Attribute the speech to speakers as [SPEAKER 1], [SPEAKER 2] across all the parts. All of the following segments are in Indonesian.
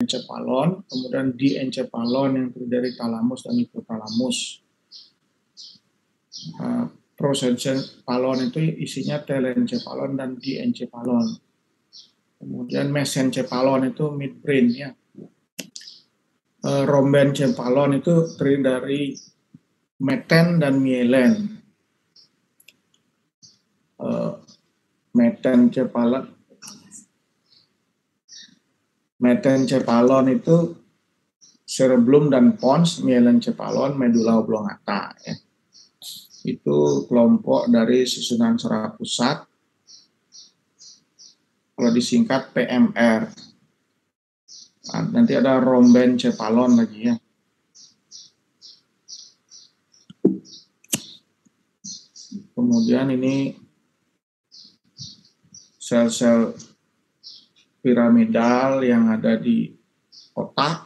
[SPEAKER 1] telencephalon, kemudian diencephalon yang terdiri dari thalamus dan hipotalamus. Prosencephalon itu isinya telencephalon dan diencephalon. Kemudian mesencephalon itu midbrain ya. Rhombencephalon itu terdiri dari meten dan mielen. Metencephalon itu cerebellum dan pons, mielencephalon medulla oblongata ya. Itu kelompok dari susunan saraf pusat, kalau disingkat PMR. Nah, nanti ada rhombencephalon lagi ya. Kemudian ini sel-sel piramidal yang ada di otak,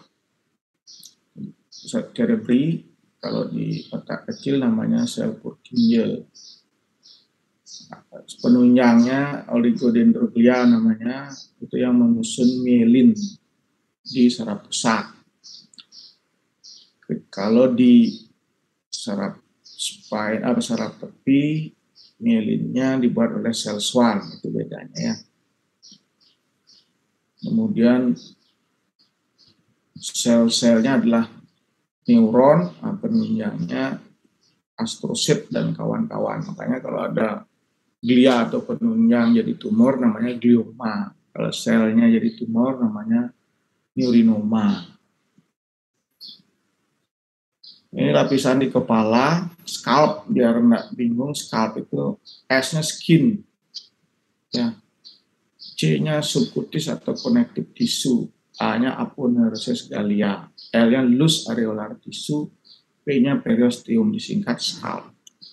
[SPEAKER 1] cerebri. Kalau di otak kecil namanya sel Purkinje. Penunjangnya oligodendroglia namanya, itu yang menyusun mielin di saraf pusat. Kalau di saraf spine saraf tepi, mielinnya dibuat oleh sel Schwann, itu bedanya ya. Kemudian sel-selnya adalah neuron, penunjangnya astrosit dan kawan-kawan. Makanya kalau ada glia atau penunjang jadi tumor namanya glioma. Kalau selnya jadi tumor namanya neurinoma. Ini lapisan di kepala, scalp, biar nggak bingung, scalp itu S-nya skin, ya. C-nya subcutis atau connective tissue, A-nya aponeurosis gallia, L-nya loose areolar tissue, P-nya periosteum, disingkat scalp.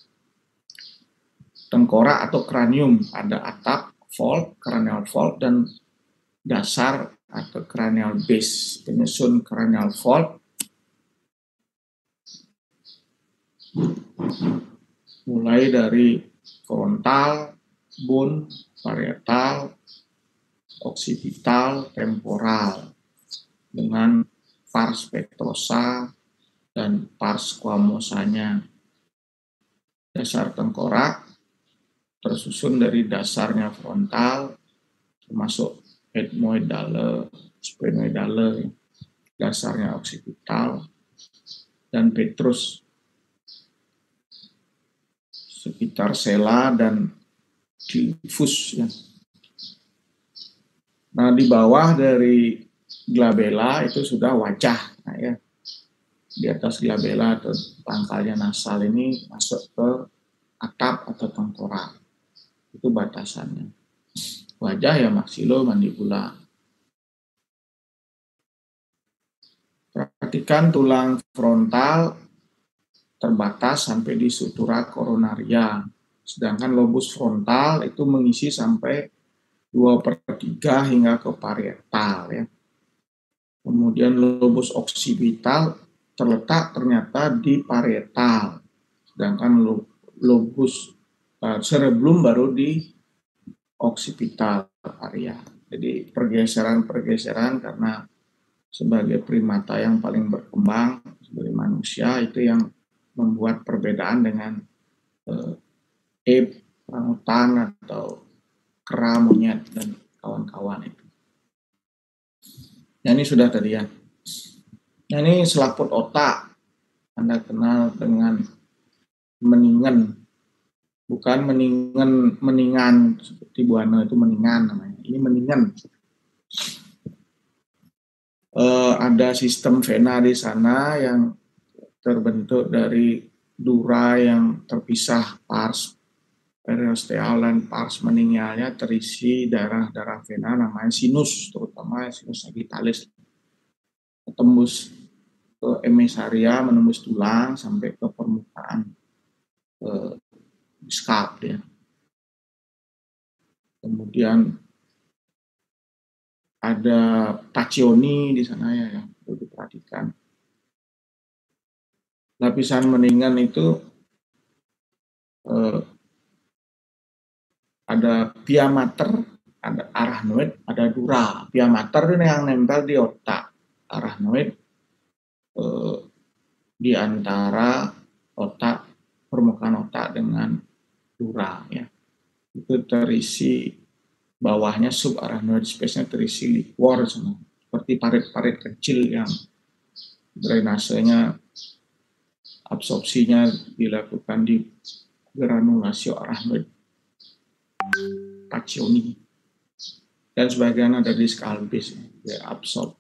[SPEAKER 1] Tengkorak atau cranium, ada atap, fold, cranial fold, dan dasar atau cranial base. Penyusun cranial fold mulai dari frontal, bone, parietal, occipital, temporal, dengan pars petrosa dan pars squamosanya. Dasar tengkorak tersusun dari dasarnya frontal, termasuk ethmoidale, sphenoidale, dasarnya occipital, dan petrus sekitar sela dan diffus ya. Nah, di bawah dari glabella itu sudah wajah. Nah, ya. Di atas glabella atau pangkalnya nasal ini masuk ke atap atau tengkorak. Itu batasannya. Wajah ya maxillomandibula. Perhatikan tulang frontal terbatas sampai di sutura coronaria. Sedangkan lobus frontal itu mengisi sampai 2/3 hingga ke parietal ya. Kemudian lobus occipital terletak ternyata di parietal. Sedangkan lobus cerebellum baru di occipital area. Jadi pergeseran-pergeseran karena sebagai primata yang paling berkembang sebagai manusia itu yang membuat perbedaan dengan ape, orangutan atau kera, monyet dan kawan-kawan itu. Nah, ini sudah tadi ya. Nah, ini selaput otak. Anda kenal dengan meningen. Bukan meningan seperti Buana itu meningan namanya. Ini meningen. Ada sistem vena di sana yang terbentuk dari dura yang terpisah, pars periosteal dan pars meningialnya terisi darah-darah vena namanya sinus, terutama sinus sagittalis. Tembus ke emisaria, menembus tulang sampai ke permukaan scalp ya. Kemudian ada tachioni di sana ya, yang perlu diperhatikan. Lapisan meningan itu ada pia mater, ada arachnoid, ada dura. Pia mater ini yang nempel di otak. arachnoid di antara otak, permukaan otak dengan dura ya. Itu terisi bawahnya subarachnoid space-nya terisi liquor seperti parit-parit kecil yang drainasenya, absorpsinya dilakukan di granulasio arachnoid tachioni dan sebagian ada di skalbis ya, absorb.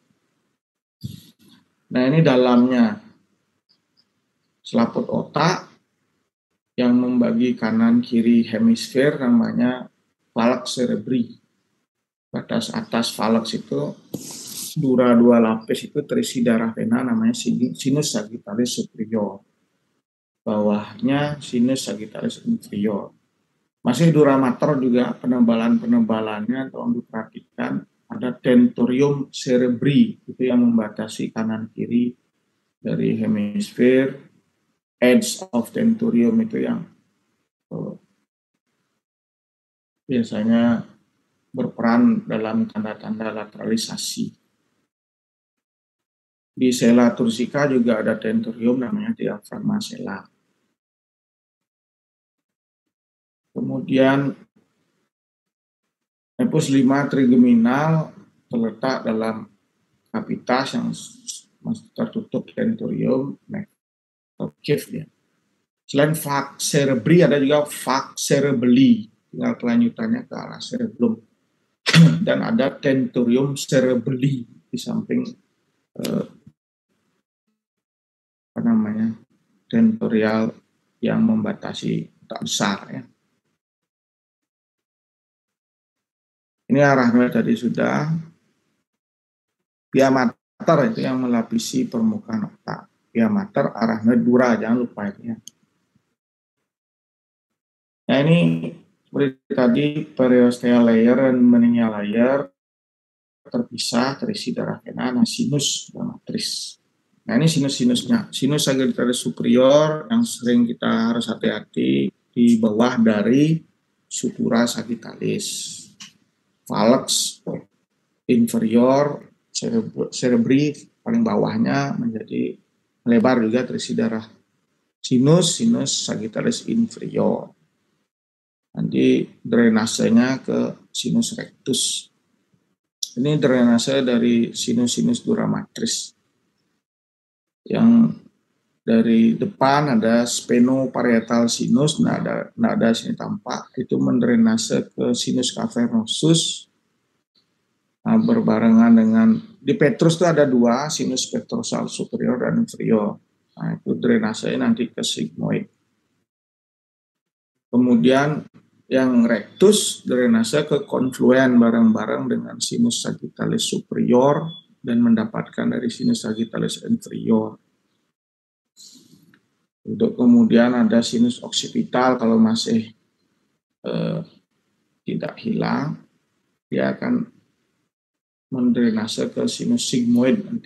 [SPEAKER 1] Nah, ini dalamnya selaput otak yang membagi kanan kiri hemisfer namanya falx cerebri. Batas atas falx itu dura 2 lapis itu terisi darah vena namanya sinus sagittalis superior. Bawahnya sinus sagittalis inferior. Masih dura mater juga penebalannya tolong diperhatikan. Ada tentorium cerebri itu yang membatasi kanan kiri dari hemisfer. Edge of tentorium itu yang biasanya berperan dalam tanda-tanda lateralisasi. Di sela turcica juga ada tentorium namanya diafragma sela. Kemudian nepus 5 trigeminal terletak dalam kavitas yang tertutup tentorium cave ya. Selain falx cerebri ada juga falx cerebelli, tinggal kelanjutannya ke arah cerebellum. Dan ada tentorium cerebelli di samping tentorial yang membatasi otak besar ya. Ini arachnoid tadi sudah. Pia mater itu yang melapisi permukaan otak. Pia mater, arachnoid, dura, jangan lupa itu ya. Nah, ini seperti tadi periosteal layer dan meningeal layer terpisah terisi darah vena, sinus dan matris. Nah, ini sinus-sinusnya. Sinus sagittalis superior yang sering kita harus hati-hati di bawah dari supura sagittalis. Falx inferior, cerebri paling bawahnya menjadi melebar juga terisi darah sinus sagittalis inferior. Nanti drainasenya ke sinus rectus. Ini drainase dari sinus dura matris. Yang dari depan ada sphenoparietal sinus, nada sini tampak, itu mendrainase ke sinus cavernosus. Nah, berbarengan dengan di petrus itu ada 2, sinus petrosal superior dan inferior. Nah, itu drainase nanti ke sigmoid. Kemudian yang rectus drainase ke konfluen bareng-bareng dengan sinus sagittalis superior dan mendapatkan dari sinus sagittalis inferior. Untuk kemudian ada sinus occipital kalau masih tidak hilang, dia akan mendrainase ke sinus sigmoid nanti.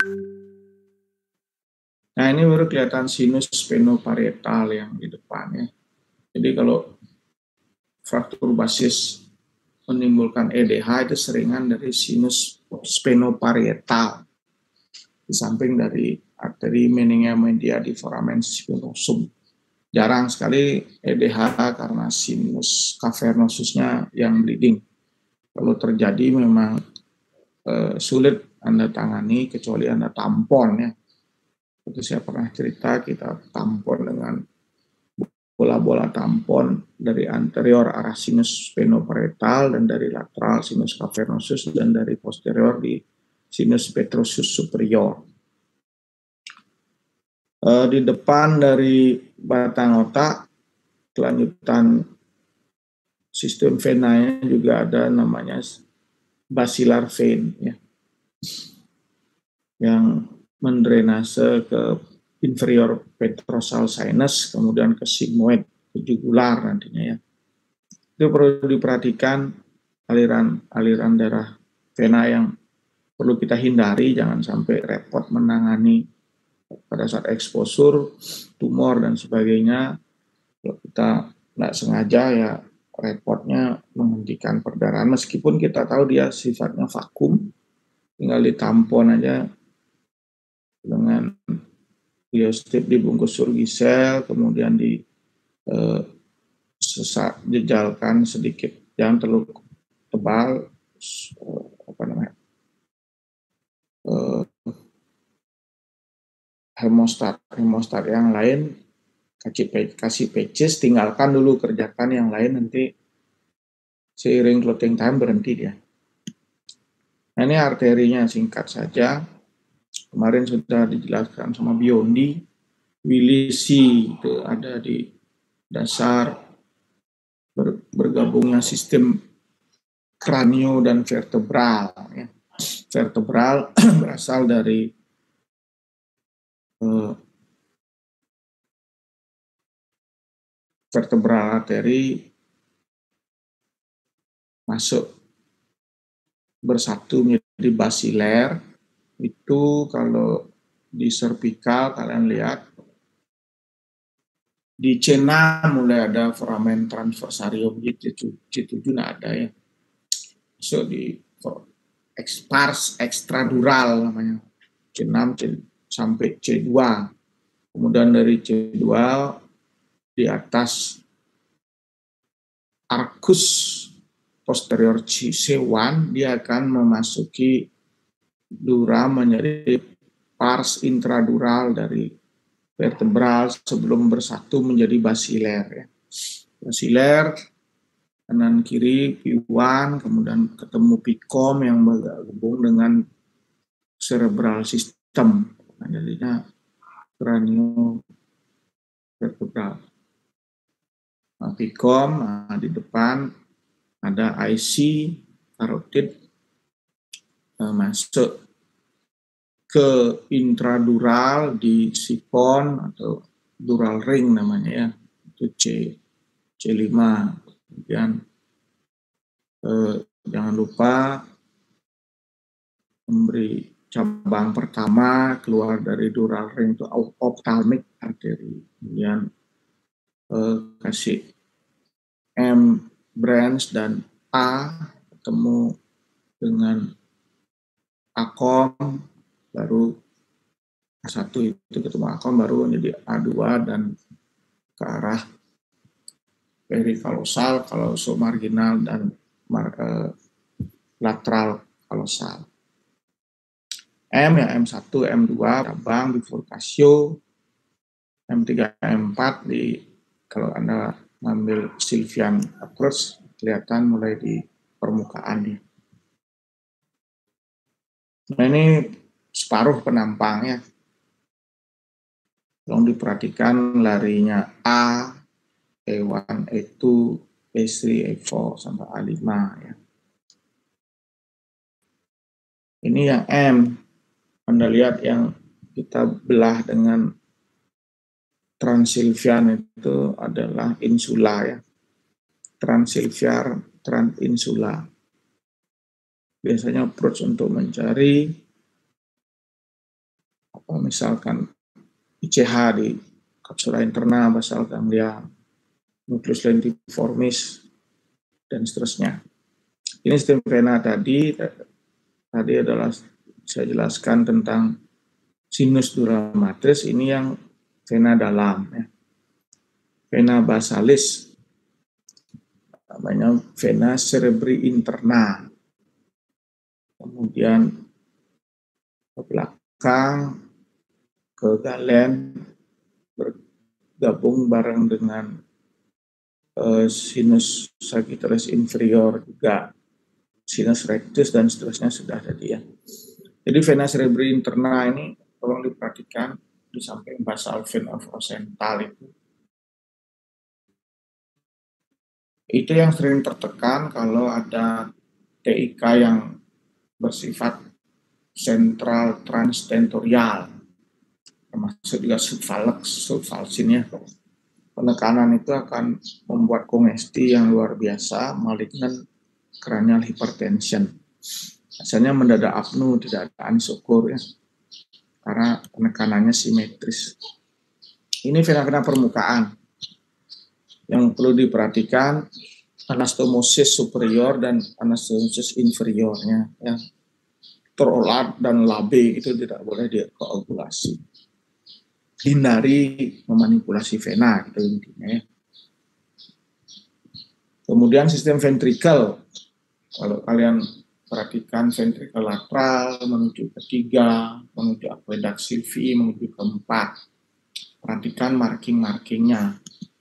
[SPEAKER 1] Nah, ini baru kelihatan sinus sphenoparietal yang di depan ya. Jadi kalau fraktur basis menimbulkan EDH itu seringan dari sinus sphenoparietal di samping dari arteri meningia media di foramen spinosum. Jarang sekali EDH karena sinus cavernosusnya yang bleeding. Kalau terjadi memang sulit Anda tangani kecuali Anda tampon ya. Itu saya pernah cerita, kita tampon dengan bola-bola tampon dari anterior arah sinus sphenoparietal dan dari lateral sinus cavernosus dan dari posterior di sinus petrosus superior. Di depan dari batang otak, kelanjutan sistem venanya juga ada namanya basilar vein ya, yang mendrainase ke inferior petrosal sinus, kemudian ke sigmoid, ke jugular nantinya ya. Itu perlu diperhatikan aliran darah vena yang perlu kita hindari, jangan sampai repot menangani pada saat eksposur, tumor dan sebagainya. Kalau kita nggak sengaja ya repotnya menghentikan perdarahan, meskipun kita tahu dia sifatnya vakum, tinggal ditampon aja dengan gliostip dibungkus surgisel, kemudian jejalkan sedikit, jangan terlalu tebal, hemostat yang lain kasih patches, tinggalkan dulu, kerjakan yang lain, nanti seiring clotting time berhenti dia. Nah, ini arterinya singkat saja. Kemarin sudah dijelaskan sama Biondi, Willisi itu ada di dasar bergabungnya sistem kranio dan vertebral. Ya. Vertebral berasal dari vertebral arteri masuk bersatu menjadi basiler. Itu kalau di cervical kalian lihat di C6 mulai ada foramen transversarium, C7 ada ya. So di pars ekstradural namanya, C6 sampai C2. Kemudian dari C2 di atas arcus posterior C1 dia akan memasuki dura menjadi pars intradural dari vertebral sebelum bersatu menjadi basiler. Ya. Basiler kanan kiri P1, kemudian ketemu Pcom yang bergabung dengan cerebral system. Nah, jadinya kranio vertebral. Nah, Pcom di depan ada IC carotid masuk ke intradural di sifon atau dural ring namanya ya, itu C5. Kemudian jangan lupa memberi cabang pertama keluar dari dural ring itu ophthalmic artery. Kemudian kasih M branch dan A ketemu dengan akom, baru A1 itu ketemu akom, baru menjadi A2 dan ke arah perikalosal, kalosal marginal, dan lateral kalosal. M ya M1, M2 cabang bifurkasio, M3, M4 kalau Anda ngambil Sylvian approach kelihatan mulai di permukaan nih. Nah, ini separuh penampangnya. Tolong diperhatikan larinya A, E1, E2, E3, E4 sampai A5 ya. Ini yang M. Anda lihat yang kita belah dengan Transilvian itu adalah insula ya. Transilviar, transinsula. Biasanya approach untuk mencari misalkan ICH di kapsula interna, basal ganglia, nucleus lentiformis, dan seterusnya. Ini sistem vena tadi adalah saya jelaskan tentang sinus dura matrice, ini yang vena dalam ya. Vena basalis namanya vena cerebri interna. Kemudian ke belakang ke galen bergabung bareng dengan sinus sagittalis inferior, juga sinus rectus dan seterusnya sudah tadi ya. Jadi vena cerebri interna ini tolong diperhatikan di samping basal vein of Rosenthal itu yang sering tertekan kalau ada TIK yang bersifat sentral transtentorial, termasuk juga subvalsin ya. Penekanan itu akan membuat kongesti yang luar biasa, malignant cranial hypertension. Biasanya mendadak apnu, tidak ada anisokur ya, karena penekanannya simetris. Ini vena-vena permukaan yang perlu diperhatikan, anastomosis superior dan anastomosis inferiornya ya. terolat dan labe itu tidak boleh dikoagulasi. Hindari memanipulasi vena gitu intinya ya. Kemudian sistem ventrikel, kalau kalian perhatikan ventrikel lateral menuju ke 3, menuju aqueduct sylvi, menuju ke 4. Perhatikan marking-markingnya.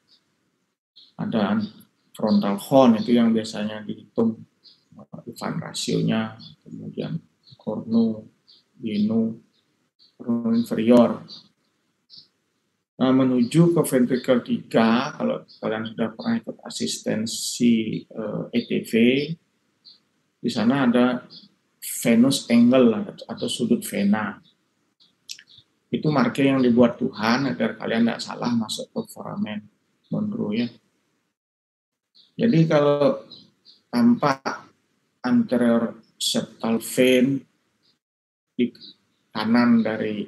[SPEAKER 1] Ada frontal horn itu yang biasanya dihitung Ivan rasionya, kemudian cornu, venu, cornu inferior. Nah, menuju ke ventrikel 3, kalau kalian sudah pernah ikut asistensi ETV, di sana ada venous angle atau sudut vena. Itu marking yang dibuat Tuhan agar kalian tidak salah masuk ke foramen Monro ya. Jadi kalau tampak anterior septal vein di kanan dari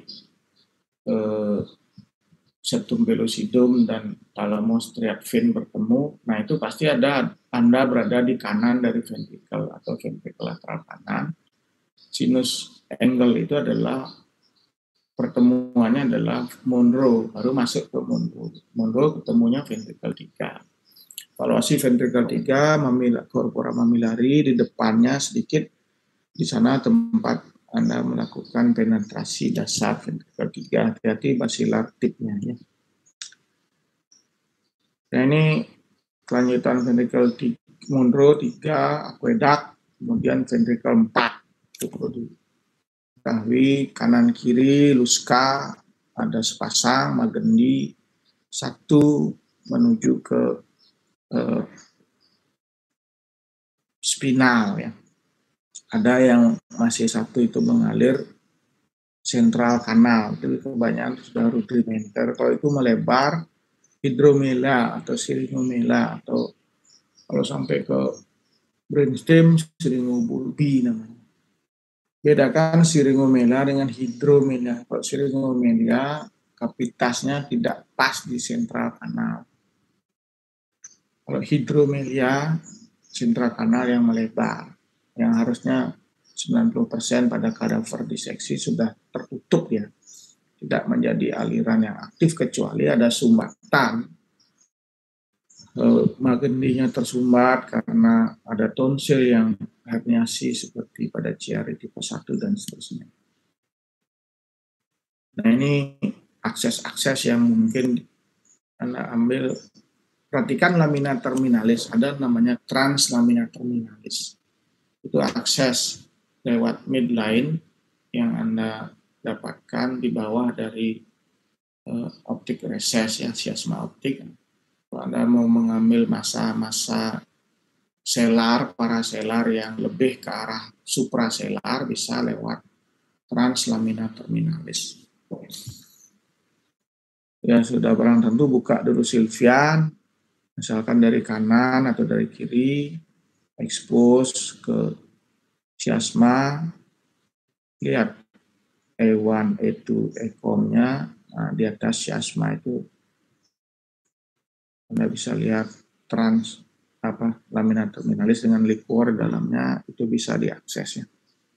[SPEAKER 1] septum pellucidum dan thalamus striate vein bertemu, nah itu pasti Anda berada di kanan dari ventrikel atau ventrikel lateral kanan. Sinus angle itu adalah pertemuannya adalah Monro, baru masuk ke Monro. Monro ketemunya ventrikel 3. Valuasi ventrikel 3, corpora mamillari di depannya sedikit, di sana tempat Anda melakukan penetrasi dasar ventrikel 3. Hati-hati basilar tipnya ya. Nah ini kelanjutan ventrikel Monro 3, aqueduct, kemudian ventrikel 4. Itu perlu diketahui, kanan kiri Luska, ada sepasang Magendie, 1 menuju ke spinal ya. Ada yang masih 1 itu mengalir sentral kanal, itu kebanyakan sudah rudimenter. Kalau itu melebar, hidromela atau syringomela, atau kalau sampai ke brainstem, syringobulbi namanya. Bedakan syringomela dengan hidromela. Kalau syringomela, kapitasnya tidak pas di sentral kanal. Kalau hidromelia, sentral kanal yang melebar, yang harusnya 90% pada kadaver diseksi sudah tertutup ya, tidak menjadi aliran yang aktif kecuali ada sumbatan. Magendinya tersumbat karena ada tonsil yang herniasi seperti pada Chiari tipe 1 dan seterusnya. Nah ini akses-akses yang mungkin Anda ambil. Perhatikan lamina terminalis, ada namanya translamina terminalis. Itu akses lewat midline yang Anda dapatkan di bawah dari optik recess ya, chiasma optik. Kalau Anda mau mengambil massa selar, paraselar yang lebih ke arah supraselar, bisa lewat translamina terminalis. Ya sudah barang tentu buka dulu Sylvian, misalkan dari kanan atau dari kiri, expose ke chiasma, lihat E1, E2, E-comnya, nah, di atas chiasma itu Anda bisa lihat lamina terminalis dengan liquor dalamnya, itu bisa diakses ya.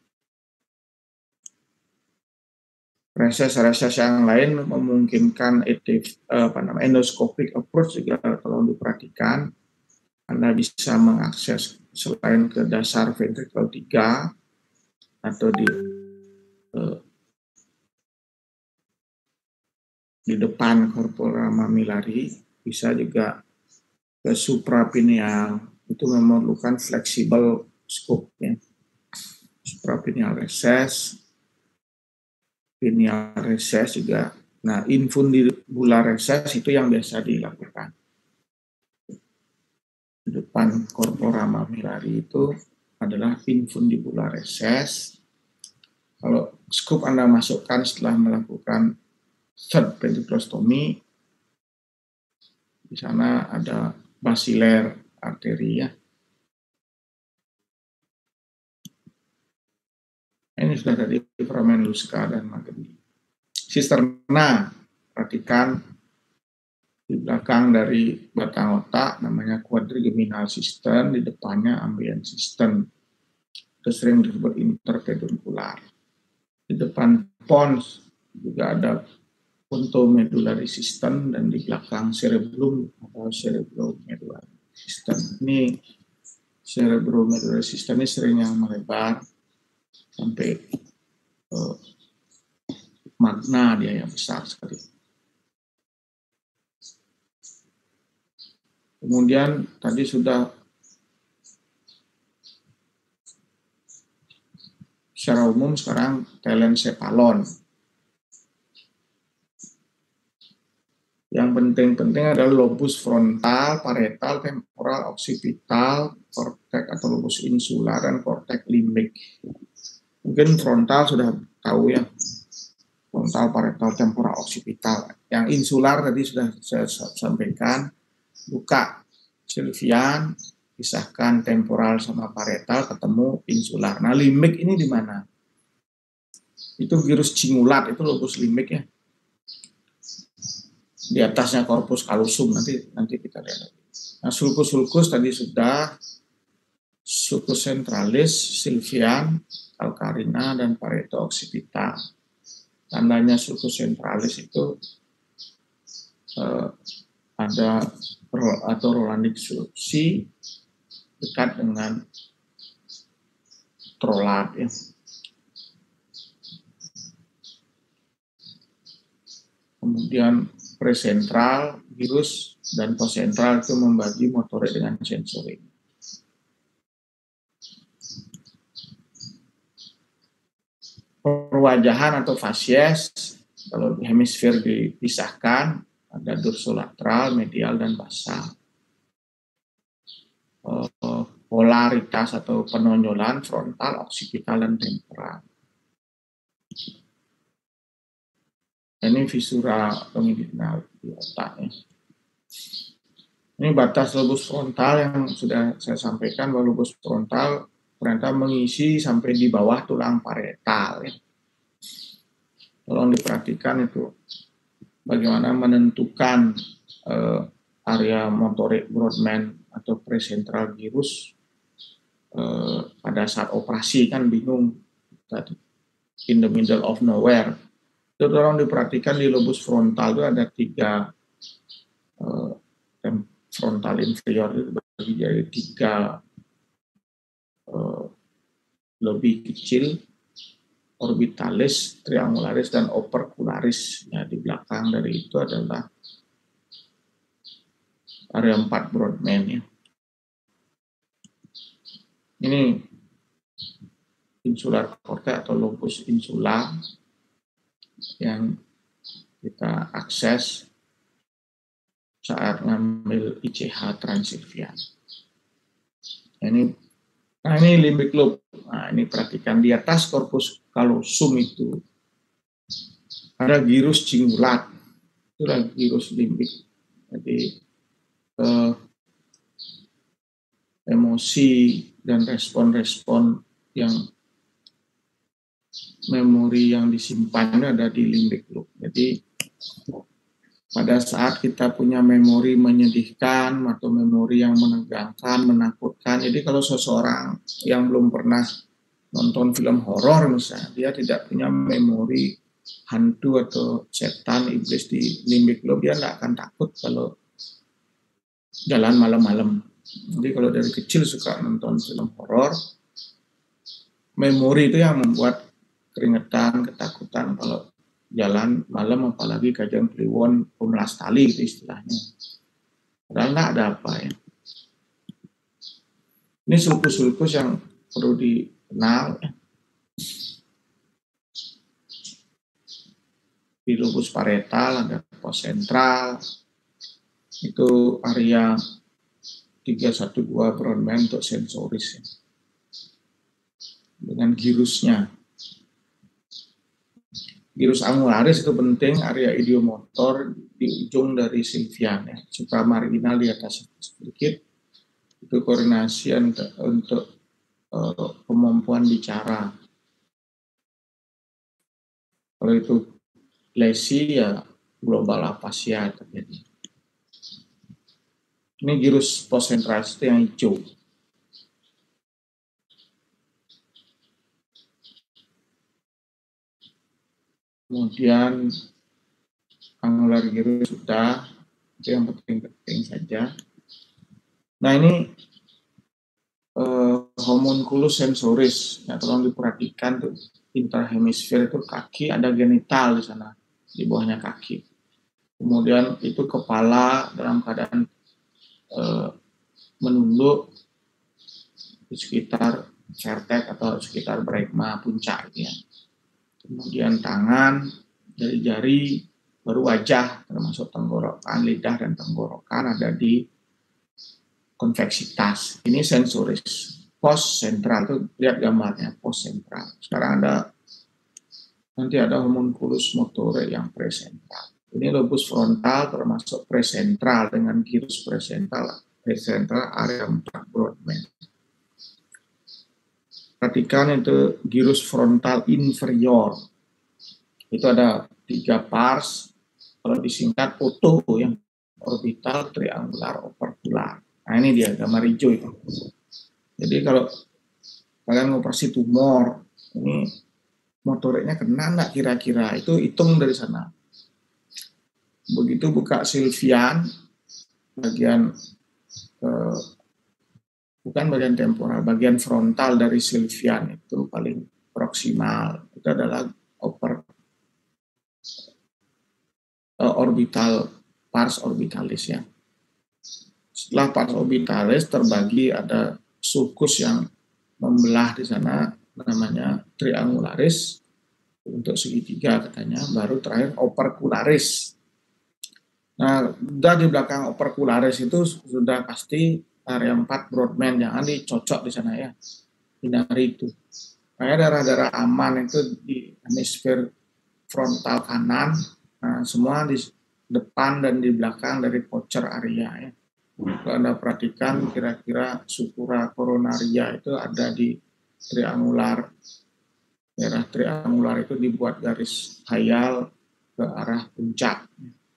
[SPEAKER 1] Reses yang lain memungkinkan endoscopic approach juga kalau diperhatikan. Anda bisa mengakses selain ke dasar ventrikel 3 atau di depan corpora mamillari, bisa juga ke suprapineal, itu memerlukan fleksibel scope ya. Suprapineal recess, pineal recess juga. Nah, infundibular recess itu yang biasa dilakukan. Di depan corpora mamillari itu adalah infundibular recess. Kalau scope Anda masukkan setelah melakukan third ventriculostomy, di sana ada basilar arteri ya. Ini sudah dari foramen Luska dan Magendie. Sisterna, perhatikan di belakang dari batang otak namanya quadrigeminal system, di depannya ambient system. itu sering disebut interpeduncular. Di depan pons juga ada pontomedullary system, dan di belakang cerebellum atau cerebromedullary system. Ini cerebromedullary system ini sering yang melebar sampai magna, dia yang besar sekali. Kemudian tadi sudah secara umum, sekarang telencephalon. Yang penting-penting adalah lobus frontal, parietal, temporal, occipital, korteks atau lobus insular, dan korteks limbik. Mungkin frontal sudah tahu ya, frontal, parietal, temporal, occipital. Yang insular tadi sudah saya sampaikan, buka Sylvian, pisahkan temporal sama parietal, ketemu insular. Nah, limbik ini di mana? Itu virus cingulat, itu lobus limbik ya. Di atasnya corpus callosum, nanti kita lihat. Nah, sulcus tadi sudah, sulcus centralis, Sylvian, calcarina, dan pareto occipital. Tandanya sulcus centralis itu ada atau Rolandic sulci dekat dengan trolat ya. Kemudian presentral, virus, dan posentral itu membagi motorik dengan sensorik. Perwajahan atau fasies, kalau hemisfer dipisahkan, ada dorsolateral, medial, dan basal. Polaritas atau penonjolan frontal, occipital, dan temporal. Ini visura longitudinal di otak ya. Ini batas lobus frontal yang sudah saya sampaikan, bahwa lobus frontal ternyata mengisi sampai di bawah tulang parietal ya. Tolong diperhatikan itu bagaimana menentukan area motorik Brodmann atau presentral gyrus pada saat operasi, kan bingung tadi, in the middle of nowhere. Itu tolong diperhatikan di lobus frontal itu ada 3 frontal inferior itu bagi jadi 3 lebih kecil, orbitalis, triangularis, dan opercularis. Ya, di belakang dari itu adalah area 4 Brodmann ya. Ini insular cortex atau lobus insular yang kita akses saat ngambil ICH Transylvian. Nah ini limbic lobe. Nah ini perhatikan di atas corpus callosum itu ada gyrus cingulat, itulah gyrus limbik. Jadi emosi dan respon-respon yang memori yang disimpan ada di limbic lobe. Jadi pada saat kita punya memori menyedihkan atau memori yang menegangkan, menakutkan, jadi kalau seseorang yang belum pernah nonton film horor misalnya, dia tidak punya memori hantu atau setan, iblis di limbic lobe, dia tidak akan takut kalau jalan malam-malam. Jadi kalau dari kecil suka nonton film horor, memori itu yang membuat keringetan, ketakutan kalau jalan malam, apalagi Kajang Kliwon Pemelas Tali itu istilahnya. Padahal nggak ada apa ya. Ini sulcus-sulcus yang perlu dikenal. Di lobus parietal ada posentral, itu area 312 Brodmann untuk sensoris ya. Dengan gyrusnya. Gyrus angularis itu penting, area idiomotor di ujung dari Sylvian ya. Supramarginal di atas sedikit, itu koordinasi untuk kemampuan bicara. Kalau itu lesi ya global afasia terjadi. Ini gyrus posentral itu yang hijau. kemudian angular gyrus sudah, itu yang penting-penting saja. Nah ini homunculus sensoris, ya tolong diperhatikan tuh intrahemisfer itu kaki, ada genital di sana di bawahnya kaki. Kemudian itu kepala dalam keadaan menunduk di sekitar vertex atau sekitar bregma puncak ya. Kemudian tangan, jari-jari, baru wajah termasuk tenggorokan, lidah dan tenggorokan ada di konveksitas. Ini sensoris. Pos sentral itu lihat gambarnya, pos sentral. Sekarang nanti ada homunculus motore yang presentral. Ini lobus frontal termasuk presentral dengan gyrus presentral area 4 Brodmann. Perhatikan itu gyrus frontal inferior. Itu ada 3 pars, kalau disingkat OTO yang orbital, triangular, opercular. Nah ini dia gambar hijau itu. Jadi kalau kalian ngoperasi tumor, ini motoriknya kena nggak kira-kira? Itu hitung dari sana. Begitu buka silvian, bagian bukan bagian temporal, bagian frontal dari silvian itu paling proksimal. Itu adalah orbital, pars orbitalis ya. Setelah pars orbitalis terbagi ada sulcus yang membelah di sana, namanya triangularis untuk segitiga katanya, baru terakhir opercularis. Nah, udah di belakang opercularis itu sudah pasti area 4 Brodmann, jangan dicocok di sana ya, hindari itu. Kayak darah-darah aman itu di hemisfer frontal kanan, nah, semua di depan dan di belakang dari Kocher area ya. Kalau Anda perhatikan kira-kira supura koronaria itu ada di triangular, daerah triangular itu dibuat garis khayal ke arah puncak.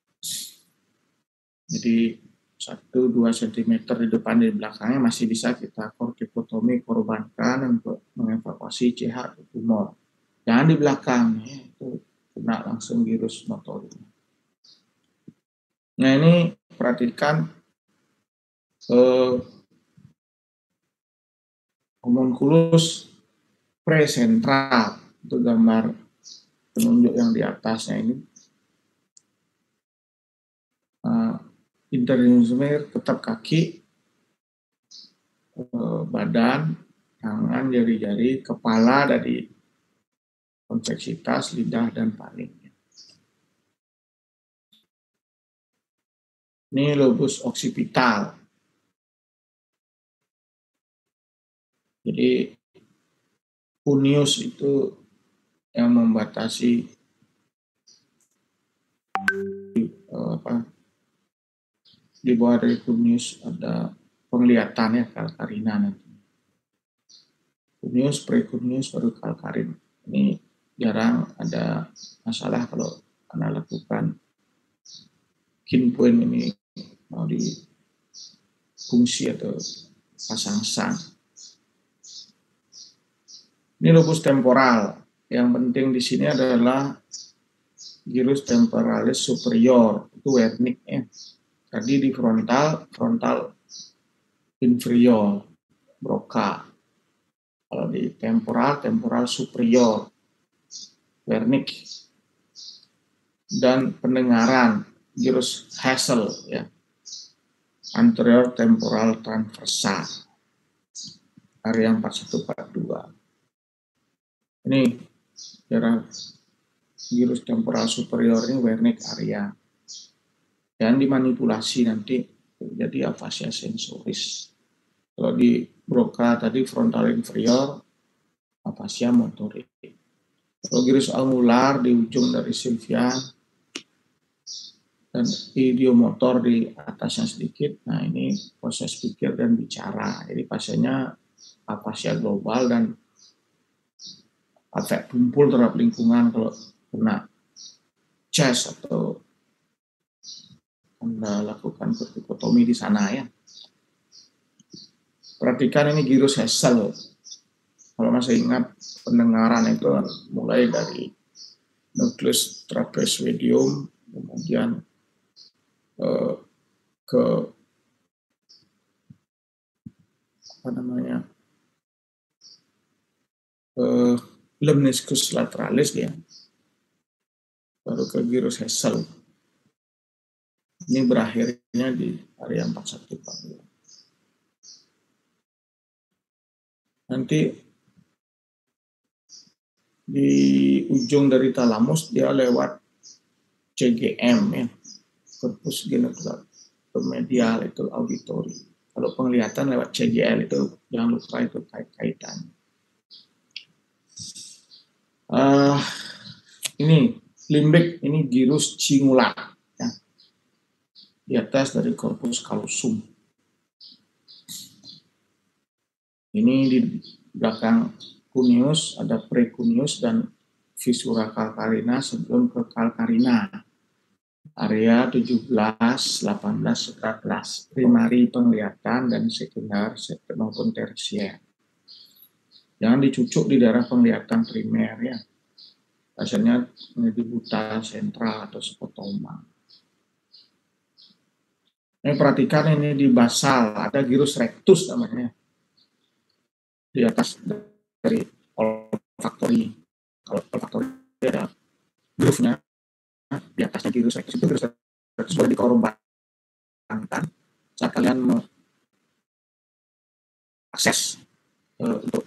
[SPEAKER 1] Jadi 1-2 cm di depan di belakangnya masih bisa kita kortikotomi korbankan untuk mengevakuasi CH ke tumor. Jangan di belakang ya, itu kena langsung virus motorik. Nah ini perhatikan homunculus presentral, itu gambar penunjuk yang di atasnya ini. Interhemisfer tetap kaki, badan, tangan, jari-jari, kepala dari konveksitas, lidah, dan paling. Ini lobus oksipital. Jadi cuneus itu yang membatasi di bawah dari cuneus ada penglihatan ya, calcarina nanti. Cuneus, precuneus, baru calcarin. Ini jarang ada masalah kalau Anda lakukan kin point ini mau difungsi atau pasang sang. Ini lobus temporal. Yang penting di sini adalah gyrus temporalis superior, itu Wernicke ya. Tadi di frontal inferior, Broca. Kalau di temporal superior, Wernicke. Dan pendengaran, gyrus Hassel ya. Anterior temporal transversa, area 4142. Ini daerah gyrus temporal superior ini Wernicke area. Dan dimanipulasi nanti jadi afasia sensoris. Kalau di Broca tadi frontal inferior, afasia motorik. Kalau gyrus angular di ujung dari silvian dan idiomotor di atasnya sedikit, nah ini proses pikir dan bicara. Jadi pasiennya afasia global dan efek tumpul terhadap lingkungan kalau kena chest atau Anda lakukan kortikotomi di sana ya. Perhatikan ini gyrus Hassel. Kalau masih ingat pendengaran itu mulai dari nukleus trapezoidium, kemudian ke lemniscus lateralis ya, baru ke gyrus Hessel. Ini berakhirnya di area 4142. Nanti di ujung dari talamus dia lewat CGM ya, corpus genitourinary itu auditory. Kalau penglihatan lewat CGL itu jangan lupa itu kaitan. Ini limbik, ini gyrus cingulata ya, di atas dari corpus callosum. Ini di belakang cuneus ada precuneus dan fissura calcarina sebelum ke calcarina. Area 17, 18, 19, primari penglihatan dan sekunder maupun tersier. Jangan dicucuk di daerah penglihatan primer ya. Biasanya menjadi buta sentral atau skotoma. Ini perhatikan ini di basal ada gyrus rectus namanya. Di atas dari olfaktori. Kalau olfaktori ada groove-nya, di atasnya gyrus rectus itu gyrus rectus boleh dikorbankan saat kalian akses untuk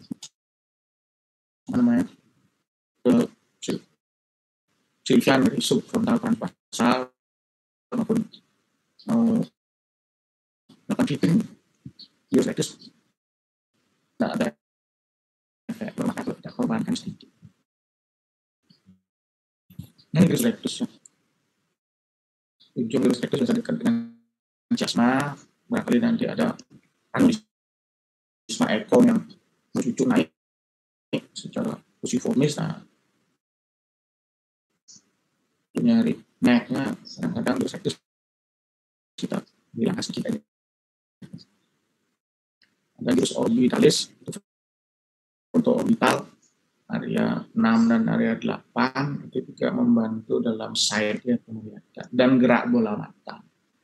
[SPEAKER 1] silvian dari subfrontal basal maupun melakukan fitting gyrus rectus tidak ada efek, maka kita korbankan sedikit. Ini gyrus rectus ya. Ujung gyrus rectus biasa dekat dengan chiasma, barangkali nanti ada aneurysma ekor yang bercucuk naik secara fusiformis. Nah, nyari neck-nya kadang-kadang gyrus rectus kita bilang sedikit aja. Ada gyrus orbitalis untuk orbital area 6 dan area 8 itu juga membantu dalam sight ya, penglihatan dan gerak bola mata.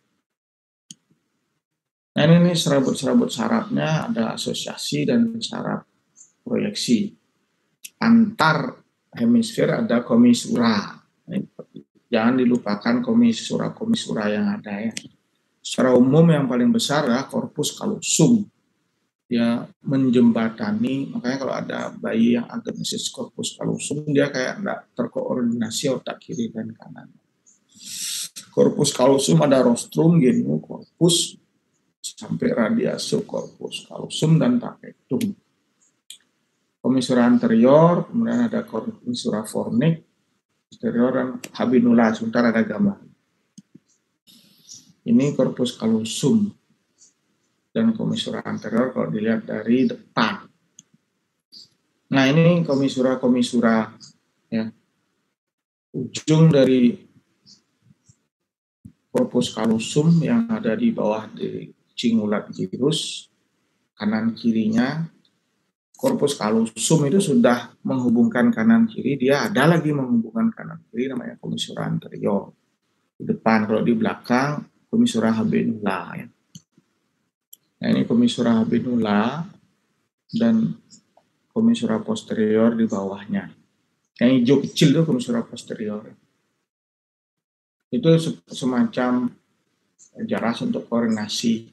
[SPEAKER 1] Nah ini serabut-serabut sarafnya ada asosiasi dan saraf proyeksi. Antar hemisfer ada komisura. Jangan dilupakan komisura yang ada ya. Secara umum yang paling besar adalah corpus callosum. Dia menjembatani, makanya kalau ada bayi yang agenesis corpus callosum dia kayak enggak terkoordinasi otak kiri dan kanan. Corpus callosum ada rostrum, genu, corpus sampai radiasu corpus callosum dan tapetum. Komisura anterior, kemudian ada komisura fornix, posterior dan habinula. Sebentar ada gambar. Ini corpus callosum dan komisura anterior kalau dilihat dari depan. Nah ini komisura ya. Ujung dari corpus callosum yang ada di bawah di cingulat gyrus, kanan kirinya. Corpus callosum itu sudah menghubungkan kanan kiri, dia ada lagi menghubungkan kanan kiri namanya komisura anterior. Di depan, kalau di belakang komisura habinula ya. Nah ini komisura habinula dan komisura posterior di bawahnya. Yang hijau kecil itu komisura posterior. Itu semacam jaras untuk koordinasi.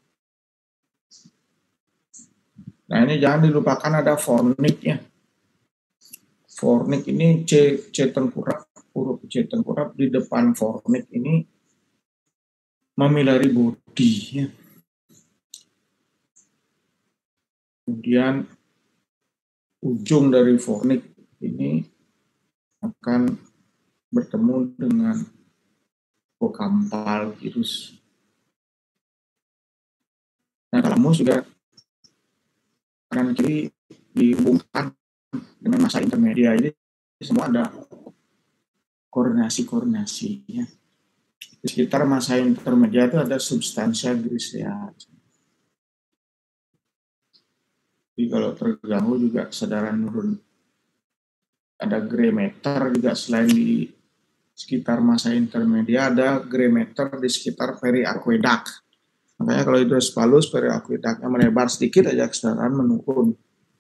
[SPEAKER 1] Nah ini jangan dilupakan ada fornix-nya. Fornix ini C tengkurap, huruf C tengkurap di depan fornix ini mamillary body ya. Kemudian ujung dari fornix ini akan bertemu dengan hipokampal gyrus. Nah, talamus juga kanan kiri dihubungkan dengan masa intermedia, ini semua ada koordinasi-koordinasinya. Di sekitar masa intermedia itu ada substansia grisea. Jadi kalau terganggu juga kesadaran menurun. Ada gray matter juga selain di sekitar massa intermedia, ada gray matter di sekitar periaqueduct. Makanya kalau hidrospalus periaqueductnya melebar sedikit aja kesedaran menurun.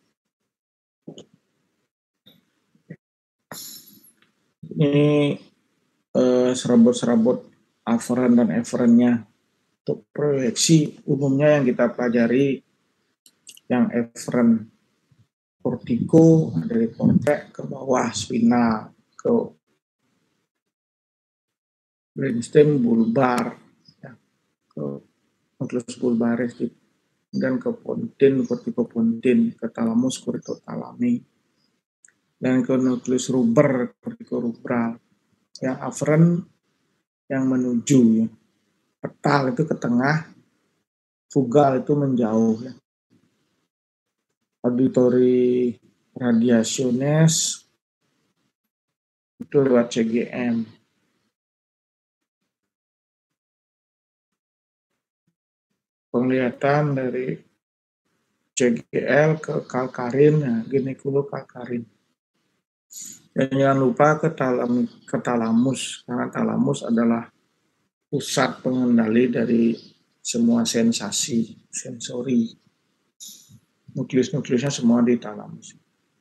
[SPEAKER 1] Ini serabut-serabut afferent dan efferentnya. Untuk proyeksi umumnya yang kita pelajari yang efferent cortico dari cortex ke bawah spinal ke brainstem bulbar ya, ke nucleus bulbaris dan ke pontin corticopontin ke thalamus corticotalami dan ke nucleus ruber corticorubral yang afferent yang menuju ya. Petal itu ke tengah, fugal itu menjauh ya. Auditory radiationes itu lewat CGM. Penglihatan dari CGL ke kalkarin, ya, ginekulokalkarin. Dan jangan lupa ke talamus, karena talamus adalah pusat pengendali dari semua sensori. Nukleus-nukleusnya semua di talamus.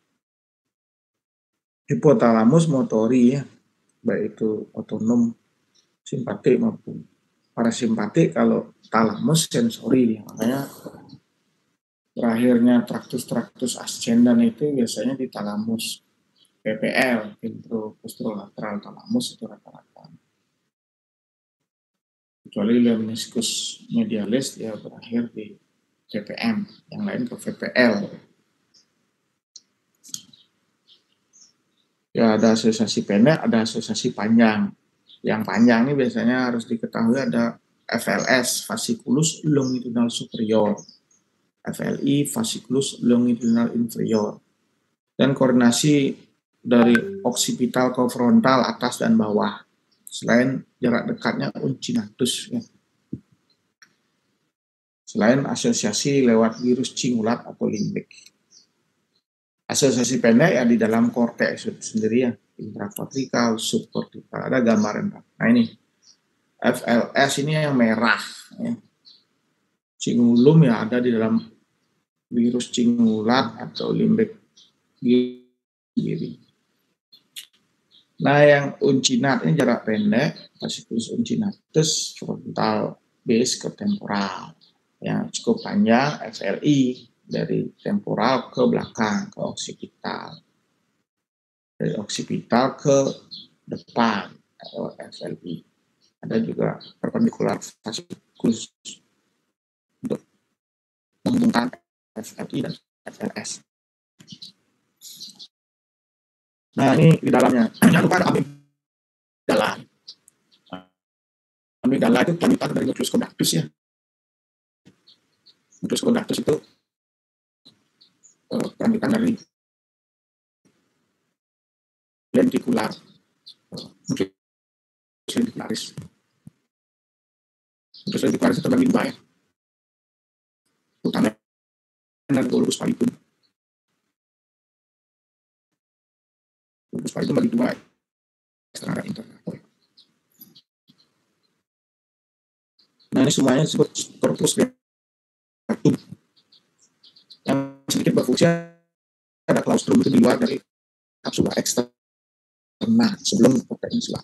[SPEAKER 1] Hipotalamus motori ya, baik itu otonom, simpatik maupun parasimpatik. Kalau talamus sensori, makanya terakhirnya traktus ascendans itu biasanya di talamus. PPL, ventroposterolateral talamus itu rata-rata. Kecuali lemniscus medialis dia berakhir di VPM, yang lain ke VPL. Ya ada asosiasi pendek, ada asosiasi panjang. Yang panjang ini biasanya harus diketahui ada FLS, fasciculus longitudinal superior, FLI, fasciculus longitudinal inferior, dan koordinasi dari oksipital ke frontal atas dan bawah. Selain jarak dekatnya uncinatus ya. Selain asosiasi lewat virus cingulat atau limbik. Asosiasi pendek ya di dalam korteks sendiri ya, intrakortikal, subkortikal. Ada gambaran. Nah ini FLS ini yang merah ya. Cingulum ya ada di dalam virus cingulat atau limbik kiri. Nah, yang uncinat ini jarak pendek, fasciculus uncinatus frontal base ke temporal. Yang cukup panjang, FLI, dari temporal ke belakang, ke oksipital. Dari oksipital ke depan, atau FLI. Ada juga perpendikular fasciculus untuk menghubungkan FLI dan FLS. Nah, ini di dalamnya. Jangan lupa ada amigdala. Amigdala itu lanjutan dari nucleus conductus ya. Nucleus conductus itu lanjutan dari lentikular. Nucleus lentikularis. Nucleus lentikularis itu terbagi dua ya. Utama dan dolus pallidum. Dolus pallidum bagi dua eksternal dan internal. Nah, ini semuanya disebut corpus creatum. Yang sedikit berfungsi ada claustrum itu di luar dari kapsula eksterna sebelum protein insula.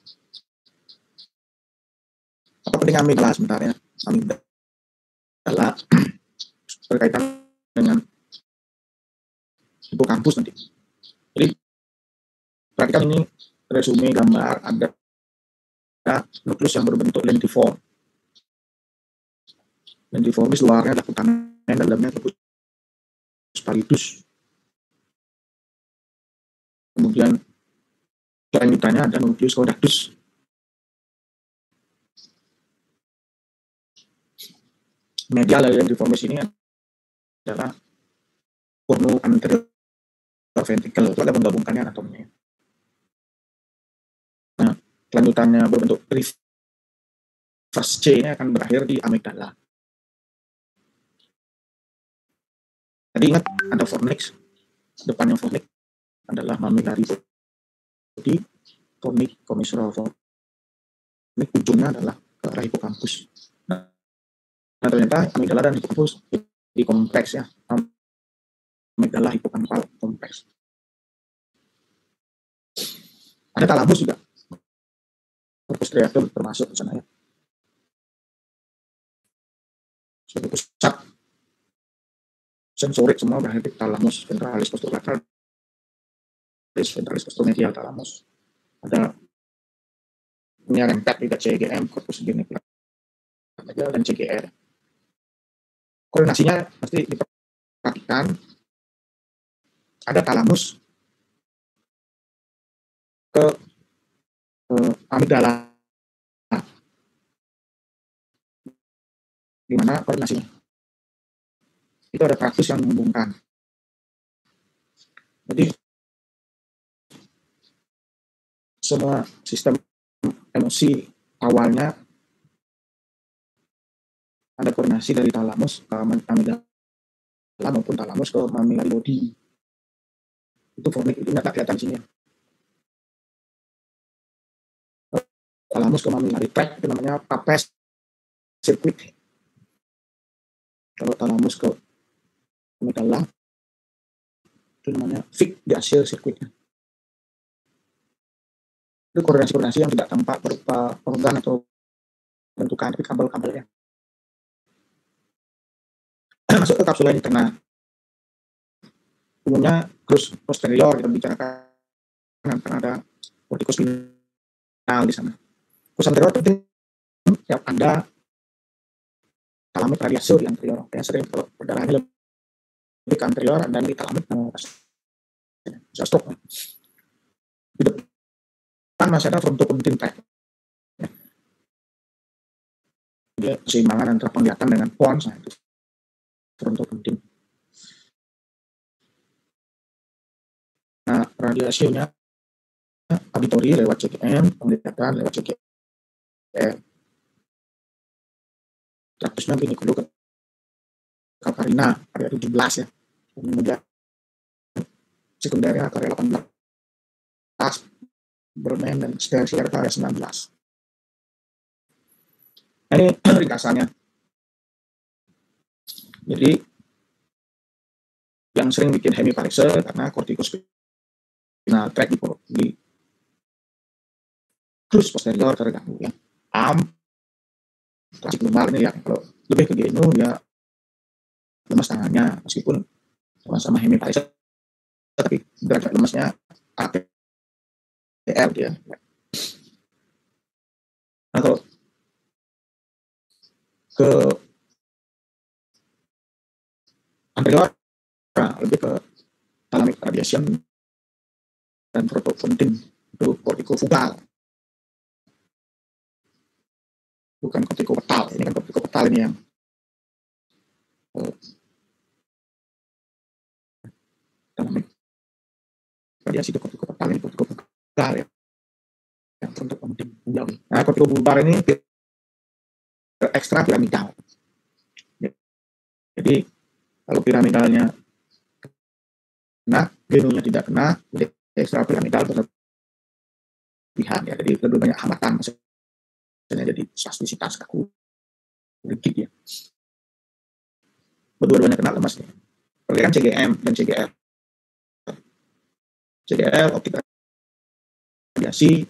[SPEAKER 1] Apa penting amigdala sebentar ya? Amigdala berkaitan dengan hipokampus nanti. Jadi perhatikan ini resume gambar ada nukleus yang berbentuk lentiform. Lentiformis luarnya ada kutamen, dalamnya corpus pallidus. Kemudian lanjutannya ada nucleus conductus. Medial dari lentiformis ini adalah cornu anterior ventricle, itu ada menggabungkannya anatomnya. Nah, lanjutannya berbentuk reverse C ini akan berakhir di amigdala. Tadi ingat ada fornix, depannya fornix adalah mammillary di komisrofonik, ujungnya adalah ke arah hipokampus. Nah, ternyata amigdala dan hipokampus di kompleks ya, amigdala hipokampal kompleks. Ada talamus juga, korpus striatum termasuk di sana ya. Sebagai pusat sensorik semua berarti talamus ventralis posterolateral, ventralis posteromedial talamus. Ada punya rempet juga CGM, korpus genicular dan CGR. Koordinasinya pasti diperhatikan. Ada talamus ke amigdala, di mana koordinasinya itu ada traktus yang menghubungkan. Jadi semua sistem emosi awalnya ada koordinasi dari talamus ke amigdala maupun talamus ke mammillary body. Itu fonik, itu nggak kelihatan sini. Talamus ke mammillary tract itu namanya Papez circuit. Kalau talamus ke amigdala itu namanya Fick gaseous circuit. Itu koordinasi yang tidak tampak berupa organ atau bentukan, tapi kabel-kabelnya. Masuk ke kapsula interna. Umumnya krus posterior kita bicarakan, karena ada kortikospinal di sana. Krus anterior penting yang ada talamik radiasur yang anterior. Yang sering perdarahannya lebih ke anterior dan di talamik bisa stroke. Di depan masih ada frontopontine tract. Dia keseimbangan antara penglihatan dengan pons, nah itu frontopontine. Nah, radiasinya auditori lewat CGM, penglihatan lewat CGM. Traktusnya gini dulu ke Kalkarina, area 17 ya. Kemudian sekundernya ke area 18. Bermain dan tersier ke area 19. Nah, ini ringkasannya. Jadi yang sering bikin hemiparese karena kortikospinal tract di krus posterior terganggu ya. Klasik lumbar ini ya, kalau lebih ke genu ya lemas tangannya, meskipun sama-sama hemiparese tapi derajat lemasnya ATL dia. Nah, kalau ke anterior nah, lebih ke thalamic radiation dan protopontine itu kortikofugal, bukan kortikopetal. Ini kan kortikopetal ini yang thalamic radiasi itu kortikopetal, ini kortikofugal ya, yang protopontine menjauh. Nah, kortikobulbar ini ekstra piramidal. Jadi kalau piramidalnya kena, genunya tidak kena, jadi ekstra piramidal berlebihan ya, jadi lebih banyak hambatan, maksudnya jadi spastisitas kaku rigid ya. Berdua-duanya kena lemas nih. Perlihatkan CGM dan CGR. CGR optik radiasi,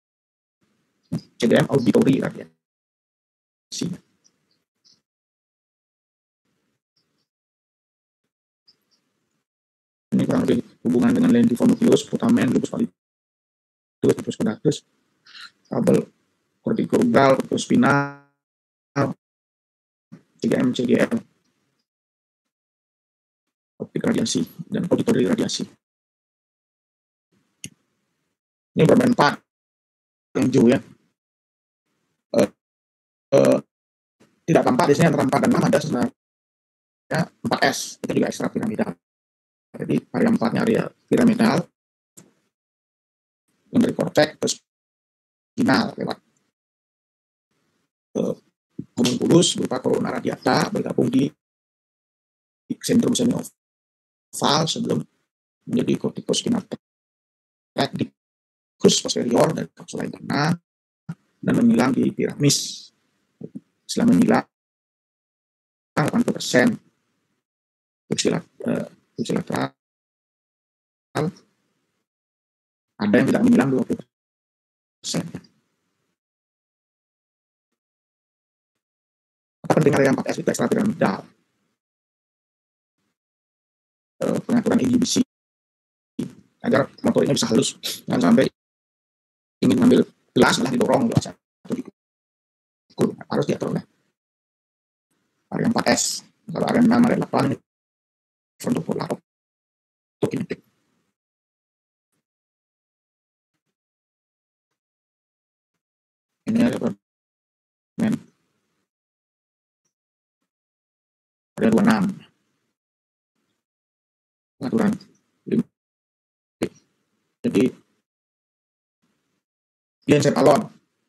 [SPEAKER 1] CGM auditory radiasi. Ini kurang lebih hubungan dengan lentifonucleus, putamen, lupus pallidus, lupus conductus, kabel kortikorugal, kortikospinal, CGM, CGR, optik radiasi, dan auditory radiasi. Ini bermanfaat yang jauh ya. Tidak tampak di sini antara 4 dan 6 ada sebenarnya 4S, itu juga ekstra piramidal. Jadi area 4-nya area piramidal yang dari korteks ke spinal lewat homunculus berupa corona radiata bergabung di sentrum semioval sebelum menjadi kortikospinal tract di khusus posterior dari kapsula interna dan menghilang di piramis. Setelah menghilang 80% fungsi lateral, ada yang tidak menghilang 20%. Apa penting area 4S itu ekstrapiramidal? Pengaturan inhibisi agar motoriknya bisa halus, jangan sampai ingin mengambil gelas malah didorong gelas atau dipukul, harus diatur oleh area 4S. Kalau area 6, area 8 ini frontopolar optokinetik. Ini ada area 26 pengaturan limbik. Jadi diencephalon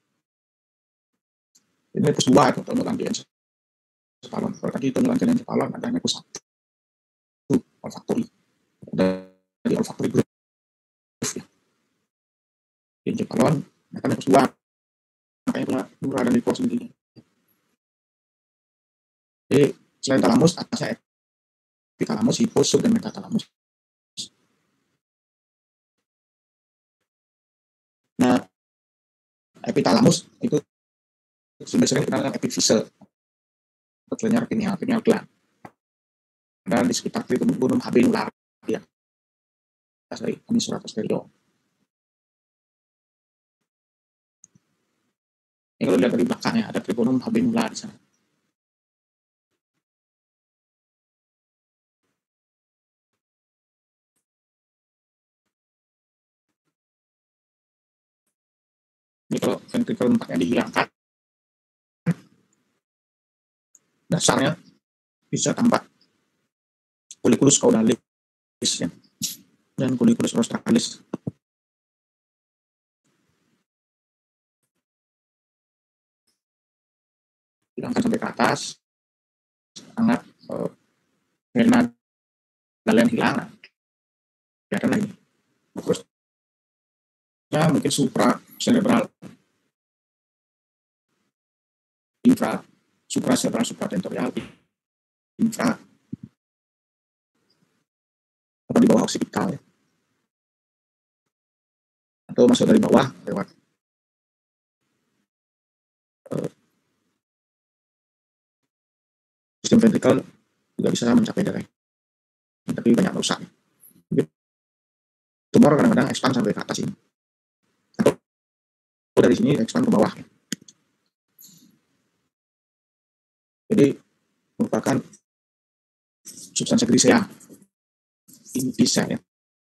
[SPEAKER 1] ini pus 2 itu tonjolan diencephalon. Kalau tadi tonjolan diencephalon ada pus 1 olfaktori, dari olfaktori group ya. Diencephalon akan pus 2, makanya punya dura dan lipo sendiri. Jadi selain talamus, atasnya epitalamus, hipos, dan metatalamus. Nah, epitalamus itu sering dikenal dengan epifise, betulnya pineal gland. Dan di sekitar tribunum habenular ya, dari hemisfera posterior. Ini kalau lihat dari belakangnya ada tribunum habenular di sana. Ini kalau ventricle 4-nya dihilangkan, dasarnya bisa tampak colliculus caudalis ya, dan colliculus rostralis. Hilangkan sampai ke atas, sangat vena kalian hilang, kelihatan lagi. Terus ya mungkin supra cerebral, infra cerebral, supratentorial, infra atau di bawah occipital ya, atau masuk dari bawah lewat sistem ventricle juga bisa mencapai darah, tapi banyak rusak. Tumor kadang-kadang expand sampai ke atas ini, atau dari sini expand ke bawah. Jadi merupakan substansi grisea, bisa ya,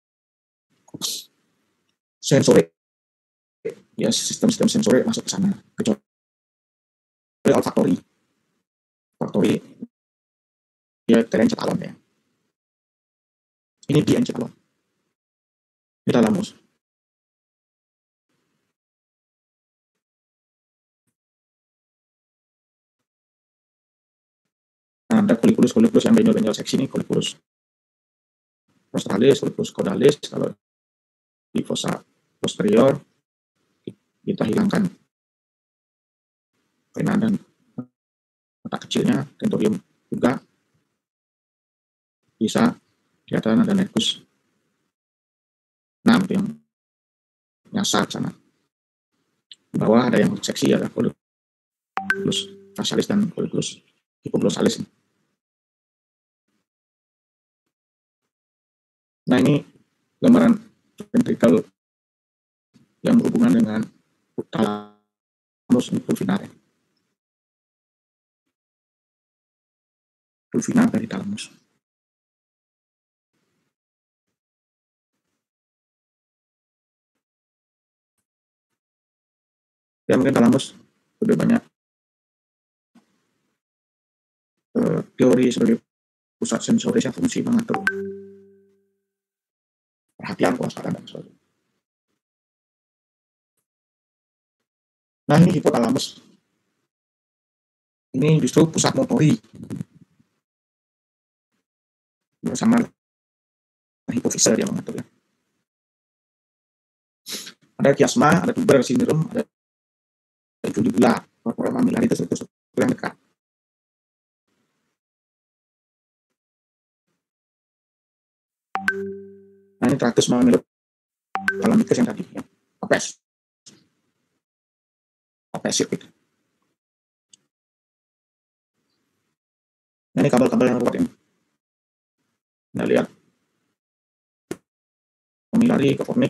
[SPEAKER 1] sensorik ya, sistem sensorik masuk ke sana, kecuali olfaktori ya, telencephalon ya. Ini diencephalon, ditalamus. Nah, ada colliculus yang benjol seksi ini, colliculus rostralis, colliculus caudalis. Kalau di fossa posterior kita hilangkan vena dan otak kecilnya, tentorium juga bisa kelihatan ada nervus 6 yang nyasar sana. Di bawah ada yang seksi, ada colliculus facialis dan colliculus hipoglossalis. Nah, ini gambaran ventricle yang berhubungan dengan thalamus pulvinar. Pulvinar dari thalamus. Ya, mungkin thalamus lebih banyak teori sebagai pusat sensoris yang fungsi mengatur perhatian, kewaspadaan, dan sebagainya. Nah, ini hipotalamus. Ini justru pusat motori bersama hipofise dia mengatur ya. Ada kiasma, ada tuber sindrom, ada judula, corpora mammillaris itu struktur yang dekat. Nah, ini tractus mammillaris yang tadi, ya. Apes itu. Nah, ini kabel-kabel yang ruwet ini. Nah, lihat mamillari ke fornik.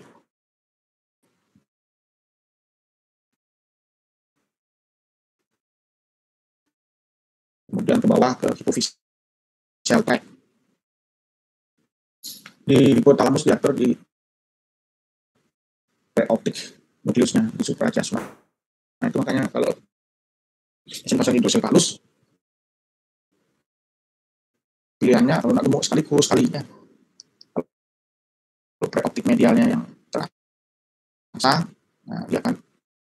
[SPEAKER 1] Kemudian ke bawah ke hypophyseal tract. Di hipotalamus diatur di preoptik nukleusnya di suprachiasma. Nah, itu makanya kalau pasang hidrocephalus pilihannya kalau nggak gemuk sekali kurus sekalinya. Kalau preoptik medialnya yang terangsang, nah dia akan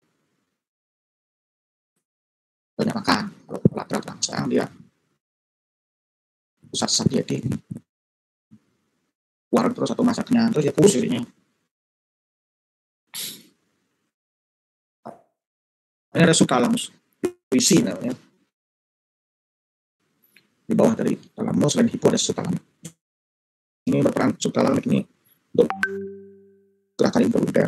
[SPEAKER 1] banyak makan. Kalau lateral terangsang dia pusat satiety keluar terus atau masaknya terus ya kurus jadinya. Ini ada subthalamus, puisi namanya. Di bawah dari thalamus selain hipo ada subthalamus. Ini berperan subthalamus ini untuk gerakan involuntер.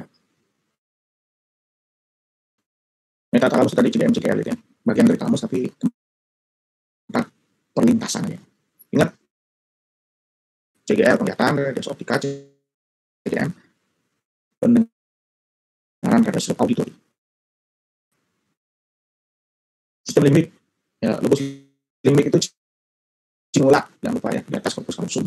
[SPEAKER 1] Metathalamus tadi CGM CGL itu ya. Bagian dari thalamus tapi tempat perlintasan ya. Ingat CGL penglihatan, radius optika, CGM pendengaran, radius auditori. Sistem limbik, ya lobus limbik itu cingulak, jangan lupa ya, di atas corpus callosum.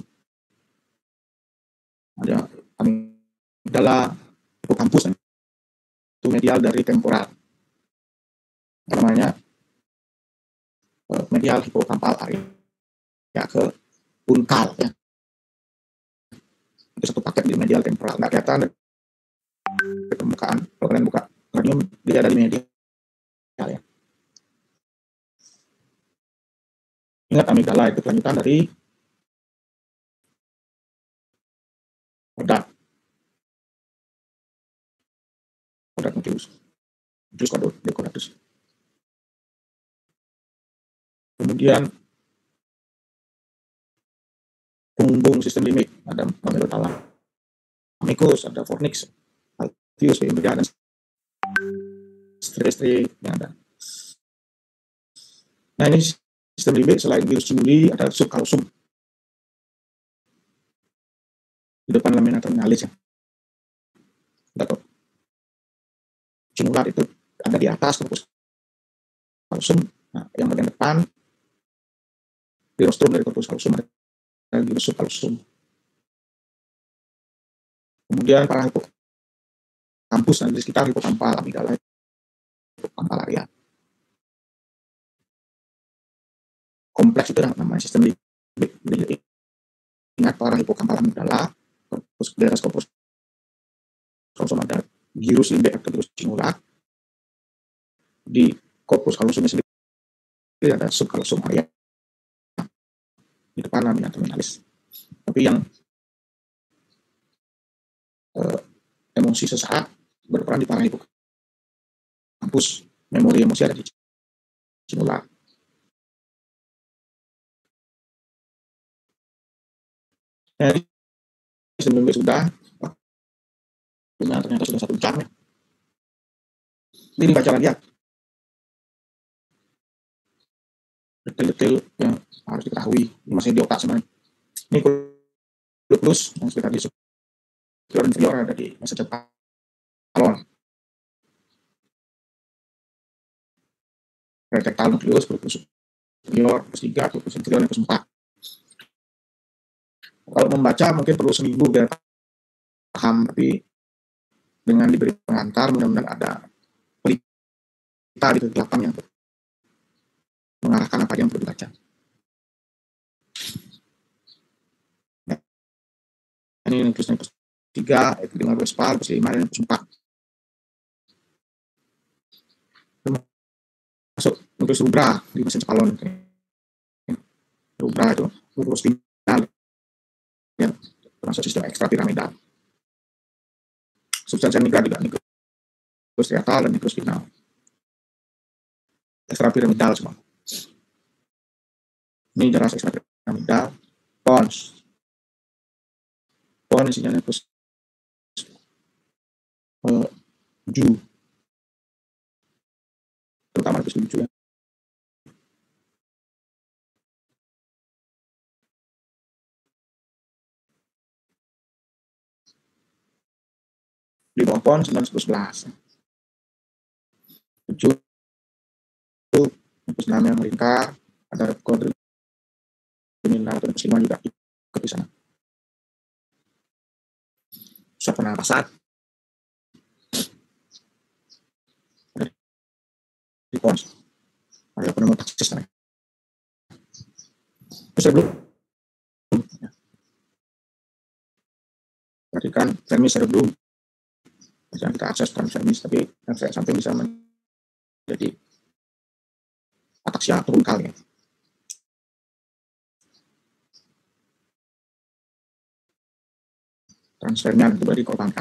[SPEAKER 1] Ada amigdala, hippocampus, itu medial dari temporal. Namanya medial hippocampal area ya ke unkal ya. Itu satu paket di medial temporal, nggak kelihatan di permukaan. Kalau kalian buka cranium dia ada di medial ya. Ingat amigdala itu kelanjutan dari odat nucleus decoratus. Kemudian punggung sistem limbik ada mammillothalamicus, ada fornix, alveus, dan stri yang ada. Nah, ini sistem limbik selain virus cinguli ada subcallosum di depan lamina terminalis ya. Atau cingulate itu ada di atas corpus callosum. Nah, yang bagian depan virostrum dari corpus callosum ada virus subcallosum. Kemudian para hippocampus di sekitar hippocampal amigdala, hippocampal area. Kompleks itu namanya sistem limbik. Ingat para hippocampal amigdala, corpus di atas corpus callosum ada gyrus limbik atau gyrus cingulate. Di corpus callosum sendiri ada subcallosum area di depan lamina terminalis. Tapi yang emosi sesaat berperan di para hippocampus, memori emosi ada di cingulate. Nah, sistem limbik sudah ternyata sudah 1 jam ya. Ini baca lagi ya detail-detail yang harus diketahui masih di otak sebenarnya. Ini nucleus yang sekitar di superior inferior ada di mesencephalon. Rectal nucleus, nucleus superior, nucleus 3, nucleus inferior, nucleus 4. Kalau membaca mungkin perlu seminggu biar paham, tapi dengan diberi pengantar mudah-mudahan ada pelita di belakang yang mengarahkan apa yang perlu dibaca. Nah, ini nucleus 3, itu dengan Westphal, nucleus 5, dan nucleus 4. Masuk nucleus rubra di mesencephalon. Rubra itu nucleus spinal yang termasuk sistem ekstrapiramidal. Substansia nigra juga striatal dan mikrospinal. Ekstrapiramidal semua. Ini jelas ekstrapiramidal. Pons. Pons isinya nukleus 7, terutama nukleus 7 ya. Di bawah pons 9 11. 7 nukleus 6 yang melingkar, ada quadrilateral atau nukleus 5 juga ikut di sana. Pusat pernapasan di pons, ada pneumotaxis namanya. Terus belum perhatikan vermis cerebrum, yang kita akses kan vermis, tapi efek samping bisa menjadi ataksia turun kali. Transfernya itu berarti dikorbankan.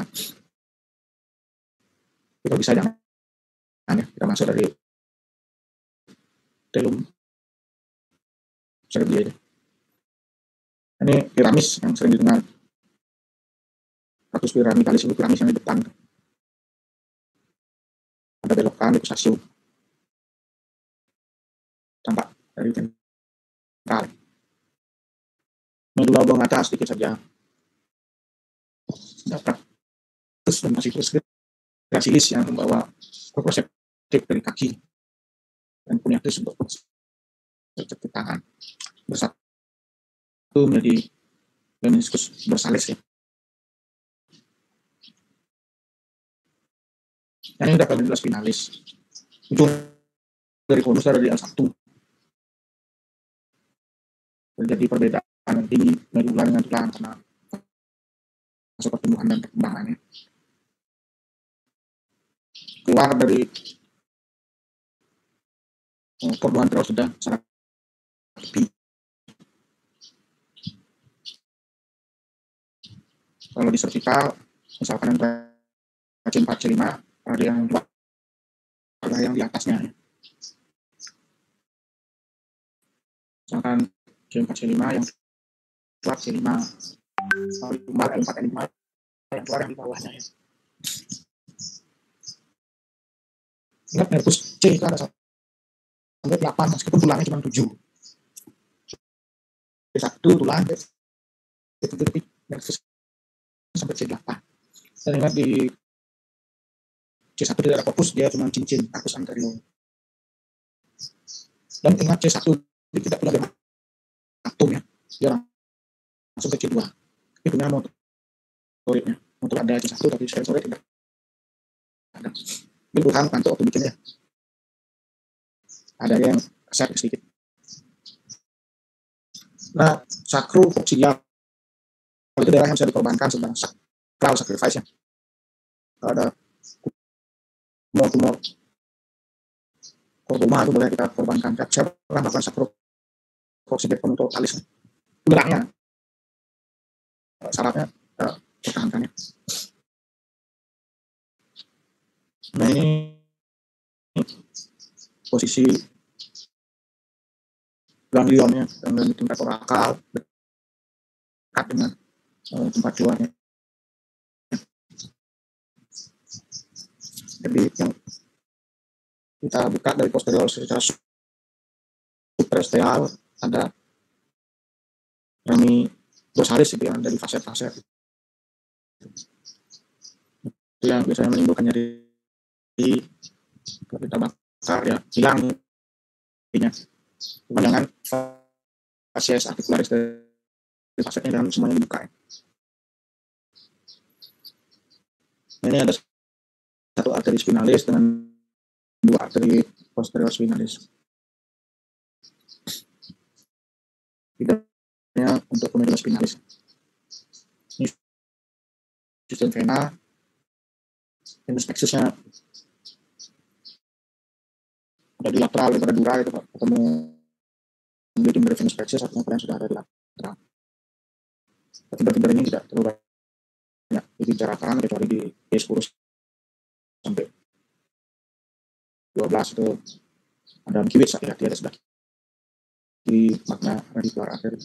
[SPEAKER 1] Itu bisa jangan ya, kita masuk dari telum cerebri aja. Ini piramis yang sering didengar. Status piramitalis itu piramis yang di depan. Ada belokan itu stasiun. Tampak dari tentral. Medula oblongata sedikit saja. Dapat terus dan masih terus grasilis yang membawa proprioceptif dari kaki dan punya terus untuk proprioceptif tangan. Bersatu menjadi meniscus dorsalis ya. Yang ini dapat medula spinalis. Ujung dari konus dari L1. Terjadi perbedaan yang tinggi medula dengan tulang karena fase pertumbuhan dan perkembangannya. Keluar dari korban terus sudah sangat pipi. Kalau di cervical, misalkan yang C4, C5, ada yang ada yang di atasnya. Misalkan C4, C5 yang keluar C5, L4, L5 yang keluar yang di bawahnya ya. Ingat nervus C itu ada sampai 8, meskipun tulangnya cuma 7. C1 tulang, C3 nervus sampai C8. Dan ingat di C1 tidak ada fokus, dia cuma cincin, fokus anterior. Dan ingat C1 tidak punya atom ya, dia langsung ke C2. Itu punya motoritnya. Motor ada C1 tapi sensornya tidak ada. Ini Tuhan kantor waktu bikinnya. Ada yang kasar sedikit. Nah, sakrokoksial itu daerah yang bisa dikorbankan sedang sakral sacrifice ya. Kalau ada tumor korboma itu boleh kita korbankan. Saya pernah melakukan sakrokoksial untuk alis. Geraknya, syaratnya pertahankannya. Nah ini posisi ganglionnya dengan tingkat orakal dekat dengan tempat keluarnya. Jadi yang kita buka dari posterior secara supraosteal ada rami dorsalis itu yang dari faset-faset. Itu yang biasanya menimbulkan nyeri kalau kita bakar ya hilang intinya. Kepanjangan fasies articularis dari fasetnya dan semuanya dibuka ya. Ini ada satu arteri spinalis dengan 2 arteri posterior spinalis. Tidaknya untuk medula spinalis. Ini sistem vena, venous plexusnya ada di lateral daripada dura itu ketemu leading dari venous plexus, artinya kalian sudah ada di lateral. Fiber-fiber ini tidak terlalu banyak dibicarakan kecuali di D10 sampai 12 itu ada kiwit hati-hati ada sebelah kiri makna radikular arteri.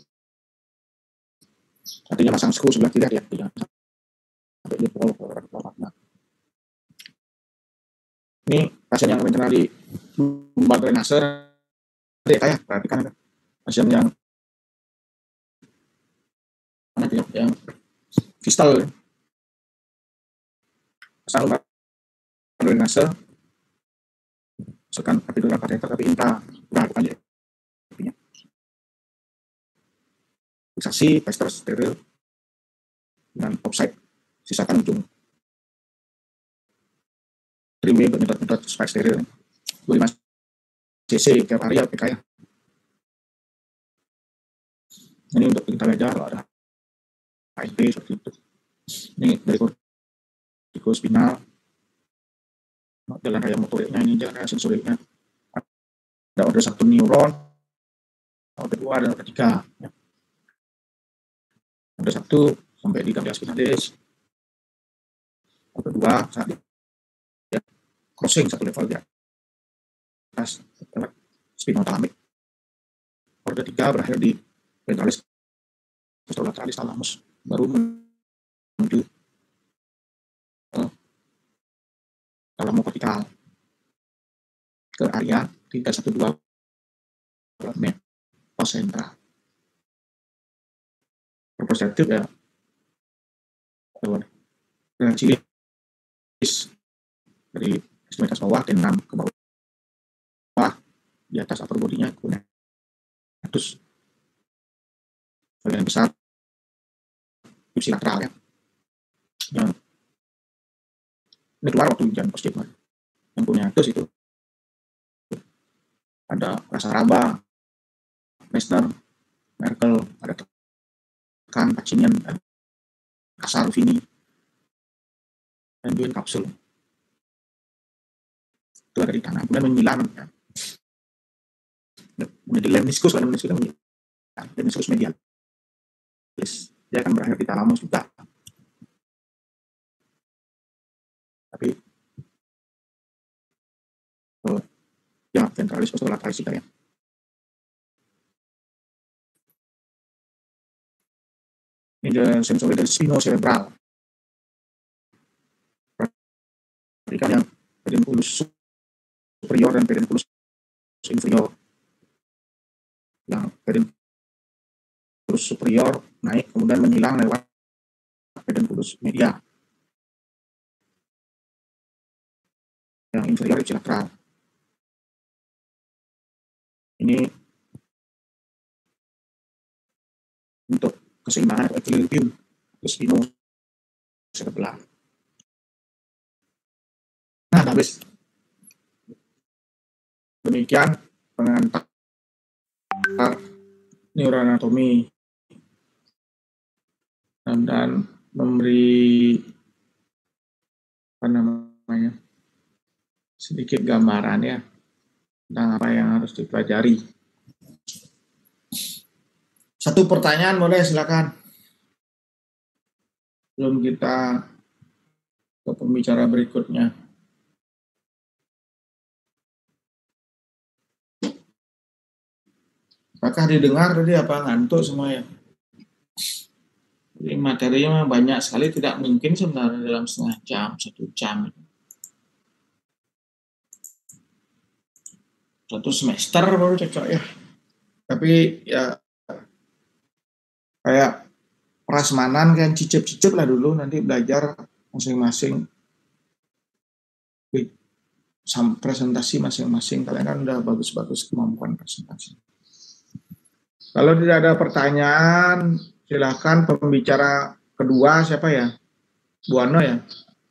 [SPEAKER 1] Artinya masang skru sebelah kiri hati-hati ya. Sampai dia pukul ke radikular magna. Ini pasien yang kena di lumbar drainase ya kayak perhatikan pasien yang mana itu yang fistal pasang lumbar drainase masukkan epidural kateter tapi intra bukan ya fiksasi pester steril dengan offside sisakan ujung trimway bermetot spike steril 25 cc tiap hari ya PK ya. Ini untuk kita belajar kalau ada ASD seperti itu. Ini dari kortikospinal jalan raya motoriknya, ini jalan raya sensoriknya. Ada order 1 neuron, order 2 dan order 3 ya. Order 1 sampai di ganglia spinalis, order 2 saat ya, crossing satu level di atas spinothalamic, order 3 berakhir di ventralis posterolateralis thalamus, baru menuju thalamokortikal ke area 312 placenta. Proprioceptif ya cilis dari ekstremitas bawah dan 6 ke bawah di atas upper body-nya terus bagian besar ipsilateral ya yang ini keluar waktu hujan positif yang punya terus itu ada rasa raba, Meissner, Merkel, ada tekan, Pacinian, kasar Rufini, dan join kapsul itu ada di tangan, kemudian menyilang ya. Menjadi lemniscus, lemniscus medialis, dia akan berakhir di thalamus juga, tapi ya ventralis posterolateralis juga ya. Ini sensori dari spinocerebral. Perhatikan yang pedunculus superior dan pedunculus inferior. Yang pedunculus superior naik kemudian menghilang lewat pedunculus media. Yang inferior ipsilateral. Ini untuk keseimbangan equilibrium spinocerebral. Nah, habis demikian pengantar neuroanatomi dan memberi apa namanya sedikit gambaran ya tentang apa yang harus dipelajari. Satu pertanyaan boleh silakan. Belum kita ke pembicara berikutnya. Apakah didengar tadi apa ngantuk semua ya? Jadi materinya banyak sekali, tidak mungkin sebenarnya dalam setengah jam, 1 jam. 1 semester baru cocok ya. Tapi ya kayak prasmanan kan cicip-cicip lah dulu, nanti belajar masing-masing presentasi masing-masing. Kalian kan udah bagus-bagus kemampuan presentasi. Kalau tidak ada pertanyaan, silakan pembicara kedua siapa ya? Bu Ano ya?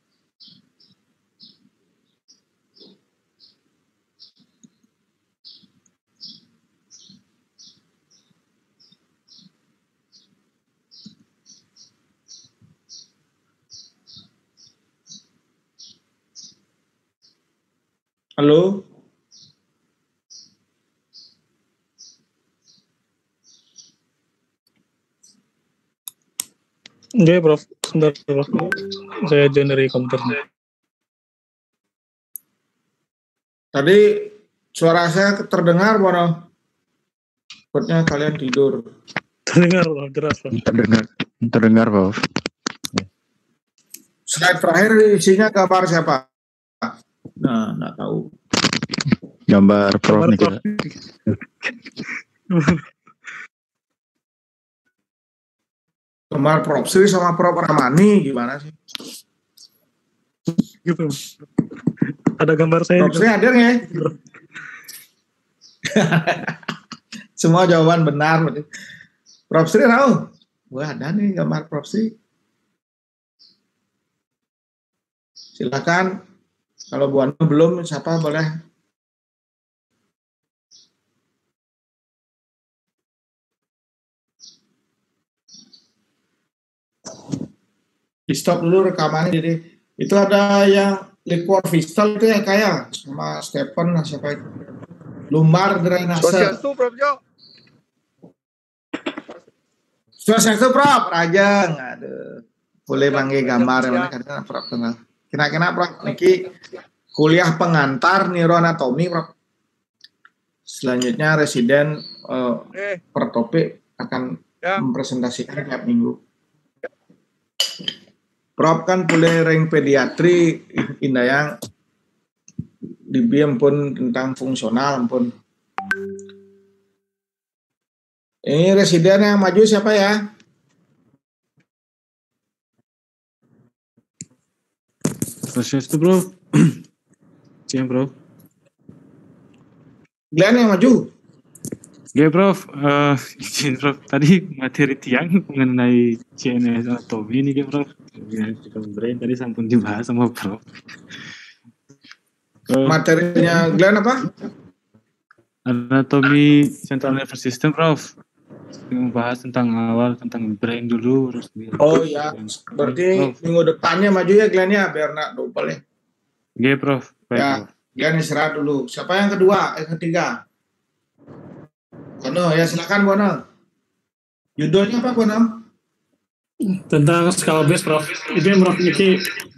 [SPEAKER 1] Halo?
[SPEAKER 2] Oke, Prof. Sebentar, Prof. Saya join dari komputer.
[SPEAKER 1] Tadi suara saya terdengar, Bono? Takutnya kalian tidur.
[SPEAKER 2] Terdengar, Prof. Jelas, Prof.
[SPEAKER 3] Terdengar, Prof.
[SPEAKER 1] Slide terakhir isinya gambar siapa? Nah, nggak tahu.
[SPEAKER 3] Gambar Prof nih kita.
[SPEAKER 1] Gambar Prof Sri sama Prof Ramani gimana sih?
[SPEAKER 2] Gitu. Ada gambar saya.
[SPEAKER 1] Prof Sri hadir nggak ya? Semua jawaban benar. Prof Sri tahu? Wah, ada nih gambar Prof Sri. Silakan. Kalau Bu Anu belum, siapa boleh? Di stop dulu rekamannya. Jadi itu ada yang liquor fistal itu ya kayak sama Stephen siapa itu? Lumbar drainase.
[SPEAKER 4] Swastiastu, Prof Jo.
[SPEAKER 1] Swastiastu, Prof. Rajang. Aduh. Boleh panggil gambar yang mana kadang Prof kenal. Kena Prof niki kuliah pengantar neuroanatomi, Prof. Selanjutnya residen per topik akan mempresentasikan tiap minggu. Prof kan boleh ring pediatri indayang di BIM pun tentang fungsional pun. Ini residen yang maju siapa ya?
[SPEAKER 3] Swastiastu, Prof. Siap, Prof.
[SPEAKER 1] Glenn yang maju.
[SPEAKER 3] Oke, Prof. Izin, Prof. Tadi materi tiang mengenai CNS anatomi ini, Prof. Brain tadi sampun dibahas sama Prof.
[SPEAKER 1] Materinya Glenn apa?
[SPEAKER 3] Anatomi Central Nervous System, Prof. Membahas tentang awal tentang brain dulu, terus.
[SPEAKER 1] Oh ya, berarti minggu depannya maju ya Glenn ya, biar nak double ya.
[SPEAKER 3] Oke, Prof. Baik,
[SPEAKER 1] Ya,
[SPEAKER 3] Prof.
[SPEAKER 1] Glenn istirahat dulu. Siapa yang kedua? Yang ketiga? Bono, ya silakan Bono. Judulnya apa Bono?
[SPEAKER 2] Tentang skala base, Prof. Itu yang Prof Niki.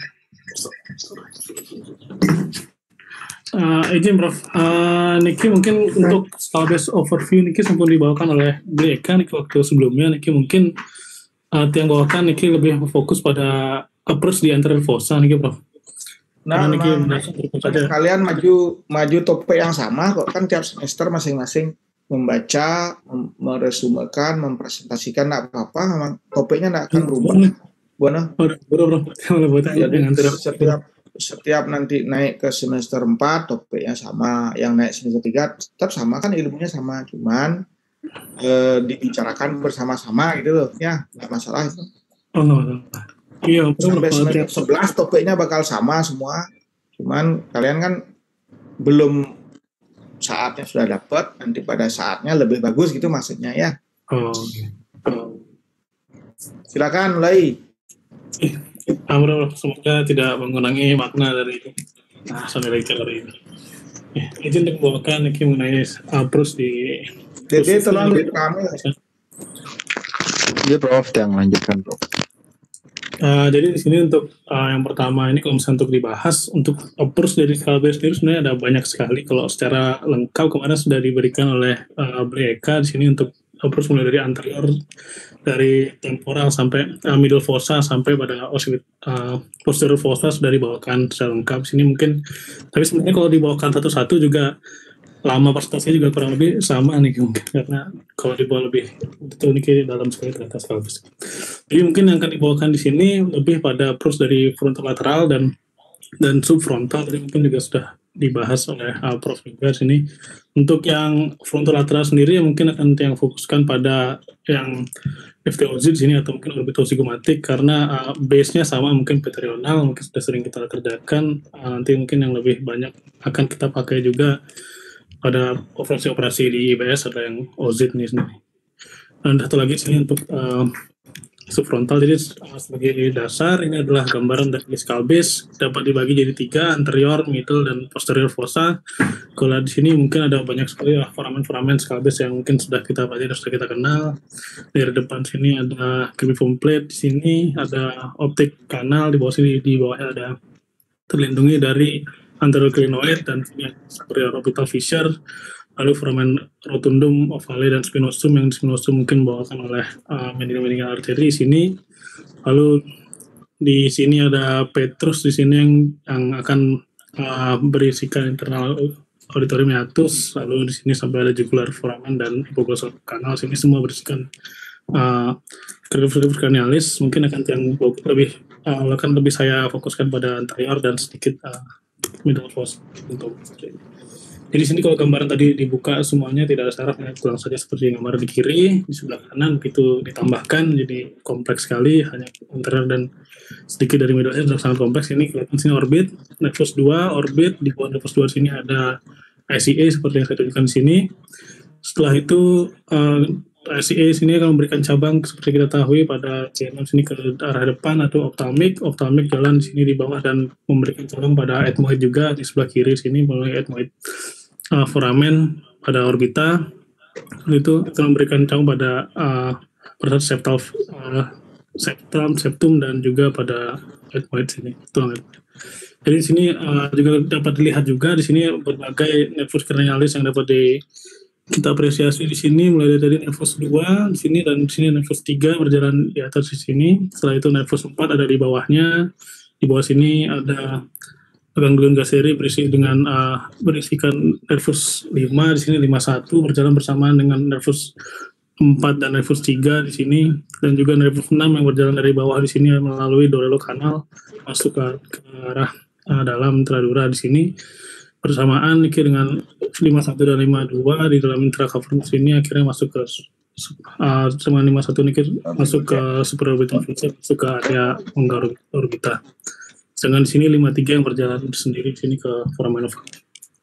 [SPEAKER 2] Izin Prof, Niki mungkin untuk skala base overview Niki sempat dibawakan oleh Eka Niki waktu sebelumnya. Niki mungkin yang bawakan Niki lebih fokus pada approach di anterior fossa Niki Prof.
[SPEAKER 1] Nah, kalian maju topik yang sama kok, kan tiap semester masing-masing membaca, meresumekan, mempresentasikan, tidak apa-apa, memang topiknya tidak akan berubah. Bono. Jadi setiap nanti naik ke semester 4 topiknya sama, yang naik semester 3 tetap sama kan, ilmunya sama, cuman dibicarakan bersama-sama gitu loh, ya nggak masalah itu.
[SPEAKER 2] Iya,
[SPEAKER 1] sampai semester 11 topiknya bakal sama semua, cuman kalian kan belum saatnya sudah dapat, nanti pada saatnya lebih bagus gitu maksudnya ya. Silakan mulai.
[SPEAKER 2] Semoga tidak mengurangi makna dari sesi lecture hari ini. Izin untuk membawakan Niki mengenai approach di.
[SPEAKER 1] Jadi tolong kami.
[SPEAKER 3] Iya, Prof, yang lanjutkan, Prof.
[SPEAKER 2] Jadi di sini untuk yang pertama ini kalau misalnya untuk dibahas untuk approach dari skala base sendiri sebenarnya ada banyak sekali. Kalau secara lengkap kemarin sudah diberikan oleh Eka di sini untuk approach mulai dari anterior, dari temporal sampai middle fossa sampai pada posterior fossa sudah dibawakan secara lengkap. Di sini mungkin, tapi sebenarnya kalau dibawakan satu-satu juga lama presentasinya juga kurang lebih sama nih mungkin, karena kalau dibawa lebih betul nih dalam sekali ternyata skala base. Jadi mungkin yang akan dibawakan di sini lebih pada approach dari frontal lateral dan subfrontal. Jadi mungkin juga sudah dibahas oleh Prof juga di sini. Untuk yang frontal lateral sendiri ya mungkin akan yang fokuskan pada yang FTOZ di sini atau mungkin orbitosigomatik, karena base-nya sama mungkin petrional, mungkin sudah sering kita kerjakan. Nanti mungkin yang lebih banyak akan kita pakai juga pada operasi-operasi di IBS ada yang OZ nih sendiri. Dan satu lagi sini untuk subfrontal, jadi sebagai dasar ini adalah gambaran dari skull base, dapat dibagi jadi 3, anterior, middle, dan posterior fossa. Kalau di sini mungkin ada banyak sekali foramen-foramen skull base yang mungkin sudah kita pelajari, sudah kita kenal. Dari depan sini ada cribriform plate, di sini ada optik kanal, di bawah sini di bawahnya ada terlindungi dari anteroclinoid dan ini superior orbital fissure, lalu foramen rotundum, ovale dan spinosum, yang spinosum mungkin dibawakan oleh medial artery di sini. Lalu di sini ada petrus di sini yang akan berisikan internal auditorium hiatus, lalu di sini sampai ada jugular foramen dan hypoglossal canal. Sini semua berisikan curvature cranialis. Mungkin akan lebih saya fokuskan pada anterior dan sedikit middle fossa untuk. Jadi sini kalau gambaran tadi dibuka semuanya tidak ada saraf, kurang saja seperti gambar di kiri. Di sebelah kanan begitu ditambahkan jadi kompleks sekali, hanya anterior dan sedikit dari middle sudah sangat kompleks. Ini kelihatan sini orbit, nervus 2 orbit, di bawah nervus 2 sini ada ICA seperti yang saya tunjukkan di sini. Setelah itu ICA sini akan memberikan cabang seperti kita tahu pada C6 sini ke arah depan atau ophthalmic jalan di sini di bawah dan memberikan cabang pada ethmoid juga di sebelah kiri sini melalui ethmoid foramen pada orbita. Itu akan memberikan cabang pada septum dan juga pada ethmoid sini. Jadi di sini juga dapat dilihat juga di sini berbagai nervus cranialis yang dapat kita apresiasi di sini, mulai dari nervus 2 di sini dan di sini nervus 3 berjalan di atas di sini. Setelah itu nervus 4 ada di bawahnya. Di bawah sini ada ganglion gasseri berisikan nervus 5 di sini 51 berjalan bersamaan dengan nervus 4 dan nervus 3 di sini, dan juga nervus 6 yang berjalan dari bawah di sini melalui Dorello Canal masuk ke arah dalam intradura di sini. Bersamaan dengan 51 dan 52 di dalam intracavernous ini akhirnya masuk ke sama 51 ini masuk ke supraorbital fissure, masuk ke area ongga orbita. Sedangkan di sini 53 yang berjalan sendiri di sini ke foramen ovale.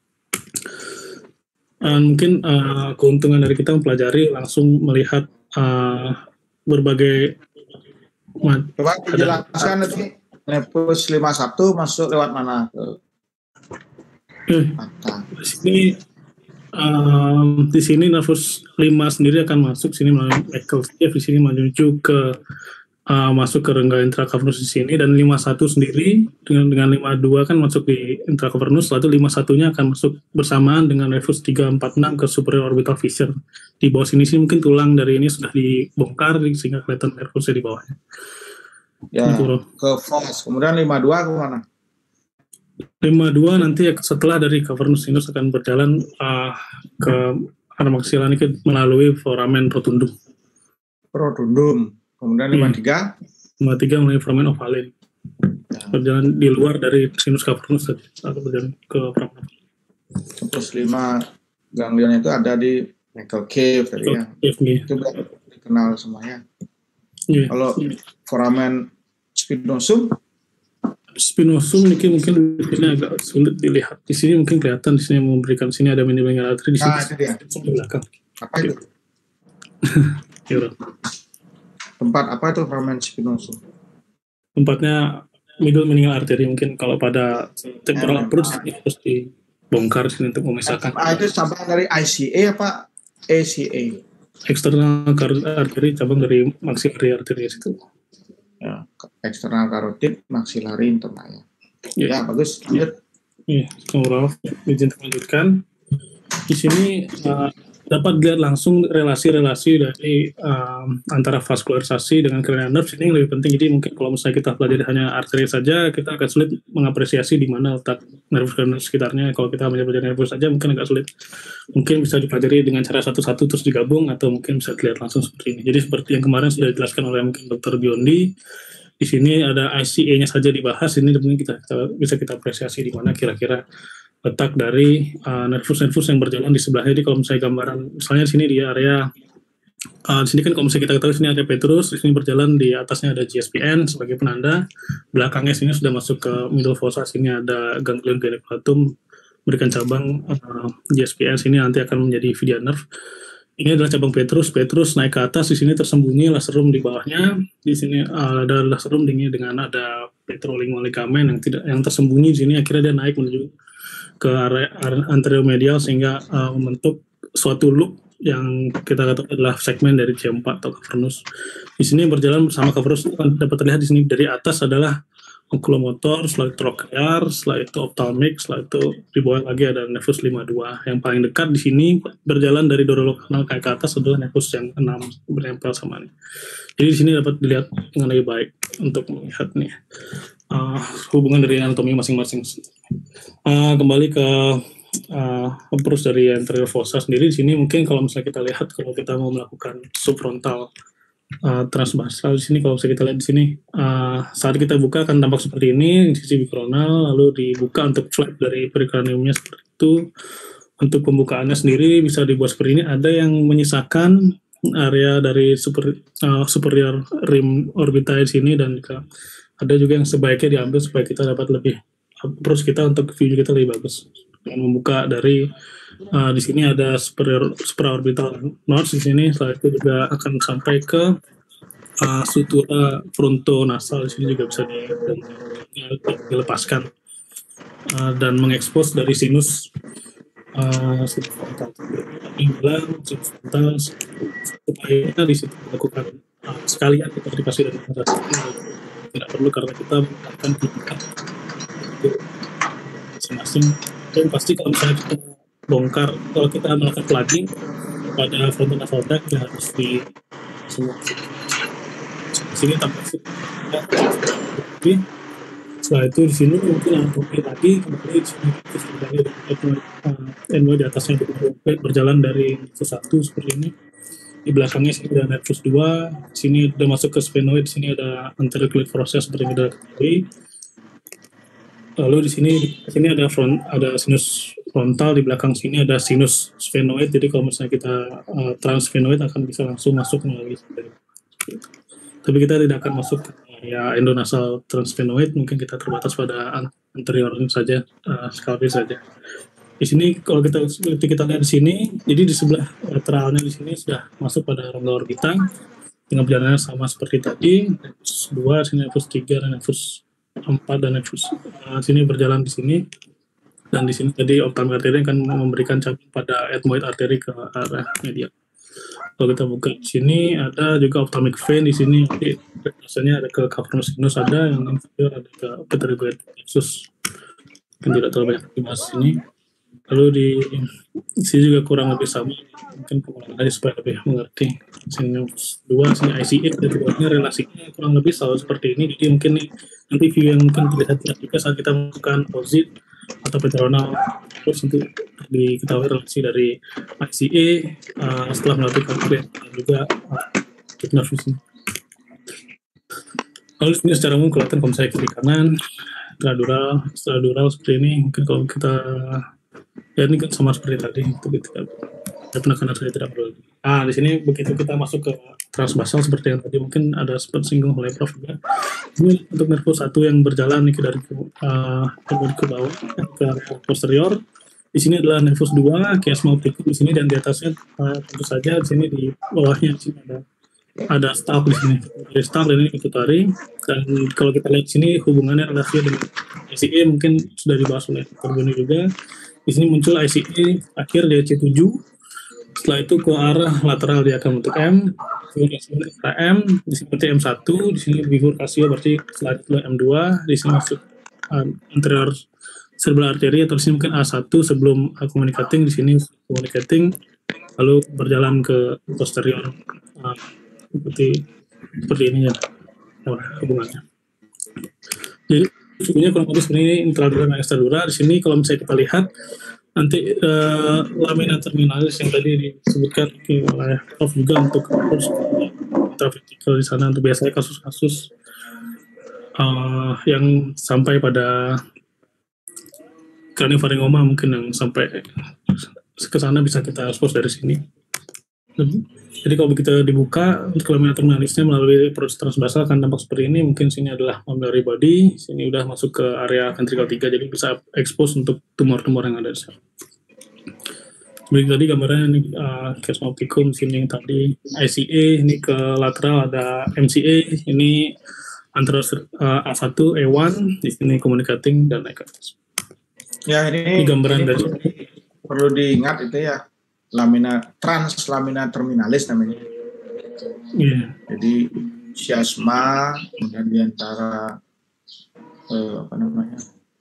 [SPEAKER 2] Mungkin keuntungan dari kita mempelajari langsung melihat berbagai
[SPEAKER 1] coba dijelaskan nanti nervus 51 masuk lewat mana ke mata.
[SPEAKER 2] Di sini nervus 5 sendiri akan masuk sini melalui Michael Steve di sini menuju ke masuk ke rongga intracavernous di sini, dan 51 sendiri dengan 52 kan masuk di intracavernous, lalu 51-nya akan masuk bersamaan dengan nervus 346 ke superior orbital fissure. Di bawah sini mungkin tulang dari ini sudah dibongkar sehingga kelihatan nervusnya di bawahnya.
[SPEAKER 1] Ya, ke foss. Kemudian 52 ke mana?
[SPEAKER 2] 52 nanti setelah dari cavernous sinus akan berjalan ke arah maksilan ini melalui foramen rotundum.
[SPEAKER 1] Kemudian 53
[SPEAKER 2] melalui foramen ovale. Berjalan di luar dari sinus cavernous atau berjalan ke foramen.
[SPEAKER 1] Terus 5 ganglion itu ada di Michael Cave tadi ya. Itu dikenal semuanya. Kalau foramen spinosum
[SPEAKER 2] ini mungkin di sini agak sulit dilihat. Di sini mungkin kelihatan, di sini memberikan sini ada mini-mini artery di sini. Di belakang.
[SPEAKER 1] Apa itu? Tempat apa itu foramen spinosum?
[SPEAKER 2] Tempatnya middle meningal artery, mungkin kalau pada temporal approach harus dibongkar sini untuk memisahkan.
[SPEAKER 1] Itu cabang dari ICA apa ACA?
[SPEAKER 2] External artery, cabang dari maxillary artery itu.
[SPEAKER 1] Ya, eksternal karotid, maxillary internal. Ya, bagus. Lanjut.
[SPEAKER 2] Iya, Ralf, izin melanjutkan. Di sini dapat dilihat langsung relasi-relasi dari antara vaskularisasi dengan cranial nerve. Ini yang lebih penting. Jadi mungkin kalau misalnya kita pelajari hanya arteri saja, kita agak sulit mengapresiasi di mana letak nervus cranial sekitarnya. Kalau kita hanya belajar nervus saja, mungkin agak sulit. Mungkin bisa dipelajari dengan cara satu-satu terus digabung, atau mungkin bisa dilihat langsung seperti ini. Jadi seperti yang kemarin sudah dijelaskan oleh mungkin Dr. Biondi, di sini ada ICA-nya saja dibahas. Ini mungkin bisa kita apresiasi di mana kira-kira letak dari nervus-nervus yang berjalan di sebelahnya. Jadi kalau misalnya gambaran, misalnya di sini di area di sini kan kalau misalnya kita ketahui sini ada petrus, di sini berjalan di atasnya ada GSPN sebagai penanda, belakangnya sini sudah masuk ke middle fossa, sini ada ganglion geniculum berikan cabang GSPN, sini nanti akan menjadi video nerve. Ini adalah cabang petrus naik ke atas, di sini tersembunyi laserum di bawahnya, di sini ada laserum dengan ada petrolingual ligamen yang tersembunyi di sini, akhirnya dia naik menuju ke area anteromedial sehingga membentuk suatu loop yang kita katakan adalah segmen dari C4 atau cavernous. Di sini berjalan bersama cavernous, dapat terlihat di sini dari atas adalah oculomotor, setelah itu trochlear, setelah itu ophthalmic, setelah itu di bawah lagi ada nervus 52. Yang paling dekat di sini berjalan dari dorolokanal kayak ke atas adalah nervus yang 6 berempel sama nih. Jadi di sini dapat dilihat dengan lebih baik untuk melihat nih hubungan dari anatomi masing-masing. Kembali ke approach dari anterior fossa sendiri di sini mungkin kalau misalnya kita lihat kalau kita mau melakukan subfrontal transversal di sini kalau bisa kita lihat di sini saat kita buka akan tampak seperti ini di sisi bikronal lalu dibuka untuk flap dari perikraniumnya seperti itu. Untuk pembukaannya sendiri bisa dibuat seperti ini, ada yang menyisakan area dari superior rim orbitae di sini dan ada juga yang sebaiknya diambil supaya kita dapat lebih approach kita untuk view kita lebih bagus. Dengan membuka dari di sini ada supraorbital nodes di sini, setelah itu juga akan sampai ke sutura frontonasal di sini juga bisa dilepaskan dan mengekspos dari sinus frontal supaya di situ melakukan sekalian kita dikasih dari tidak perlu karena kita akan kita masing-masing. Dan pasti kalau misalnya kita bongkar, kalau kita melakukan plugging pada frontonasal duct yang harus di semua sini tampak tapi setelah itu di sini mungkin anatomi lagi kembali di sini NW di atasnya berjalan dari nervus 1 seperti ini, di belakangnya sini ada nervus 2, sini udah masuk ke sphenoid, di sini ada anterior process seperti yang kita ketahui. Lalu di sini ada sinus frontal, di belakang sini ada sinus sphenoid. Jadi kalau misalnya kita transsphenoid akan bisa langsung masuk melalui sphenoid. Tapi kita tidak akan masuk ke area endonasal transsphenoid, mungkin kita terbatas pada anteriornya saja, scalpel saja. Di sini kalau kita lihat di sini, jadi di sebelah lateralnya di sini sudah masuk pada rongga orbita dengan perjalanannya sama seperti tadi, nervus 2, sini nervus 3 dan nervus 4 dan nervus sini berjalan di sini, dan di sini tadi ophthalmic artery akan memberikan cabang pada ethmoid artery ke arah medial. Kalau kita buka di sini ada juga ophthalmic vein di sini, biasanya ada ke cavernous sinus, ada yang inferior, ada ke pterygoid plexus, yang tidak terlalu banyak dibahas sini. Lalu di sini juga kurang lebih sama, mungkin pengulangan aja supaya lebih mengerti. Sini 2, sini ICA, dan keduanya relasinya kurang lebih selalu seperti ini. Jadi mungkin nih, nanti view yang mungkin terlihat juga saat kita melakukan opposite atau peteronal, terus nanti diketahui relasi dari ICA setelah melakukan upgrade dan juga nervus ini. Lalu ini secara umum kelihatan kalau saya kiri kanan, extradural seperti ini. Mungkin kalau kita ya ini kan sama seperti tadi, itu kita penekanan saya tidak perlu. Di sini begitu kita masuk ke transbasal seperti yang tadi mungkin ada sempat singgung oleh Prof juga. Ini untuk nervus 1 yang berjalan nih dari ke bawah ke posterior. Di sini adalah nervus 2, chiasma opticum di sini, dan di atasnya tentu saja di sini di bawahnya di sini ada stalk di sini. Dari stalk dan ini pituitary. Dan kalau kita lihat di sini hubungannya relasi dengan ICA mungkin sudah dibahas oleh Dr. Boni juga. Di sini muncul ICA akhir di C7. Setelah itu ke arah lateral dia akan bentuk M, bifurkasi ke M, di sini berarti M1, di sini bifurkasi berarti setelah itu M2, di sini masuk anterior cerebral artery, atau di sini mungkin A1 sebelum communicating, di sini communicating, lalu berjalan ke posterior seperti ini ya hubungannya. Jadi figurnya kurang lebih sebenarnya intradural dan extradural. Di sini kalau misalnya kita lihat nanti lamina terminalis yang tadi disebutkan oleh Prof juga untuk intravertikal di sana, untuk biasanya kasus-kasus yang sampai pada craniofaryngoma mungkin yang sampai ke sana bisa kita expose dari sini. Jadi kalau begitu dibuka untuk lamina terminalisnya melalui proses transbasal akan tampak seperti ini. Mungkin sini adalah mammillary body, sini udah masuk ke area ventricle 3, jadi bisa expose untuk tumor-tumor yang ada di sana. Seperti tadi gambarnya ini chiasma opticum, sini yang tadi ICA, ini ke lateral ada MCA, ini antara A1, A1, di sini communicating dan naik ke atas.
[SPEAKER 1] Ya ini
[SPEAKER 2] gambaran dari
[SPEAKER 1] perlu diingat itu ya, translamina terminalis namanya.
[SPEAKER 2] Yeah.
[SPEAKER 1] Jadi chiasma, kemudian di antara apa namanya,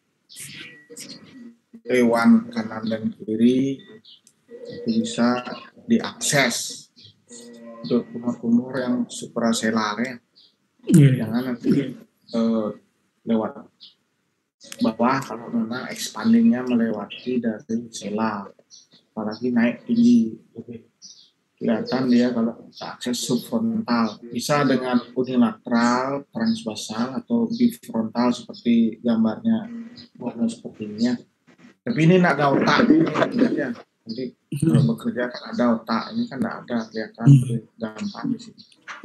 [SPEAKER 1] T1 kanan dan kiri itu bisa diakses untuk tumor-tumor yang supraselar ya. Jangan nanti lewat bawah kalau memang expandingnya melewati dari selar, apalagi naik tinggi. Kelihatan dia kalau bisa akses subfrontal, bisa dengan unilateral, transversal atau bifrontal seperti gambarnya warna seperti ini ya. Tapi ini tidak ada otak ya. Nanti kalau bekerja kan ada otak, ini kan tidak ada, kelihatan gampang di sini.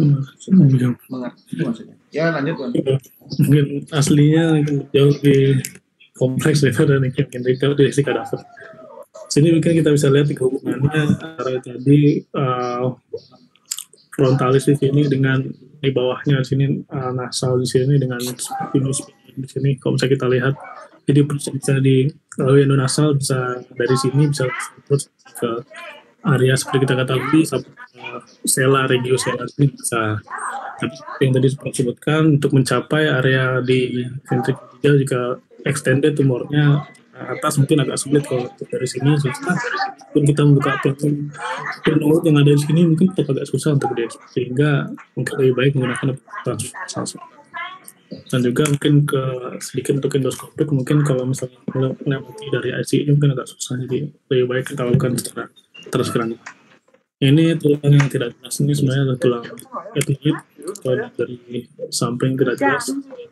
[SPEAKER 1] Mengerti maksudnya. Ya lanjut Bang.
[SPEAKER 2] Mungkin aslinya jauh lebih kompleks daripada yang kita dari kadaver. Sini mungkin kita bisa lihat hubungannya antara tadi frontalis di sini dengan di bawahnya di sini nasal di sini dengan spinous di sini. Kalau misalnya kita lihat, jadi bisa dilalui endonasal, bisa dari sini bisa terus ke area seperti kita ketahui sela regio sela ini bisa. Tapi yang tadi disebutkan untuk mencapai area di ventricle jika extended tumornya atas mungkin agak sulit kalau dari sini susah. Pun kita membuka penuh yang ada di sini mungkin tetap agak susah untuk dia, sehingga mungkin lebih baik menggunakan transversal. Dan juga mungkin ke sedikit untuk endoskopik, mungkin kalau misalnya melewati dari ICU mungkin agak susah, jadi lebih baik kita lakukan secara transkranial. Ini tulang yang tidak jelas, ini sebenarnya adalah tulang ethmoid dari samping tidak jelas,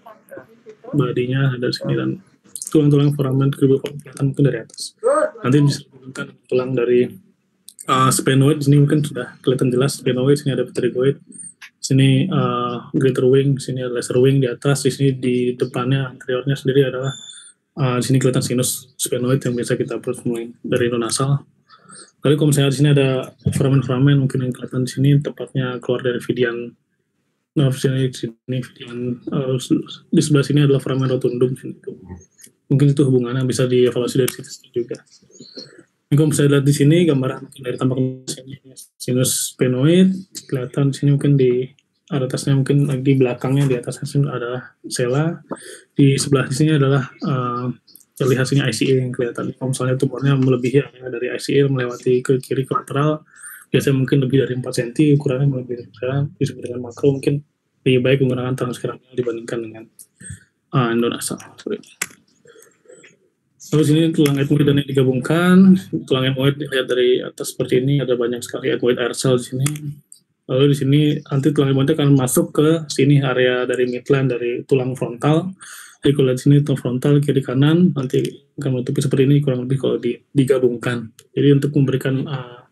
[SPEAKER 2] badinya ada di sini, dan tulang-tulang foramen kelihatan mungkin dari atas. Nanti bisa digunakan tulang dari sphenoid, sini mungkin sudah kelihatan jelas sphenoid, sini ada pterygoid, sini greater wing, sini ada lesser wing di atas, di sini di depannya anteriornya sendiri adalah di sini kelihatan sinus sphenoid yang biasa kita approach mulai dari endonasal. Lalu kalau misalnya di sini ada foramen-foramen mungkin yang kelihatan di sini tepatnya keluar dari Vidian nerve, sini Vidian, di sebelah sini adalah foramen rotundum sini. Mungkin itu hubungannya bisa dievaluasi dari situ juga. Ini kalau bisa lihat di sini gambaran dari tampak sini sinus sphenoid, kelihatan di sini mungkin di atasnya, mungkin di belakangnya di atasnya sini adalah sela, di sebelah sini adalah terlihat sini ICA yang kelihatan. Kalau misalnya tumornya melebihi area dari ICA melewati ke kiri ke lateral, biasanya mungkin lebih dari 4 cm, ukurannya lebih besar, disebut dengan makro, mungkin lebih baik menggunakan transkranial dibandingkan dengan endonasal. Lalu sini tulang ethmoid dan yang digabungkan. Tulang ethmoid dilihat dari atas seperti ini, ada banyak sekali ethmoid air cell di sini. Lalu di sini nanti tulang ethmoid akan masuk ke sini area dari midline dari tulang frontal. Jadi kalau di sini tulang frontal kiri kanan nanti akan menutupi seperti ini kurang lebih kalau digabungkan. Jadi untuk memberikan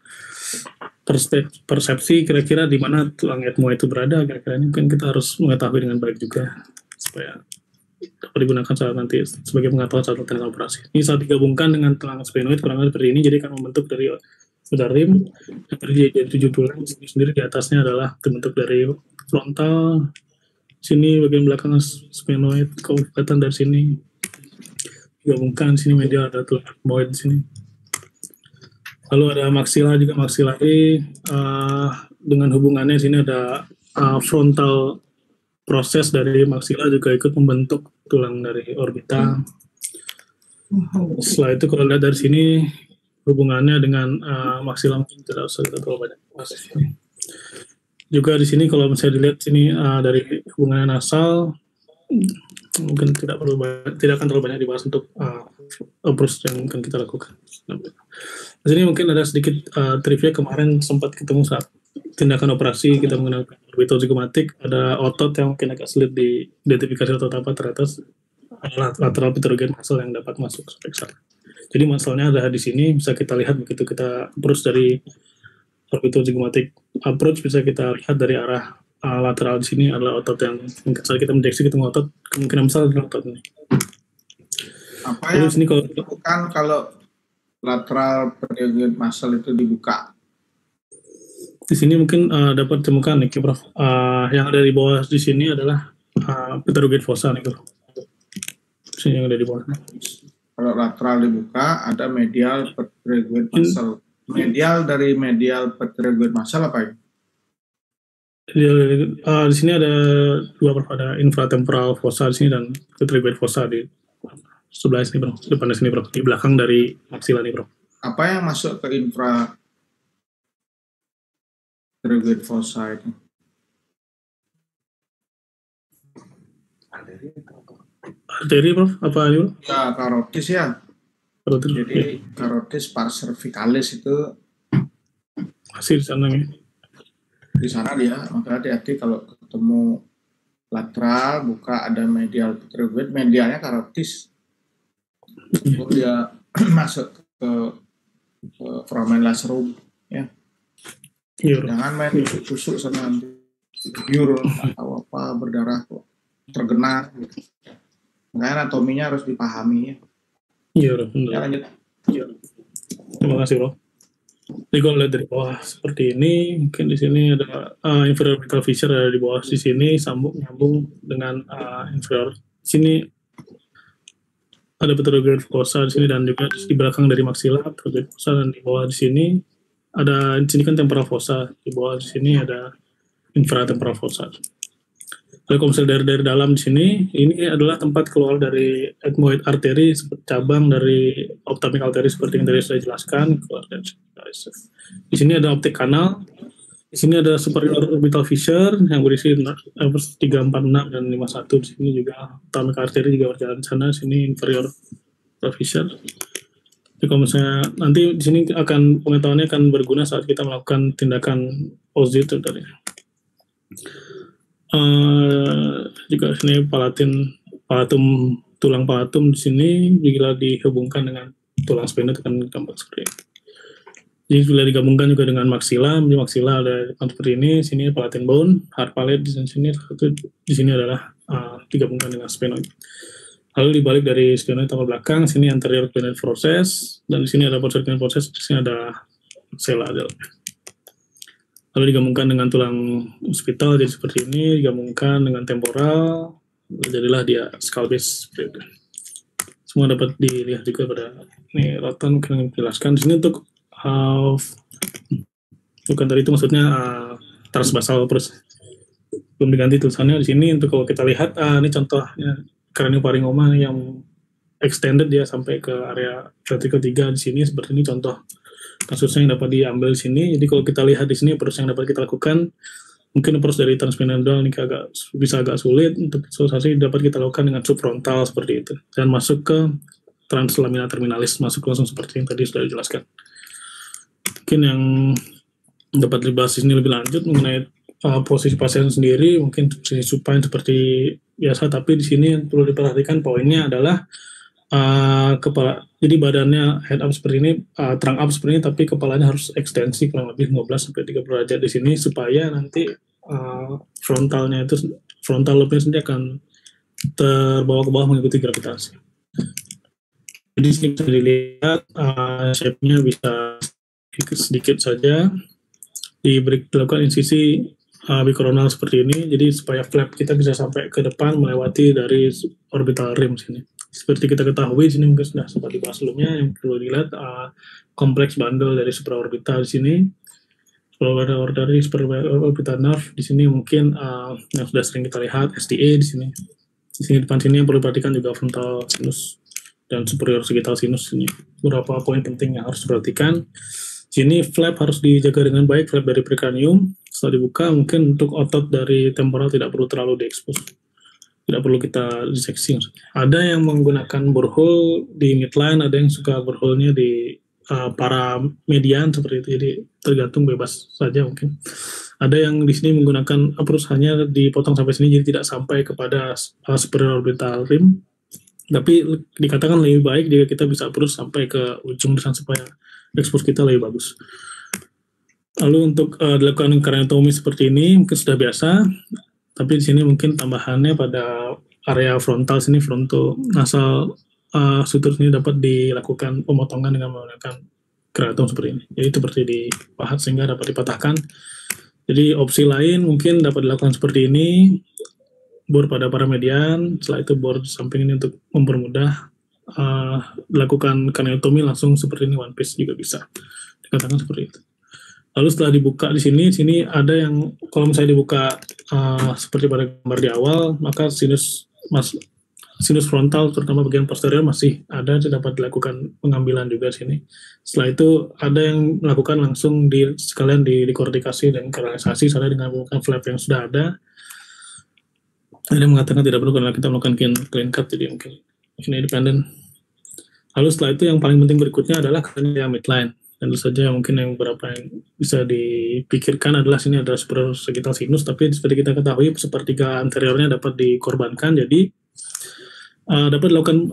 [SPEAKER 2] persepsi kira-kira di mana tulang ethmoid itu berada, kira-kira ini mungkin kita harus mengetahui dengan baik juga supaya dapat digunakan saat nanti sebagai pengetahuan saat latihan operasi. Ini saat digabungkan dengan tulang sphenoid kurang lebih seperti ini, jadi akan membentuk dari rim yang terdiri dari 7 tulang sendiri, di atasnya adalah terbentuk dari frontal, sini bagian belakang sphenoid, kalau kelihatan dari sini digabungkan, sini medial ada tulang ethmoid di sini. Lalu ada maksila juga, maksilari dengan hubungannya sini ada frontal proses dari maksila juga ikut membentuk tulang dari orbita. Setelah itu kalau lihat dari sini hubungannya dengan maksila mungkin tidak usah kita terlalu banyak bahas ini. Juga di sini kalau misalnya dilihat sini dari hubungannya nasal mungkin tidak akan terlalu banyak dibahas untuk approach yang akan kita lakukan. Di sini mungkin ada sedikit trivia, kemarin sempat ketemu saat tindakan operasi kita menggunakan orbitozygomatic, ada otot yang mungkin agak sulit diidentifikasi otot apa, ternyata adalah lateral pterygoid muscle yang dapat masuk sampai sana. Jadi masalahnya ada di sini, bisa kita lihat begitu kita approach dari orbitozygomatic approach, bisa kita lihat dari arah lateral di sini adalah otot yang saat kita mendeteksi ketemu otot, kemungkinan besar adalah otot ini.
[SPEAKER 1] Apa yang sini kalau lateral pterygoid muscle itu dibuka?
[SPEAKER 2] Di sini mungkin dapat ditemukan nih, Prof. Yang ada di bawah di sini adalah pterygoid fossa nih, Prof. Sini yang ada di bawah.
[SPEAKER 1] Kalau lateral dibuka, ada medial pterygoid muscle. Medial dari medial pterygoid muscle apa ya?
[SPEAKER 2] Di sini ada dua, Prof. Ada infratemporal fossa di sini dan retrograde fossa di sebelah sini, Bro. Depannya sini, Bro. Di belakang dari maksila nih, Bro.
[SPEAKER 1] Apa yang masuk ke infra retrograde fossa itu?
[SPEAKER 2] Arteri, Prof. Apa ini, Bro?
[SPEAKER 1] Ya, karotis ya.
[SPEAKER 2] Karotis.
[SPEAKER 1] Jadi karotis pars cervicalis itu
[SPEAKER 2] Masih di sana nih.
[SPEAKER 1] di sana dia, maka hati-hati kalau ketemu lateral, buka ada medial retrograde, medialnya karotis. Lalu dia masuk ke foramen lacerum, ya.
[SPEAKER 2] Iya, Bro.
[SPEAKER 1] Jangan main tusuk sana nanti biur atau apa berdarah kok tergenang. Gitu. Makanya anatominya harus dipahami ya.
[SPEAKER 2] Iya, Bro.
[SPEAKER 1] Ya, lanjut.
[SPEAKER 2] Iya. Terima kasih, Bro. Jadi kalau lihat dari bawah seperti ini, mungkin di sini ada inferior orbital fissure ada di bawah di sini, nyambung dengan inferior. Di sini ada retrograde fossa di sini dan juga di belakang dari maxilla retrograde fossa, dan di bawah di sini ada, di sini kan temporal fossa, di bawah di sini ada infratemporal fossa. Lalu kalau misalnya dari dalam di sini, ini adalah tempat keluar dari ethmoid artery, cabang dari ophthalmic artery seperti yang tadi saya jelaskan. Di sini ada optic canal, di sini ada superior orbital fissure yang berisi 3, 4, 6, dan 51. Di sini juga ophthalmic artery juga berjalan di sana. Di sini inferior orbital fissure. Jadi kalau misalnya nanti di sini pengetahuannya akan berguna saat kita melakukan tindakan OZ itu tadi. Juga sini tulang palatum di sini bila dihubungkan dengan tulang sphenoid akan tampak seperti ini. Jadi bila digabungkan juga dengan maksila, maksila ada seperti ini, sini palatin bone, hard palate di sini, di sini adalah digabungkan dengan sphenoid. Lalu dibalik dari sphenoid tambah belakang, sini anterior sphenoid process, dan di sini ada posterior sphenoid process, di sini ada sela. Lalu digabungkan dengan tulang hospital jadi seperti ini, digabungkan dengan temporal, jadilah dia skull base. Semua dapat dilihat juga pada ini Rotan mungkin menjelaskan di sini untuk bukan tadi itu maksudnya transbasal belum diganti tulisannya di sini. Untuk kalau kita lihat ini contohnya cranioparingoma yang extended dia sampai ke area vertical 3 di sini, seperti ini contoh kasusnya yang dapat diambil di sini. Jadi kalau kita lihat di sini approach yang dapat kita lakukan, mungkin approach dari transpinadal ini bisa agak sulit. Untuk visualisasi dapat kita lakukan dengan subfrontal seperti itu, dan masuk ke translamina terminalis, masuk langsung seperti yang tadi sudah dijelaskan. Mungkin yang dapat dibahas di sini lebih lanjut mengenai posisi pasien sendiri, mungkin posisi supine seperti biasa, tapi di sini yang perlu diperhatikan poinnya adalah kepala, jadi badannya head up seperti ini, trunk up seperti ini, tapi kepalanya harus ekstensi kurang lebih 15-30 derajat di sini, supaya nanti frontal lobe-nya sendiri akan terbawa ke bawah mengikuti gravitasi. Jadi sini bisa dilihat shape-nya bisa sedikit saja dilakukan insisi bikoronal seperti ini, jadi supaya flap kita bisa sampai ke depan melewati dari orbital rim sini. Seperti kita ketahui di sini mungkin sudah sempat dibahas sebelumnya, yang perlu dilihat kompleks bundle dari supraorbital di sini, dari supraorbital nerve di sini mungkin yang sudah sering kita lihat STA di sini. Di sini depan sini yang perlu diperhatikan juga frontal sinus dan superior sagittal sinus ini. Beberapa poin penting yang harus diperhatikan. Sini flap harus dijaga dengan baik, flap dari prekranium. Setelah dibuka, mungkin untuk otot dari temporal tidak perlu terlalu diekspos. Tidak perlu kita diseksi. Ada yang menggunakan borehole di midline, ada yang suka borehole-nya di para median seperti itu. Jadi tergantung, bebas saja mungkin. Ada yang di sini menggunakan approach hanya dipotong sampai sini, jadi tidak sampai kepada superior orbital rim. Tapi dikatakan lebih baik jika kita bisa approach sampai ke ujung desan supaya ekspos kita lebih bagus. Lalu untuk dilakukan craniotomy seperti ini mungkin sudah biasa, tapi di sini mungkin tambahannya pada area frontal sini, frontonasal sutur sini dapat dilakukan pemotongan dengan menggunakan keraton seperti ini. Jadi seperti dipahat sehingga dapat dipatahkan. Jadi opsi lain mungkin dapat dilakukan seperti ini, bor pada para median, setelah itu bor samping ini untuk mempermudah dilakukan craniotomy langsung seperti ini, one piece juga bisa dikatakan seperti itu. Lalu setelah dibuka di sini ada yang kalau misalnya dibuka seperti pada gambar di awal, maka sinus frontal terutama bagian posterior masih ada, dapat dilakukan pengambilan juga di sini. Setelah itu ada yang melakukan langsung sekalian di dekortikasi dan kanalisasi sesuai dengan menggunakan flap yang sudah ada. Ada yang mengatakan tidak perlu karena kita melakukan clean cut, jadi mungkin independen. Lalu setelah itu yang paling penting berikutnya adalah kerja midline. Tentu saja mungkin yang beberapa yang bisa dipikirkan adalah sini ada superior sagittal sinus, tapi seperti kita ketahui sepertiga anteriornya dapat dikorbankan, jadi dapat dilakukan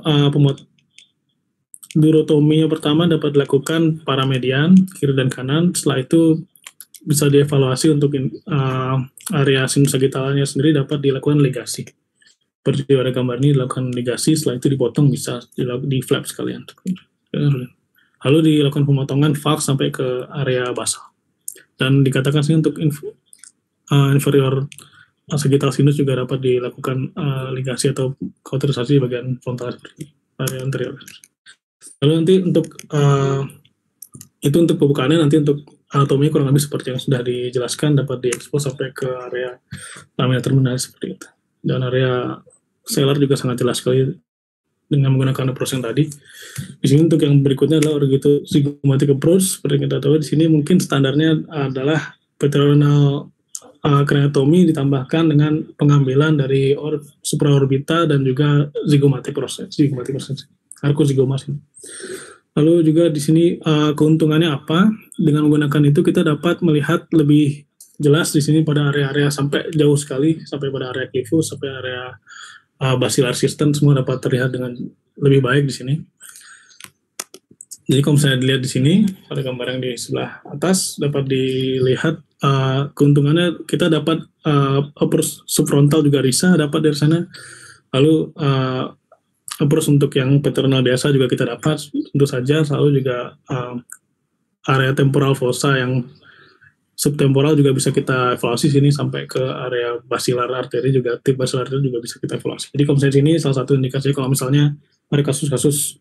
[SPEAKER 2] durotomi yang pertama dapat dilakukan paramedian kiri dan kanan. Setelah itu bisa dievaluasi untuk area sinus sagittalnya sendiri dapat dilakukan ligasi. Seperti pada gambar ini dilakukan ligasi, setelah itu dipotong bisa di flap sekalian. Lalu dilakukan pemotongan valve sampai ke area basal. Dan dikatakan sini untuk inferior sagittal sinus juga dapat dilakukan ligasi atau kauterisasi di bagian frontal seperti area anterior. Lalu nanti untuk itu untuk pembukaannya, nanti untuk anatominya kurang lebih seperti yang sudah dijelaskan, dapat diekspos sampai ke area lamina terminalis seperti itu. Dan area selar juga sangat jelas sekali dengan menggunakan approach yang tadi. Di sini untuk yang berikutnya adalah orgitozygomatic approach. Seperti kita tahu di sini mungkin standarnya adalah pectoral craniotomy ditambahkan dengan pengambilan dari supraorbita dan juga zygomatic process, arcozygoma. Lalu juga di sini keuntungannya apa? Dengan menggunakan itu kita dapat melihat lebih jelas di sini pada area-area sampai jauh sekali, sampai pada area clivus, sampai area basilar system, semua dapat terlihat dengan lebih baik di sini. Jadi kalau misalnya dilihat di sini pada gambar yang di sebelah atas dapat dilihat keuntungannya, kita dapat upper subfrontal juga risa dapat dari sana. Lalu approach untuk yang paternal biasa juga kita dapat, tentu saja. Selalu juga area temporal fossa yang subtemporal juga bisa kita evaluasi sini sampai ke area basilar arteri juga, tip basilar arteri juga bisa kita evaluasi. Jadi kalau misalnya sini salah satu indikasi kalau misalnya ada kasus-kasus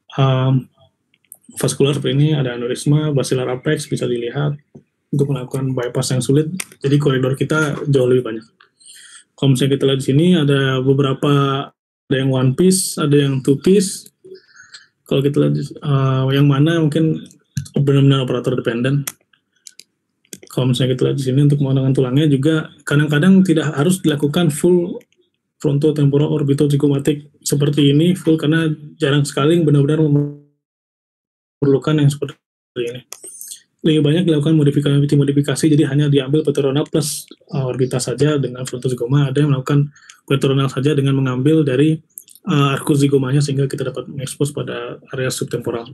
[SPEAKER 2] vaskular seperti ini, ada aneurisma, basilar apex bisa dilihat untuk melakukan bypass yang sulit. Jadi koridor kita jauh lebih banyak. Kalau misalnya kita lihat di sini ada beberapa, ada yang one piece, ada yang two piece. Kalau kita lihat yang mana mungkin benar-benar operator dependent. Kalau misalnya kita lihat di sini untuk menggunakan tulangnya juga kadang-kadang tidak harus dilakukan full frontotemporal orbitozygomatic seperti ini full, karena jarang sekali benar-benar memerlukan yang seperti ini. Lebih banyak dilakukan modifikasi, jadi hanya diambil pectoral plus orbita saja dengan frontozygoma. Ada yang melakukan pectoral saja dengan mengambil dari arcozygomanya sehingga kita dapat mengekspos pada area subtemporal.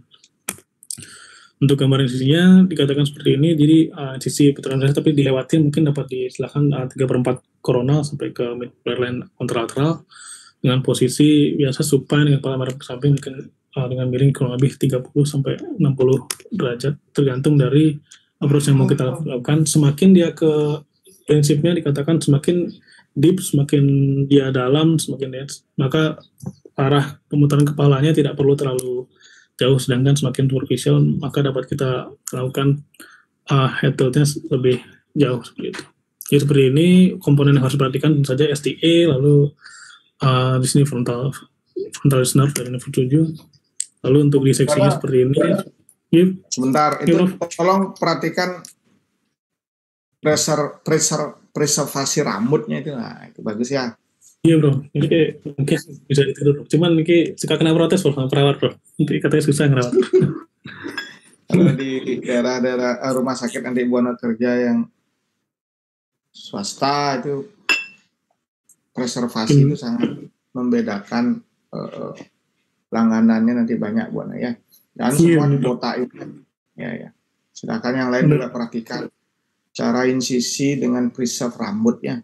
[SPEAKER 2] Untuk gambar sisinya dikatakan seperti ini, jadi sisi pectoral tapi dilewati mungkin dapat disilahkan 3/4 koronal sampai ke midline line kontralateral dengan posisi biasa supine dengan kepala madep ke samping, mungkin dengan miring kurang lebih 30 sampai 60 derajat tergantung dari approach yang mau kita lakukan. Semakin dia ke prinsipnya dikatakan semakin deep, semakin dia dalam, semakin dense, maka arah pemutaran kepalanya tidak perlu terlalu jauh, sedangkan semakin superficial maka dapat kita lakukan head tiltnya lebih jauh seperti itu. Jadi seperti ini komponen yang harus diperhatikan tentu saja STA, lalu di sini frontalis nerve dari nerve 7. Lalu untuk diseksinya seperti ini.
[SPEAKER 1] Sebentar, itu tolong perhatikan preservasi rambutnya itu. Nah, itu bagus ya.
[SPEAKER 2] Iya bro, ini kayak mungkin bisa ditiru. Cuman ini suka kena protes sama perawat bro. Nanti katanya susah ngerawat.
[SPEAKER 1] Kalau di daerah-daerah rumah sakit nanti buana kerja yang swasta itu preservasi itu sangat membedakan langganannya nanti banyak buana ya. Dan semua dibotain. Ya. Sedangkan yang lain juga perhatikan cara insisi dengan preserve rambutnya.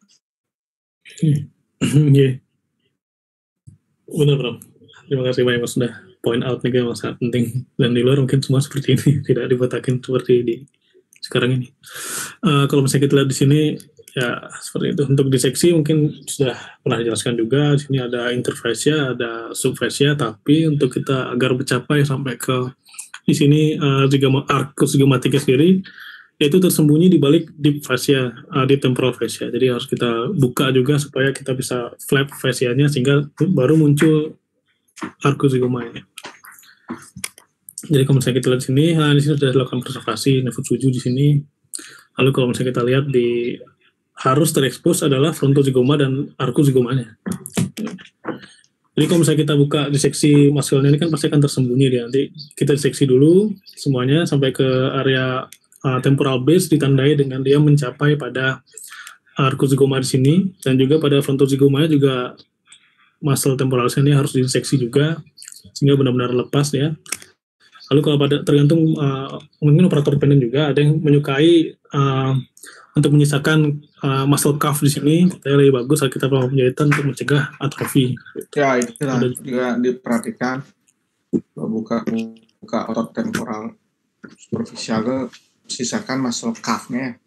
[SPEAKER 2] Iya, benar bro. Terima kasih banyak mas sudah point out nih, yang sangat penting. Dan di luar mungkin semua seperti ini, tidak dibotakin seperti di sekarang ini. Kalau misalnya kita lihat di sini, ya seperti itu. Untuk diseksi mungkin sudah pernah dijelaskan juga. Di sini ada interfascia, ada subfascia. Tapi untuk kita agar mencapai sampai ke di sini arcozygomatics sendiri, itu tersembunyi di balik deep fascia, deep temporal fascia. Jadi harus kita buka juga supaya kita bisa flap fascianya sehingga baru muncul arcus zygoma ini. Jadi kalau misalnya kita lihat di sini, di sini sudah dilakukan preservasi Nefutsuju di sini. Lalu kalau misalnya kita lihat di harus terekspos adalah frontozygoma dan arcus zygomanya. Jadi kalau misalnya kita buka diseksi muscle-nya ini kan pasti akan tersembunyi dia. Nanti kita diseksi dulu semuanya sampai ke area temporal base ditandai dengan dia mencapai pada arcus zygoma di sini dan juga pada frontozygomanya juga muscle temporalnya ini harus diseksi juga sehingga benar-benar lepas ya. Lalu kalau pada tergantung mungkin operator dependen juga ada yang menyukai untuk menyisakan muscle cuff di sini kita lebih bagus saat kita melakukan penjahitan untuk mencegah atrofi.
[SPEAKER 1] Ya itulah juga diperhatikan buka otot temporal superficial sisakan muscle cuff-nya.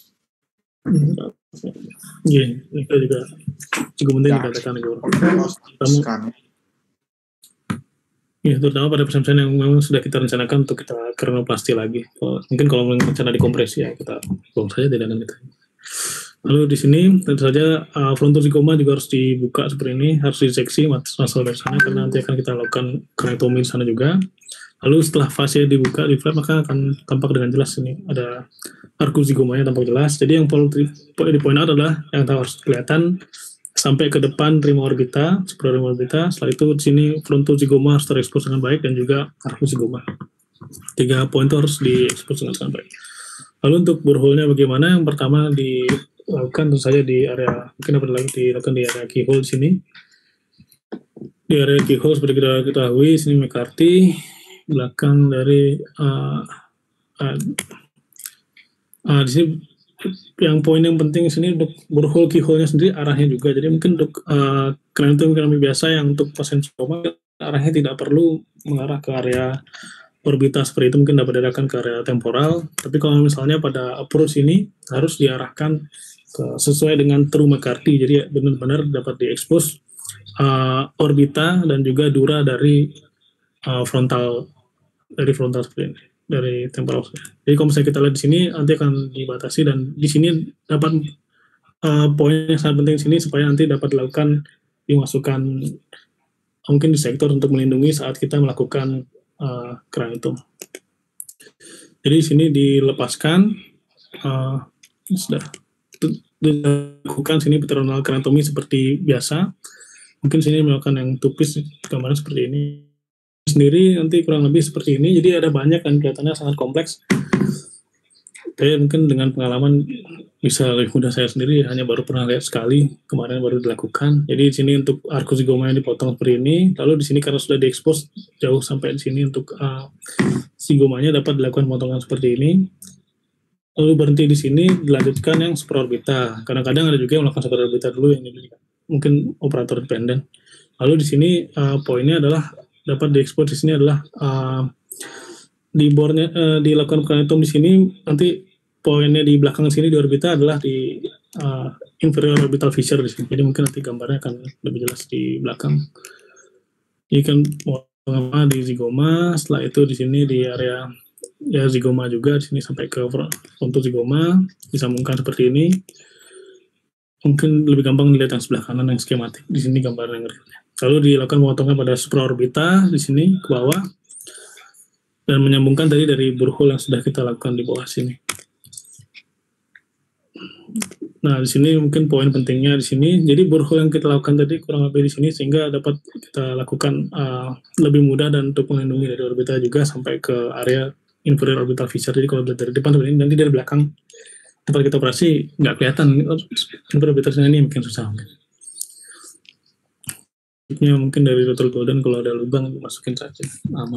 [SPEAKER 2] Iya, itu juga cukup penting dikatakan juga. Ya, terutama pada pasien-pasien yang memang sudah kita rencanakan untuk kita kernoplasti lagi. Mungkin kalau rencana dikompresi ya kita buang saja tidak ada. Lalu di sini tentu saja frontozygoma juga harus dibuka seperti ini, harus diseksi muscle dari sana karena nanti akan kita lakukan krenektomi di sana juga. Lalu setelah fascia dibuka di flap maka akan tampak dengan jelas ini ada arcus zygomanya tampak jelas. Jadi yang perlu di point out adalah yang harus kelihatan sampai ke depan rima orbita, suprarima orbita. Setelah itu di sini frontozygoma harus terekspos dengan baik dan juga arcus zygoma. 3 poin itu harus diekspos dengan sangat baik. Lalu untuk borehole-nya bagaimana? Yang pertama dilakukan tentu saja di area, mungkin dapat lagi dilakukan di area keyhole di sini. Di area keyhole seperti kita ketahui, sini McCarthy, belakang dari di sini yang poin yang penting sini untuk borehole keyhole-nya sendiri arahnya juga. Jadi mungkin untuk krenektomi biasa yang untuk pasien stoma arahnya tidak perlu mengarah ke area orbita seperti itu, mungkin dapat diarahkan ke area temporal. Tapi kalau misalnya pada approach ini harus diarahkan sesuai dengan true McCarthy. Jadi benar-benar dapat diekspos orbita dan juga dura dari frontal seperti ini, dari temporal. Jadi kalau misalnya kita lihat di sini nanti akan dibatasi dan di sini dapat poin yang sangat penting di sini supaya nanti dapat dilakukan dimasukkan mungkin di sektor untuk melindungi saat kita melakukan kraniotomi. Jadi di sini dilepaskan sudah dilakukan sini peteronal kraniotomi seperti biasa. Mungkin sini melakukan yang tupis gambaran seperti ini. Sendiri nanti kurang lebih seperti ini. Jadi ada banyak dan kelihatannya sangat kompleks. Tapi mungkin dengan pengalaman bisa lebih mudah saya sendiri hanya baru pernah lihat sekali kemarin baru dilakukan. Jadi di sini untuk arcus zygoma yang dipotong seperti ini. Lalu di sini karena sudah diekspos jauh sampai di sini untuk zygomanya dapat dilakukan potongan seperti ini. Lalu berhenti di sini dilanjutkan yang supraorbita. Kadang-kadang ada juga yang melakukan supraorbita dulu yang diberikan. Mungkin operator dependen. Lalu di sini poinnya adalah dapat diekspos di sini adalah di bornya dilakukan kraniotomi di sini nanti poinnya di belakang sini di orbita adalah di inferior orbital fissure di sini. Jadi mungkin nanti gambarnya akan lebih jelas di belakang. Ini kan potongan di zygoma, setelah itu di sini di area ya zygoma juga di sini sampai ke frontozygoma disambungkan seperti ini. Mungkin lebih gampang dilihat yang sebelah kanan yang skematik. Di sini gambar yang realnya. Lalu dilakukan pemotongan pada supraorbita di sini ke bawah dan menyambungkan tadi dari borehole yang sudah kita lakukan di bawah sini. Nah, di sini mungkin poin pentingnya di sini. Jadi borehole yang kita lakukan tadi kurang lebih di sini sehingga dapat kita lakukan lebih mudah dan untuk melindungi dari orbita juga sampai ke area inferior orbital fissure. Jadi kalau dari depan seperti ini, nanti dari belakang tempat kita operasi nggak kelihatan inferior orbital fissure ini mungkin susah. Mungkin dari Dr. Golden kalau ada lubang masukin saja aman.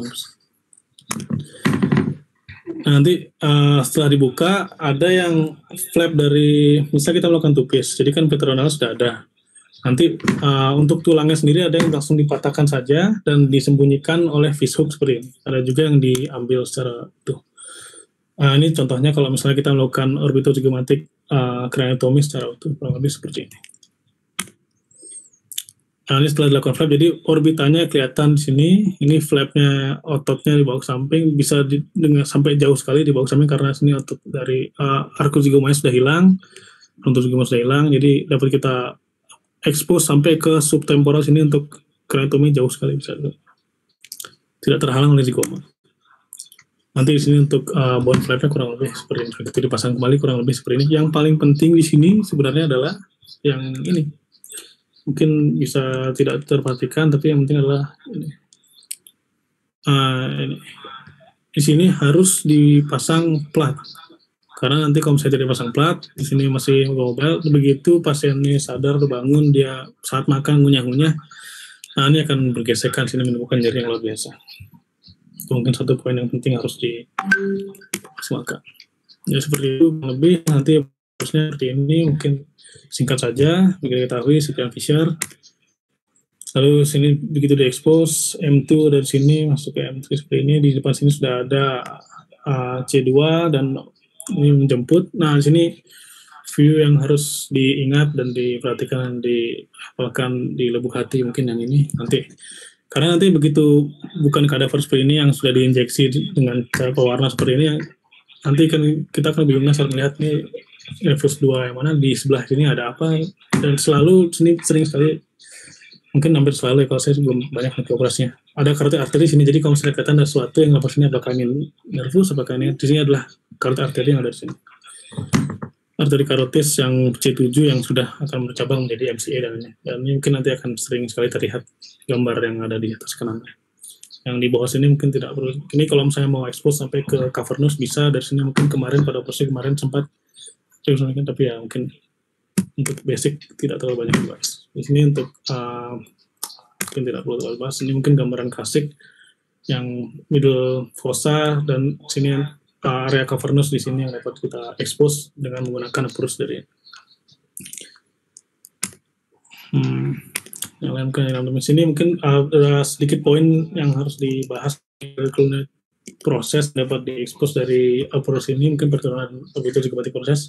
[SPEAKER 2] Nah, nanti setelah dibuka ada yang flap dari misalnya kita melakukan tupis, jadi kan peteronal sudah ada. Nanti untuk tulangnya sendiri ada yang langsung dipatahkan saja dan disembunyikan oleh fishhook seperti ini. Ada juga yang diambil secara utuh. Ini contohnya kalau misalnya kita melakukan orbitozygomatic craniotomy secara utuh, kurang lebih seperti ini. Nah, ini setelah dilakukan flap, jadi orbitanya kelihatan di sini. Ini flapnya ototnya di bawah samping bisa dengan sampai jauh sekali di bawah samping karena sini otot dari arcus zygomanya sudah hilang, frontus zygoma sudah hilang. Jadi dapat kita expose sampai ke subtemporal sini untuk craniotomy jauh sekali bisa. Tidak terhalang oleh zygoma. Nanti di sini untuk bone flapnya kurang lebih seperti ini. Itu dipasang kembali kurang lebih seperti ini. Yang paling penting di sini sebenarnya adalah yang ini. Mungkin bisa tidak terperhatikan, tapi yang penting adalah ini. Ini. Di sini harus dipasang plat. Karena nanti kalau misalnya tidak dipasang plat, di sini masih mobile, begitu pasiennya sadar, bangun, dia saat makan ngunyah-ngunyah, nah ini akan bergesekan, sini menimbulkan nyeri yang luar biasa. Itu mungkin satu poin yang penting harus dimaksimalkan. Ya seperti itu, lebih nanti harusnya seperti ini, mungkin singkat saja, kita ketahui sekian Fisher. Lalu sini begitu diekspos, M2 dari sini masuk ke M3 seperti ini, di depan sini sudah ada C2 dan ini menjemput. Nah, di sini view yang harus diingat dan diperhatikan, dihafalkan di lubuk hati mungkin yang ini nanti. Karena nanti begitu bukan kadaver seperti ini yang sudah diinjeksi dengan cara pewarna seperti ini, nanti kan kita akan bingung saat melihat nih Nervus 2 yang mana di sebelah sini ada apa, dan selalu sini sering sekali, mungkin hampir selalu ya kalau saya belum banyak nanti operasinya, ada karotit arteri sini. Jadi kalau misalnya kelihatan ada sesuatu yang lepas ini, apakah ini nervus, apakah ini di sini adalah karotit arteri yang ada di sini, arteri karotis yang C7 yang sudah akan bercabang menjadi MCA dan ini mungkin nanti akan sering sekali terlihat gambar yang ada di atas kanan. Yang di bawah sini mungkin tidak perlu. Ini kalau misalnya mau expose sampai ke cavernous bisa dari sini, mungkin kemarin pada operasi kemarin sempat, tapi ya mungkin untuk basic tidak terlalu banyak dibahas. Di sini untuk mungkin tidak perlu terlalu bahas. Ini mungkin gambaran klasik yang middle fossa dan sini area cavernous di sini yang dapat kita expose dengan menggunakan approach dari yang lain ke dalam sini. Mungkin ada sedikit poin yang harus dibahas. Proses dapat diekspos dari approach ini, mungkin perturunan orbitozygomatic proses,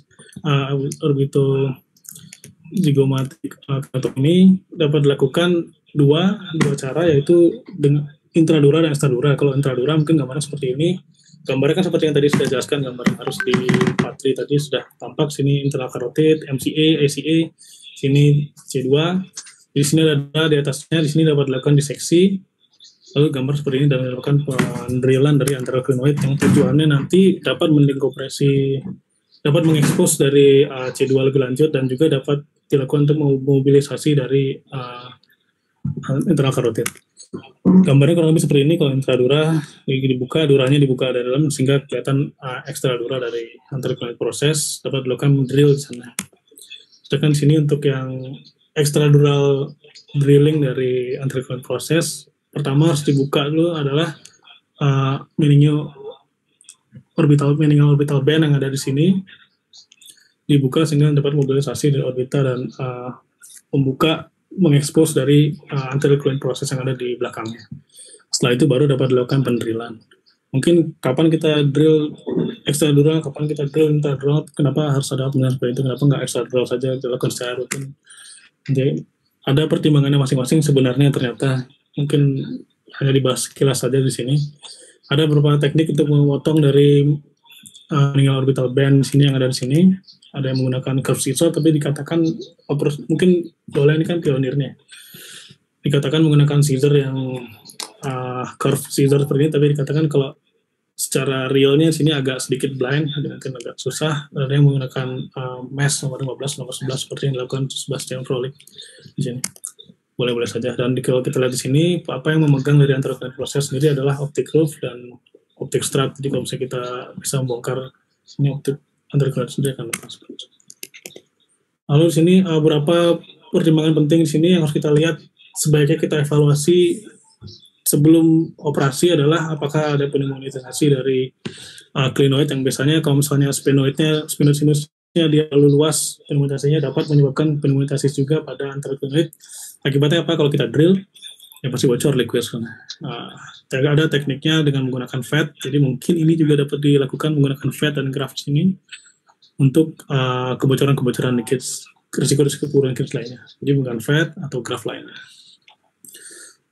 [SPEAKER 2] orbitozygomatic ini dapat dilakukan dua cara, yaitu dengan intradura dan extradura. Kalau intradura mungkin gambarnya seperti ini. Gambarnya kan seperti yang tadi sudah jelaskan, gambar yang harus di patri tadi sudah tampak. Sini internal carotid, MCA, ACA, sini C2. Di sini ada di atasnya, di sini dapat dilakukan diseksi. Lalu gambar seperti ini dan dilakukan pendrillan dari anteroclinoid yang tujuannya nanti dapat mendengkompresi, dapat mengekspos dari C2 lebih lanjut, dan juga dapat dilakukan untuk mobilisasi dari internal carotid. Gambarnya kurang lebih seperti ini. Kalau intradura dibuka, duranya dibuka dari dalam sehingga kelihatan ekstradura dari anteroclinoid proses, dapat dilakukan drill di sana. Sedangkan di sini untuk yang ekstradural drilling dari anteroclinoid proses, pertama harus dibuka dulu adalah meningal orbital band yang ada di sini, dibuka sehingga dapat mobilisasi dari orbita dan membuka, mengekspos dari anteroclinoid proses yang ada di belakangnya. Setelah itu baru dapat dilakukan pendrillan. Mungkin kapan kita drill ekstradural, kapan kita drill intradural, kenapa harus ada pemilihan seperti itu, kenapa nggak ekstradural saja dilakukan secara rutin. Jadi ada pertimbangannya masing-masing sebenarnya, ternyata mungkin hanya dibahas kilas saja di sini. Ada beberapa teknik untuk memotong dari meninggal orbital band sini yang ada di sini. Ada yang menggunakan curve scissor, tapi dikatakan mungkin boleh, ini kan pionirnya. Dikatakan menggunakan scissor yang curve scissor seperti ini, tapi dikatakan kalau secara realnya sini agak sedikit blind, mungkin agak susah. Ada yang menggunakan mesh nomor 15, nomor 11 seperti yang dilakukan Sebastian Froelich di sini. Boleh-boleh saja. Dan kalau kita lihat di sini, apa yang memegang dari anteroclinoid proses sendiri adalah optic groove dan optic strut. Jadi kalau misalnya kita bisa membongkar ini optic anteroclinoid sendiri akan lepas. Lalu di sini beberapa pertimbangan penting di sini yang harus kita lihat, sebaiknya kita evaluasi sebelum operasi adalah apakah ada pneumonisasi dari clinoid yang biasanya kalau misalnya spinosinusnya dia terlalu luas, pneumonisasinya dapat menyebabkan pneumonisasi juga pada anteroclinoid. Akibatnya apa? Kalau kita drill, ya pasti bocor liquid. Ada tekniknya dengan menggunakan FAT, jadi mungkin ini juga dapat dilakukan menggunakan FAT dan graft ini untuk kebocoran-kebocoran liquid, risiko-risiko liquid lainnya. Jadi menggunakan FAT atau graft lainnya.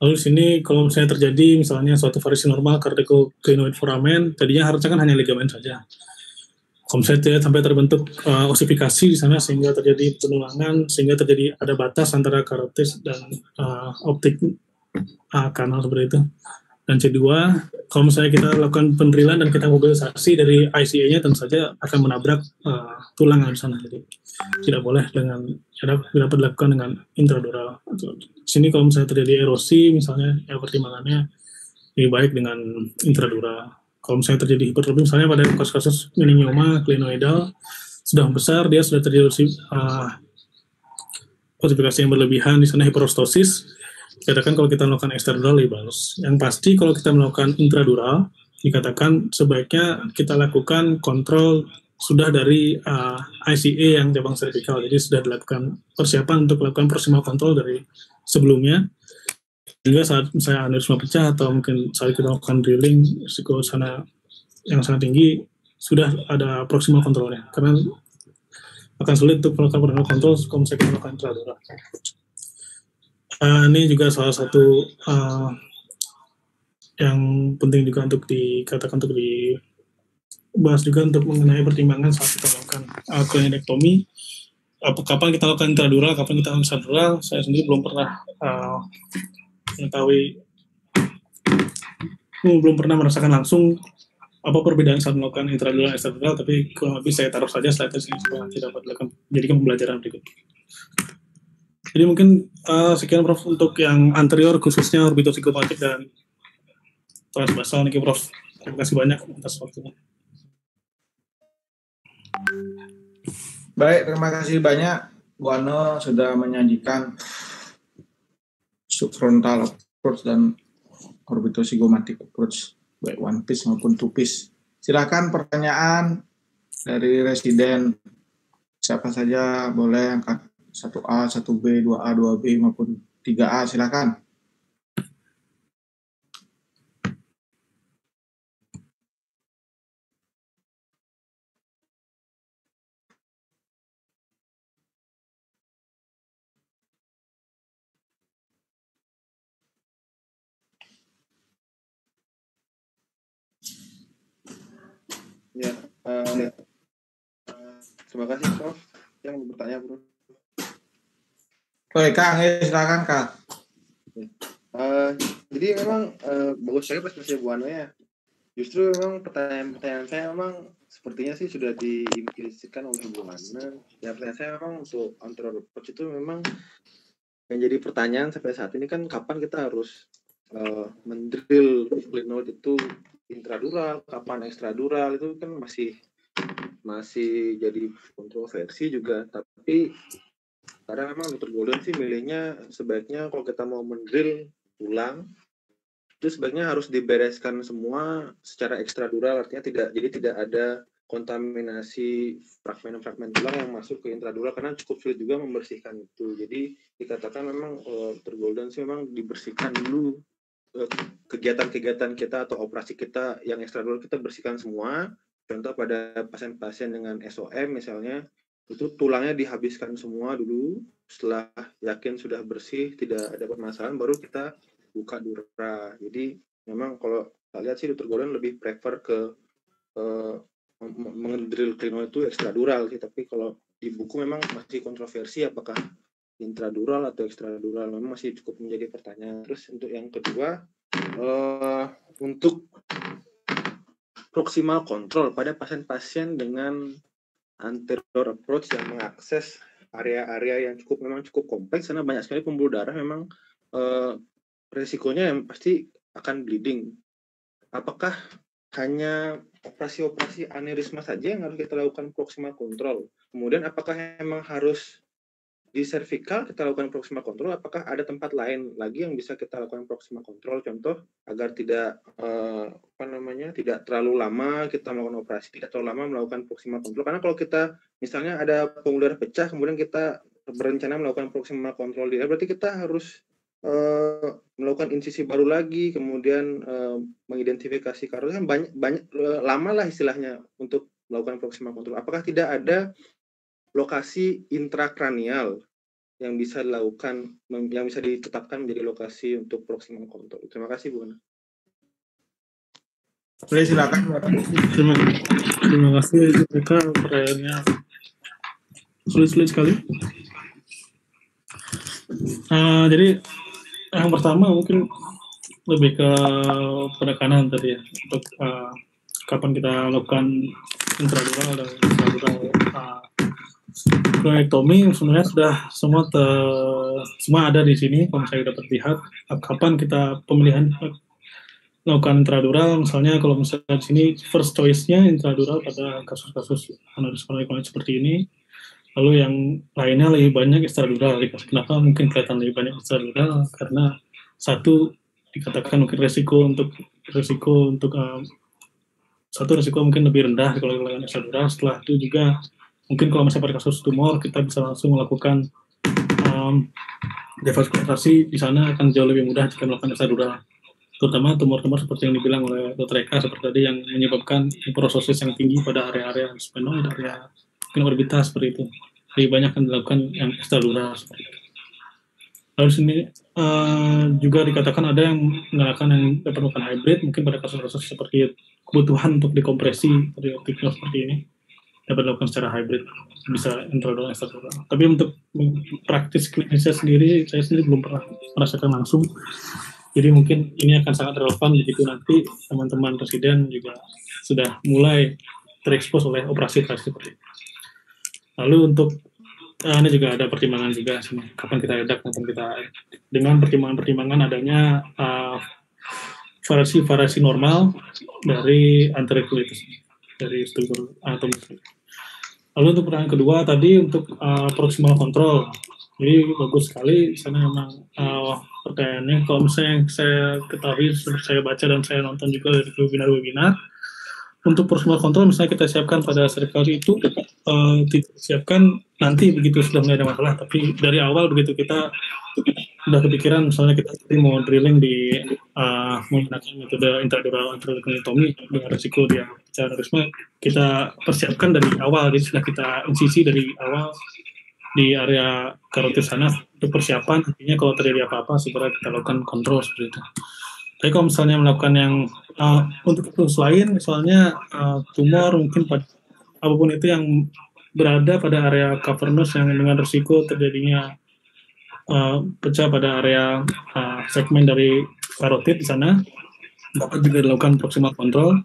[SPEAKER 2] Lalu di sini kalau misalnya terjadi misalnya suatu variasi normal cardioglenoid foramen, tadinya harusnya kan hanya ligamen saja. Kalau misalnya sampai terbentuk osifikasi di sana sehingga terjadi penulangan, sehingga terjadi ada batas antara karotis dan optik kanal seperti itu. Dan C2, kalau misalnya kita lakukan pendrilan dan kita mobilisasi dari ICA-nya, tentu saja akan menabrak tulang yang di sana. Jadi tidak boleh dapat dilakukan dengan intradural. Di sini kalau misalnya terjadi erosi, misalnya ya pertimbangannya lebih baik dengan intradural. Kalau misalnya terjadi hipertrofi, misalnya pada kasus-kasus meningioma glenoidal sudah besar, dia sudah terjadi osifikasi yang berlebihan, di sana hiperostosis. Dikatakan kalau kita melakukan ekstradural lebih bagus. Yang pasti kalau kita melakukan intradural, dikatakan sebaiknya kita lakukan kontrol sudah dari ICA yang cabang servikal. Jadi sudah dilakukan persiapan untuk melakukan proximal kontrol dari sebelumnya. Sehingga saat misalnya aneurisma pecah atau mungkin saat kita melakukan drilling, risiko sana yang sangat tinggi, sudah ada proximal kontrolnya. Karena akan sulit untuk melakukan proximal kontrol kalau misalnya kita melakukan intradural. Ini juga salah satu yang penting juga untuk dikatakan, untuk dibahas juga untuk mengenai pertimbangan saat kita melakukan cranioidectomy. Kapan kita lakukan intradural, kapan kita lakukan ekstradural, saya sendiri belum pernah mengetahui, belum pernah merasakan langsung apa perbedaan saat melakukan intradural dan ekstradural, tapi kurang lebih saya taruh saja slide ini supaya nanti dapat menjadikan pembelajaran berikut. Jadi mungkin sekian Prof untuk yang anterior, khususnya orbitosikopatik dan thorax basal. Niki Prof, terima kasih banyak atas waktunya.
[SPEAKER 1] Baik, terima kasih banyak Bu Ano sudah menyajikan subfrontal approach dan orbitosigomatic approach, baik one piece maupun two piece. Silakan pertanyaan dari residen, siapa saja boleh angkat 1A, 1B, 2A, 2B maupun 3A, silakan.
[SPEAKER 4] Ya, terima kasih Prof. Yang bertanya, Bro.
[SPEAKER 1] Baik, Kang, silakan Kang.
[SPEAKER 4] Jadi memang bagus sekali presentasi Bu Ano ya. Justru memang pertanyaan saya memang sepertinya sih sudah diimplikasikan oleh Bu Ano. Ya, pertanyaan saya memang untuk anterior approach itu memang yang jadi pertanyaan sampai saat ini kan kapan kita harus mendrill glenoid itu intradural, kapan ekstradural, itu kan masih jadi kontroversi juga. Tapi karena memang Dr. Golden sih milihnya sebaiknya kalau kita mau mendrill tulang itu sebaiknya harus dibereskan semua secara ekstradural, artinya tidak ada kontaminasi fragmen-fragmen tulang yang masuk ke intradural, karena cukup sulit juga membersihkan itu. Jadi dikatakan memang Dr. Golden sih memang dibersihkan dulu kegiatan-kegiatan kita atau operasi kita yang ekstradural, kita bersihkan semua. Contoh pada pasien-pasien dengan SOM misalnya, itu tulangnya dihabiskan semua dulu, setelah yakin sudah bersih, tidak ada permasalahan, baru kita buka dura. Jadi memang kalau kita lihat sih Dr. Golden lebih prefer ke mengedrill glenoid itu ekstradural sih, tapi kalau di buku memang masih kontroversi apakah intradural atau ekstradural, memang masih cukup menjadi pertanyaan. Terus untuk yang kedua, untuk proximal control pada pasien-pasien dengan anterior approach yang mengakses area-area yang memang cukup kompleks, karena banyak sekali pembuluh darah, memang risikonya yang pasti akan bleeding. Apakah hanya operasi-operasi aneurisma saja yang harus kita lakukan proximal control? Kemudian apakah memang harus di cervical kita lakukan proximal control? Apakah ada tempat lain lagi yang bisa kita lakukan proximal control? Contoh agar tidak tidak terlalu lama kita melakukan operasi, tidak terlalu lama melakukan proximal control. Karena kalau kita misalnya ada pembuluh darah pecah, kemudian kita berencana melakukan proximal control, berarti kita harus melakukan insisi baru lagi, kemudian mengidentifikasi karotis, kan banyak lama lah istilahnya untuk melakukan proximal control. Apakah tidak ada lokasi intrakranial yang bisa dilakukan, yang bisa ditetapkan menjadi lokasi untuk proximal control? Terima kasih, Bu Ana.
[SPEAKER 1] Boleh silakan.
[SPEAKER 2] Terima kasih mereka pertanyaannya sulit sekali. Jadi yang pertama mungkin lebih ke penekanan tadi ya, untuk kapan kita lakukan intradural dan extradural craniotomy. Sebenarnya sudah semua ada di sini. Kalau saya dapat lihat kapan kita pemilihan melakukan intradural, misalnya kalau misalnya di sini first choice-nya intradural pada kasus-kasus aneurisma leukemia seperti ini. Lalu yang lainnya lebih banyak extradural. Kenapa mungkin kelihatan lebih banyak extradural? Karena satu dikatakan mungkin resiko untuk satu resiko mungkin lebih rendah kalau dilakukan extradural. Setelah itu juga mungkin kalau misalnya pada kasus tumor kita bisa langsung melakukan devaskulasi di sana akan jauh lebih mudah jika melakukan extradural. Terutama tumor-tumor seperti yang dibilang oleh Dr. Eka seperti tadi yang menyebabkan fibrosis yang tinggi pada area-area sphenoid, area mungkin orbitas seperti itu. Lebih banyak yang dilakukan yang extradural seperti itu. Lalu sini juga dikatakan ada yang menggunakan yang dapat melakukan hybrid, mungkin pada kasus-kasus seperti kebutuhan untuk dekompresi seperti ini dapat dilakukan secara hybrid, bisa intradural, extradural. Tapi untuk praktis klinisnya sendiri, saya sendiri belum pernah merasakan langsung. Jadi mungkin ini akan sangat relevan begitu nanti teman-teman residen juga sudah mulai terekspos oleh operasi-operasi seperti itu. Lalu untuk ini juga ada pertimbangan juga kapan kita edak, kapan kita dengan pertimbangan adanya variasi normal dari anterikulitis dari struktur anatomi. Lalu untuk pertanyaan kedua tadi untuk proximal control, jadi bagus sekali. Sana memang pertanyaannya kalau misalnya saya ketahui, saya baca dan saya nonton juga dari webinar untuk proximal control misalnya kita siapkan pada serikali itu disiapkan nanti begitu sudah mulai ada masalah, tapi dari awal begitu kita sudah kepikiran misalnya kita mau drilling di menggunakan metode intradural craniotomy dengan risiko dia aneurisma, kita persiapkan dari awal. Jadi sudah kita insisi dari awal di area karotid sana untuk persiapan, artinya kalau terjadi apa-apa segera kita lakukan kontrol seperti itu. Tapi kalau misalnya melakukan yang untuk kasus lain, misalnya tumor mungkin pada apapun itu yang berada pada area cavernous yang dengan risiko terjadinya pecah pada area segmen dari karotid di sana, dapat juga dilakukan proximal control.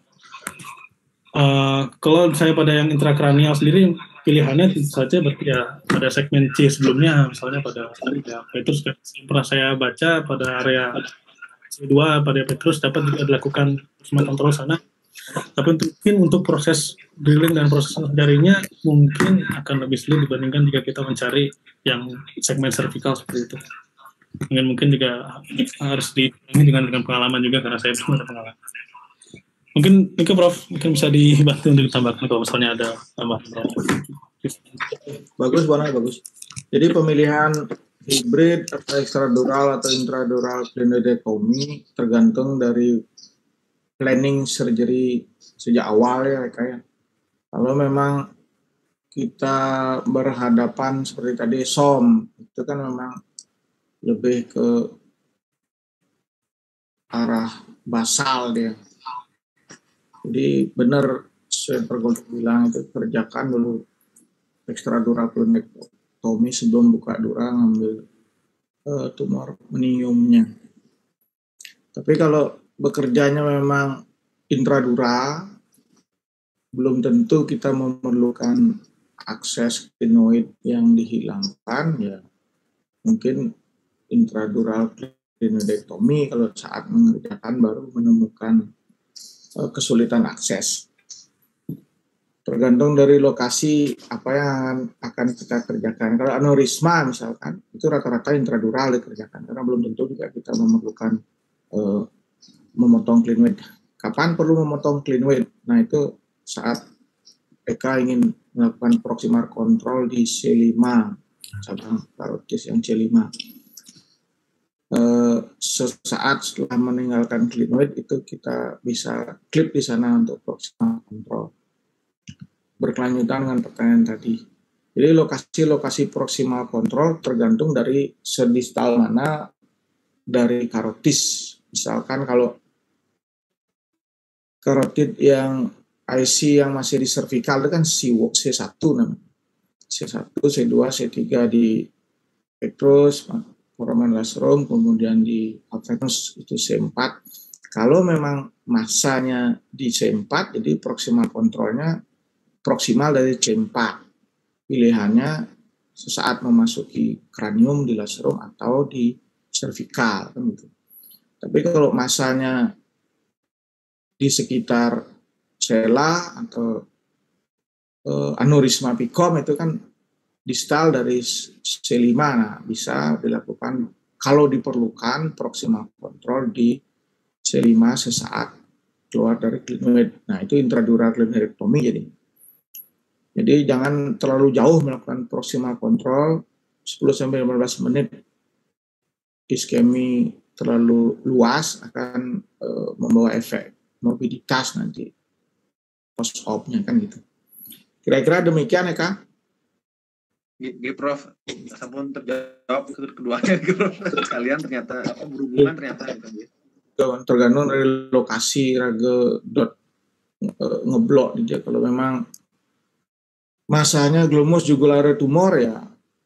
[SPEAKER 2] Kalau saya pada yang intrakranial sendiri, pilihannya tentu saja ya pada segmen C sebelumnya, misalnya pada Petrus, pernah saya baca pada area C2 pada Petrus dapat juga dilakukan proximal control sana. Tapi mungkin untuk proses drilling dan proses mencarinya mungkin akan lebih sulit dibandingkan jika kita mencari yang segmen cervical seperti itu. Mungkin juga harus diimbangi dengan pengalaman juga karena saya belum ada pengalaman. Mungkin itu Prof, mungkin bisa dibantu untuk ditambahkan kalau misalnya ada tambahan.
[SPEAKER 1] Bagus, bagus. Jadi pemilihan hybrid atau extradural atau intradural craniotomy tergantung dari planning surgery sejak awal ya kayak. Kalau memang kita berhadapan seperti tadi SOM, itu kan memang lebih ke arah basal dia. Jadi benar saya bilang itu kerjakan dulu extradural craniotomy sebelum buka dura ngambil tumor meniumnya. Tapi kalau bekerjanya memang intradura, belum tentu kita memerlukan akses sphenoid yang dihilangkan, ya mungkin intradural craniotomy kalau saat mengerjakan baru menemukan kesulitan akses. Tergantung dari lokasi apa yang akan kita kerjakan. Kalau aneurisma misalkan, itu rata-rata intradural dikerjakan, karena belum tentu juga kita memerlukan memotong clinoid. Kapan perlu memotong clinoid? Nah itu saat PK ingin melakukan proximal control di C5, cabang karotis yang C5. Sesaat setelah meninggalkan clinoid itu kita bisa klip di sana untuk proximal control. Berkelanjutan dengan pertanyaan tadi. Jadi lokasi-lokasi proximal control tergantung dari sedistal mana dari karotis. Misalkan kalau karotid yang IC yang masih di cervical itu kan C1 namanya. C1, C2, C3 di petrus, foramen lacerum, kemudian di avernus itu C4. Kalau memang masanya di C4, jadi proximal kontrolnya proksimal dari C4. Pilihannya sesaat memasuki kranium di lacerum atau di cervical. Gitu. Tapi kalau masanya di sekitar sela atau aneurisma picom itu kan distal dari C5, nah bisa dilakukan kalau diperlukan proximal control di C5 sesaat keluar dari glenoid. Nah itu intradural glenoidectomy jadi jangan terlalu jauh melakukan proximal control 10-15 menit. Iskemi terlalu luas akan membawa efek morbiditas nanti post-op-nya kan gitu. Kira-kira demikian ya Kak?
[SPEAKER 4] Gitu Prof, sampun terjawab keduanya Prof. Kalian ternyata berhubungan ternyata gitu.
[SPEAKER 1] Tergantung dari lokasi rage ngeblok dia. Kalau memang masanya glomus jugulare tumor ya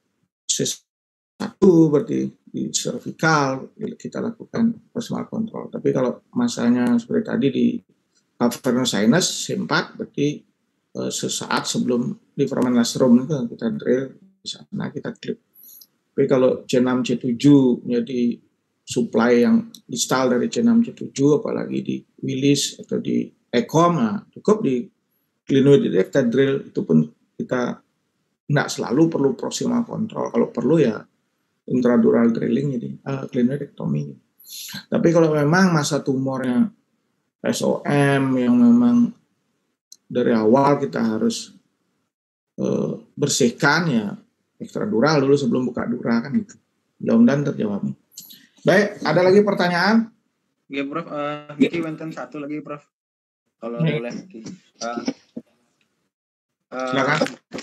[SPEAKER 1] C1 berarti di cervical kita lakukan proximal control. Tapi kalau masanya seperti tadi di avernus sinus C4 berarti sesaat sebelum di foramen lacerum itu kita drill di sana kita klip. Tapi kalau C6 C7 jadi supply yang distal dari C6 C7 apalagi di Willis atau di ECOM, nah cukup di glenoid itu kita drill, itu pun kita nggak selalu perlu proximal control. Kalau perlu ya intradural drilling jadi glenoidectomy. Tapi kalau memang masa tumornya SOM yang memang dari awal kita harus bersihkan ya ekstradural dulu sebelum buka dura kan gitu. Mudah-mudahan terjawab. Baik, ada lagi pertanyaan?
[SPEAKER 4] Ya Prof, Miki wenten satu lagi Prof. Kalau boleh Miki.
[SPEAKER 1] Silakan.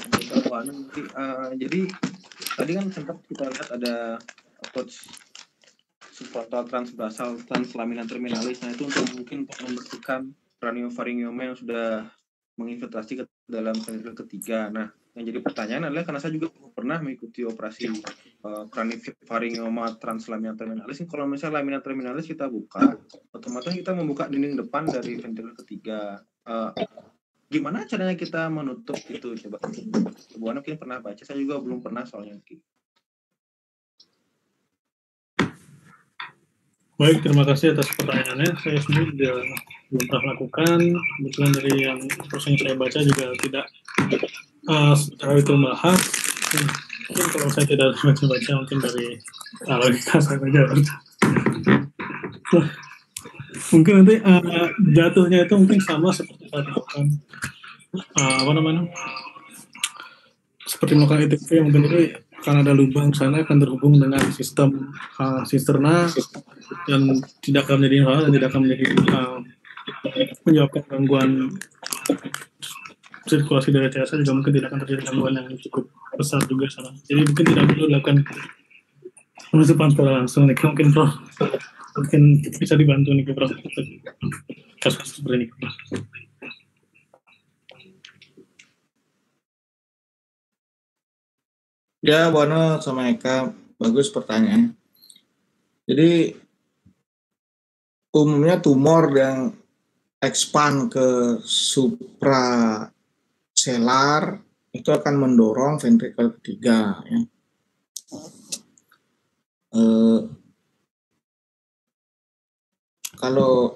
[SPEAKER 4] Jadi tadi kan sempat kita lihat ada approach subfrontal transbasal translaminar terminalis. Nah itu untuk mungkin membersihkan craniofaringioma yang sudah menginfiltrasi ke dalam ventrikel ketiga. Nah yang jadi pertanyaan adalah karena saya juga pernah mengikuti operasi craniofaringioma translaminar terminalis. Kalau misalnya laminar terminalis kita buka, otomatis kita membuka dinding depan dari ventrikel ketiga. Gimana caranya kita menutup itu? Coba Bu Ana mungkin pernah baca, saya juga belum pernah soalnya.
[SPEAKER 2] Baik, terima kasih atas pertanyaannya. Saya sendiri belum pernah lakukan. Kebetulan dari yang proses yang saya baca juga tidak secara itu membahas. Mungkin kalau saya tidak baca mungkin dari logika saya saja. Mungkin nanti jatuhnya itu mungkin sama seperti saat melakukan seperti melakukan ITP yang mungkin itu karena ada lubang sana akan terhubung dengan sistem sisterna dan tidak akan menjadi hal dan tidak akan menjadi menyebabkan gangguan sirkulasi dari CSA juga mungkin tidak akan terjadi gangguan yang cukup besar juga sana. Jadi mungkin tidak perlu dilakukan penutupan secara langsung nih. Mungkin Prof mungkin bisa dibantu nih Prof kasus seperti ini.
[SPEAKER 1] Ya, Bono sama Eka, bagus pertanyaannya. Jadi umumnya tumor yang expand ke supraselar itu akan mendorong ventrikel ketiga. Ya. Kalau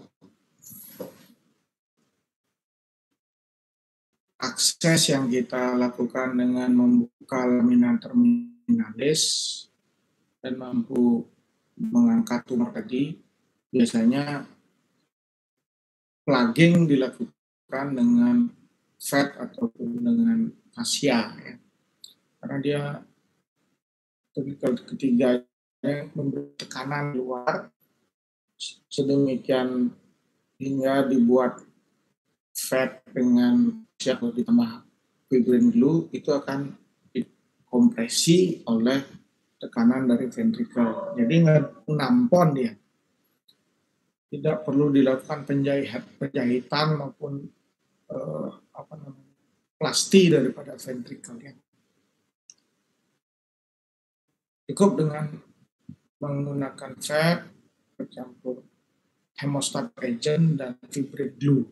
[SPEAKER 1] akses yang kita lakukan dengan membuka lamina terminalis dan mampu mengangkat tumor tadi, biasanya plugging dilakukan dengan fat ataupun dengan fascia, ya. Karena dia ketiganya memberi tekanan luar sedemikian hingga dibuat fat dengan siap ditambah fibrin glue itu akan terkompresi oleh tekanan dari ventricle. Jadi nampon dia. Tidak perlu dilakukan penjahitan maupun plasti daripada ventricle ya. Cukup dengan menggunakan fat bercampur hemostat agent dan fibrate glue.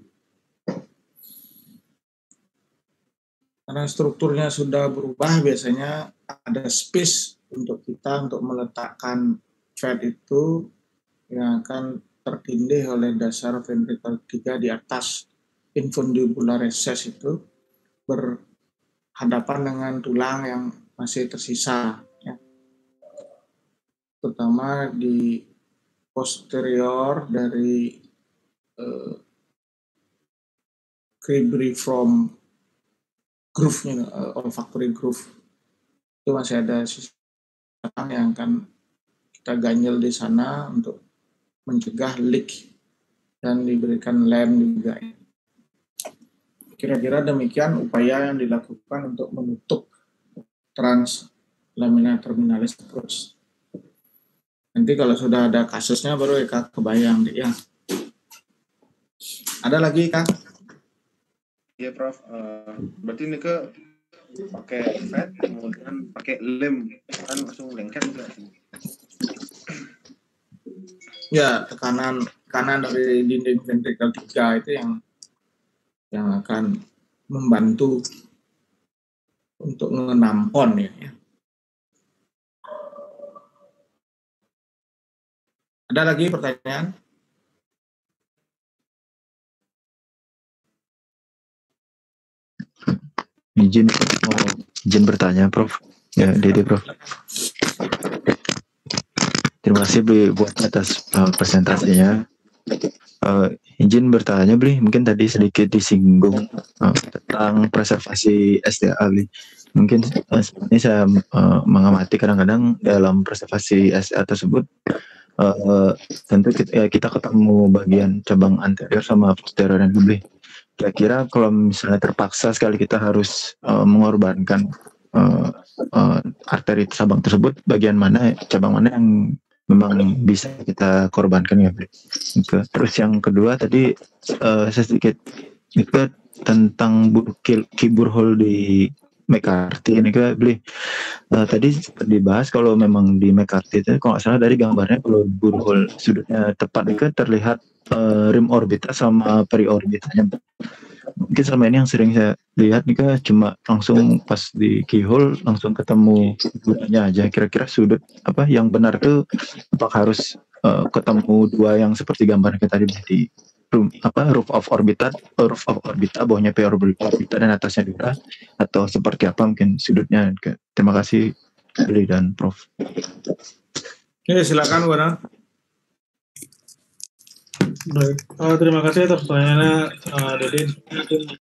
[SPEAKER 1] Karena strukturnya sudah berubah, biasanya ada space untuk kita untuk meletakkan fat itu yang akan tertindih oleh dasar ventricle 3 di atas infundibular recess itu berhadapan dengan tulang yang masih tersisa, ya. Terutama di posterior dari cribriform groove-nya, olfactory groove, itu masih ada sisa yang akan kita ganjel di sana untuk mencegah leak dan diberikan lem juga. Kira-kira demikian upaya yang dilakukan untuk menutup translaminar terminalis approach. Nanti kalau sudah ada kasusnya baru Eka kebayang deh ya. Ada lagi Kak?
[SPEAKER 4] Iya Prof, berarti ini ke pakai fat kemudian pakai lem kan langsung lengket juga.
[SPEAKER 1] Ya, tekanan dari dinding ventricle 3 itu yang akan membantu untuk menampon ya. Ada lagi pertanyaan?
[SPEAKER 5] Izin bertanya, Prof. Ya, Dede, Prof. Terima kasih Bli buat atas presentasinya. Izin bertanya Bli, mungkin tadi sedikit disinggung tentang preservasi SDA Bli. Mungkin sebenarnya saya mengamati kadang-kadang dalam preservasi SDA tersebut tentu kita ketemu bagian cabang anterior sama posterior yang Bli. Kira-kira kalau misalnya terpaksa sekali kita harus mengorbankan arteri cabang tersebut, bagian mana, cabang mana yang memang bisa kita korbankan ya, Bli? Terus yang kedua tadi saya sedikit tentang keyboard hole di McCarthy ini kan, Bli. Tadi dibahas kalau memang di McCarthy itu kalau nggak salah dari gambarnya kalau keyboard hole sudutnya tepat itu terlihat rim orbita sama periorbitanya. Mungkin selama ini yang sering saya lihat nih kan cuma langsung pas di keyhole langsung ketemu sudutnya aja. Kira-kira sudut apa yang benar tuh apakah harus ketemu dua yang seperti gambarnya kita tadi di roof of orbita, bawahnya orbita dan atasnya dura, atau seperti apa mungkin sudutnya. Terima kasih Bli dan Prof.
[SPEAKER 1] Oke, silakan Bu Ana.
[SPEAKER 2] Baik, terima kasih atas pertanyaannya, Dede.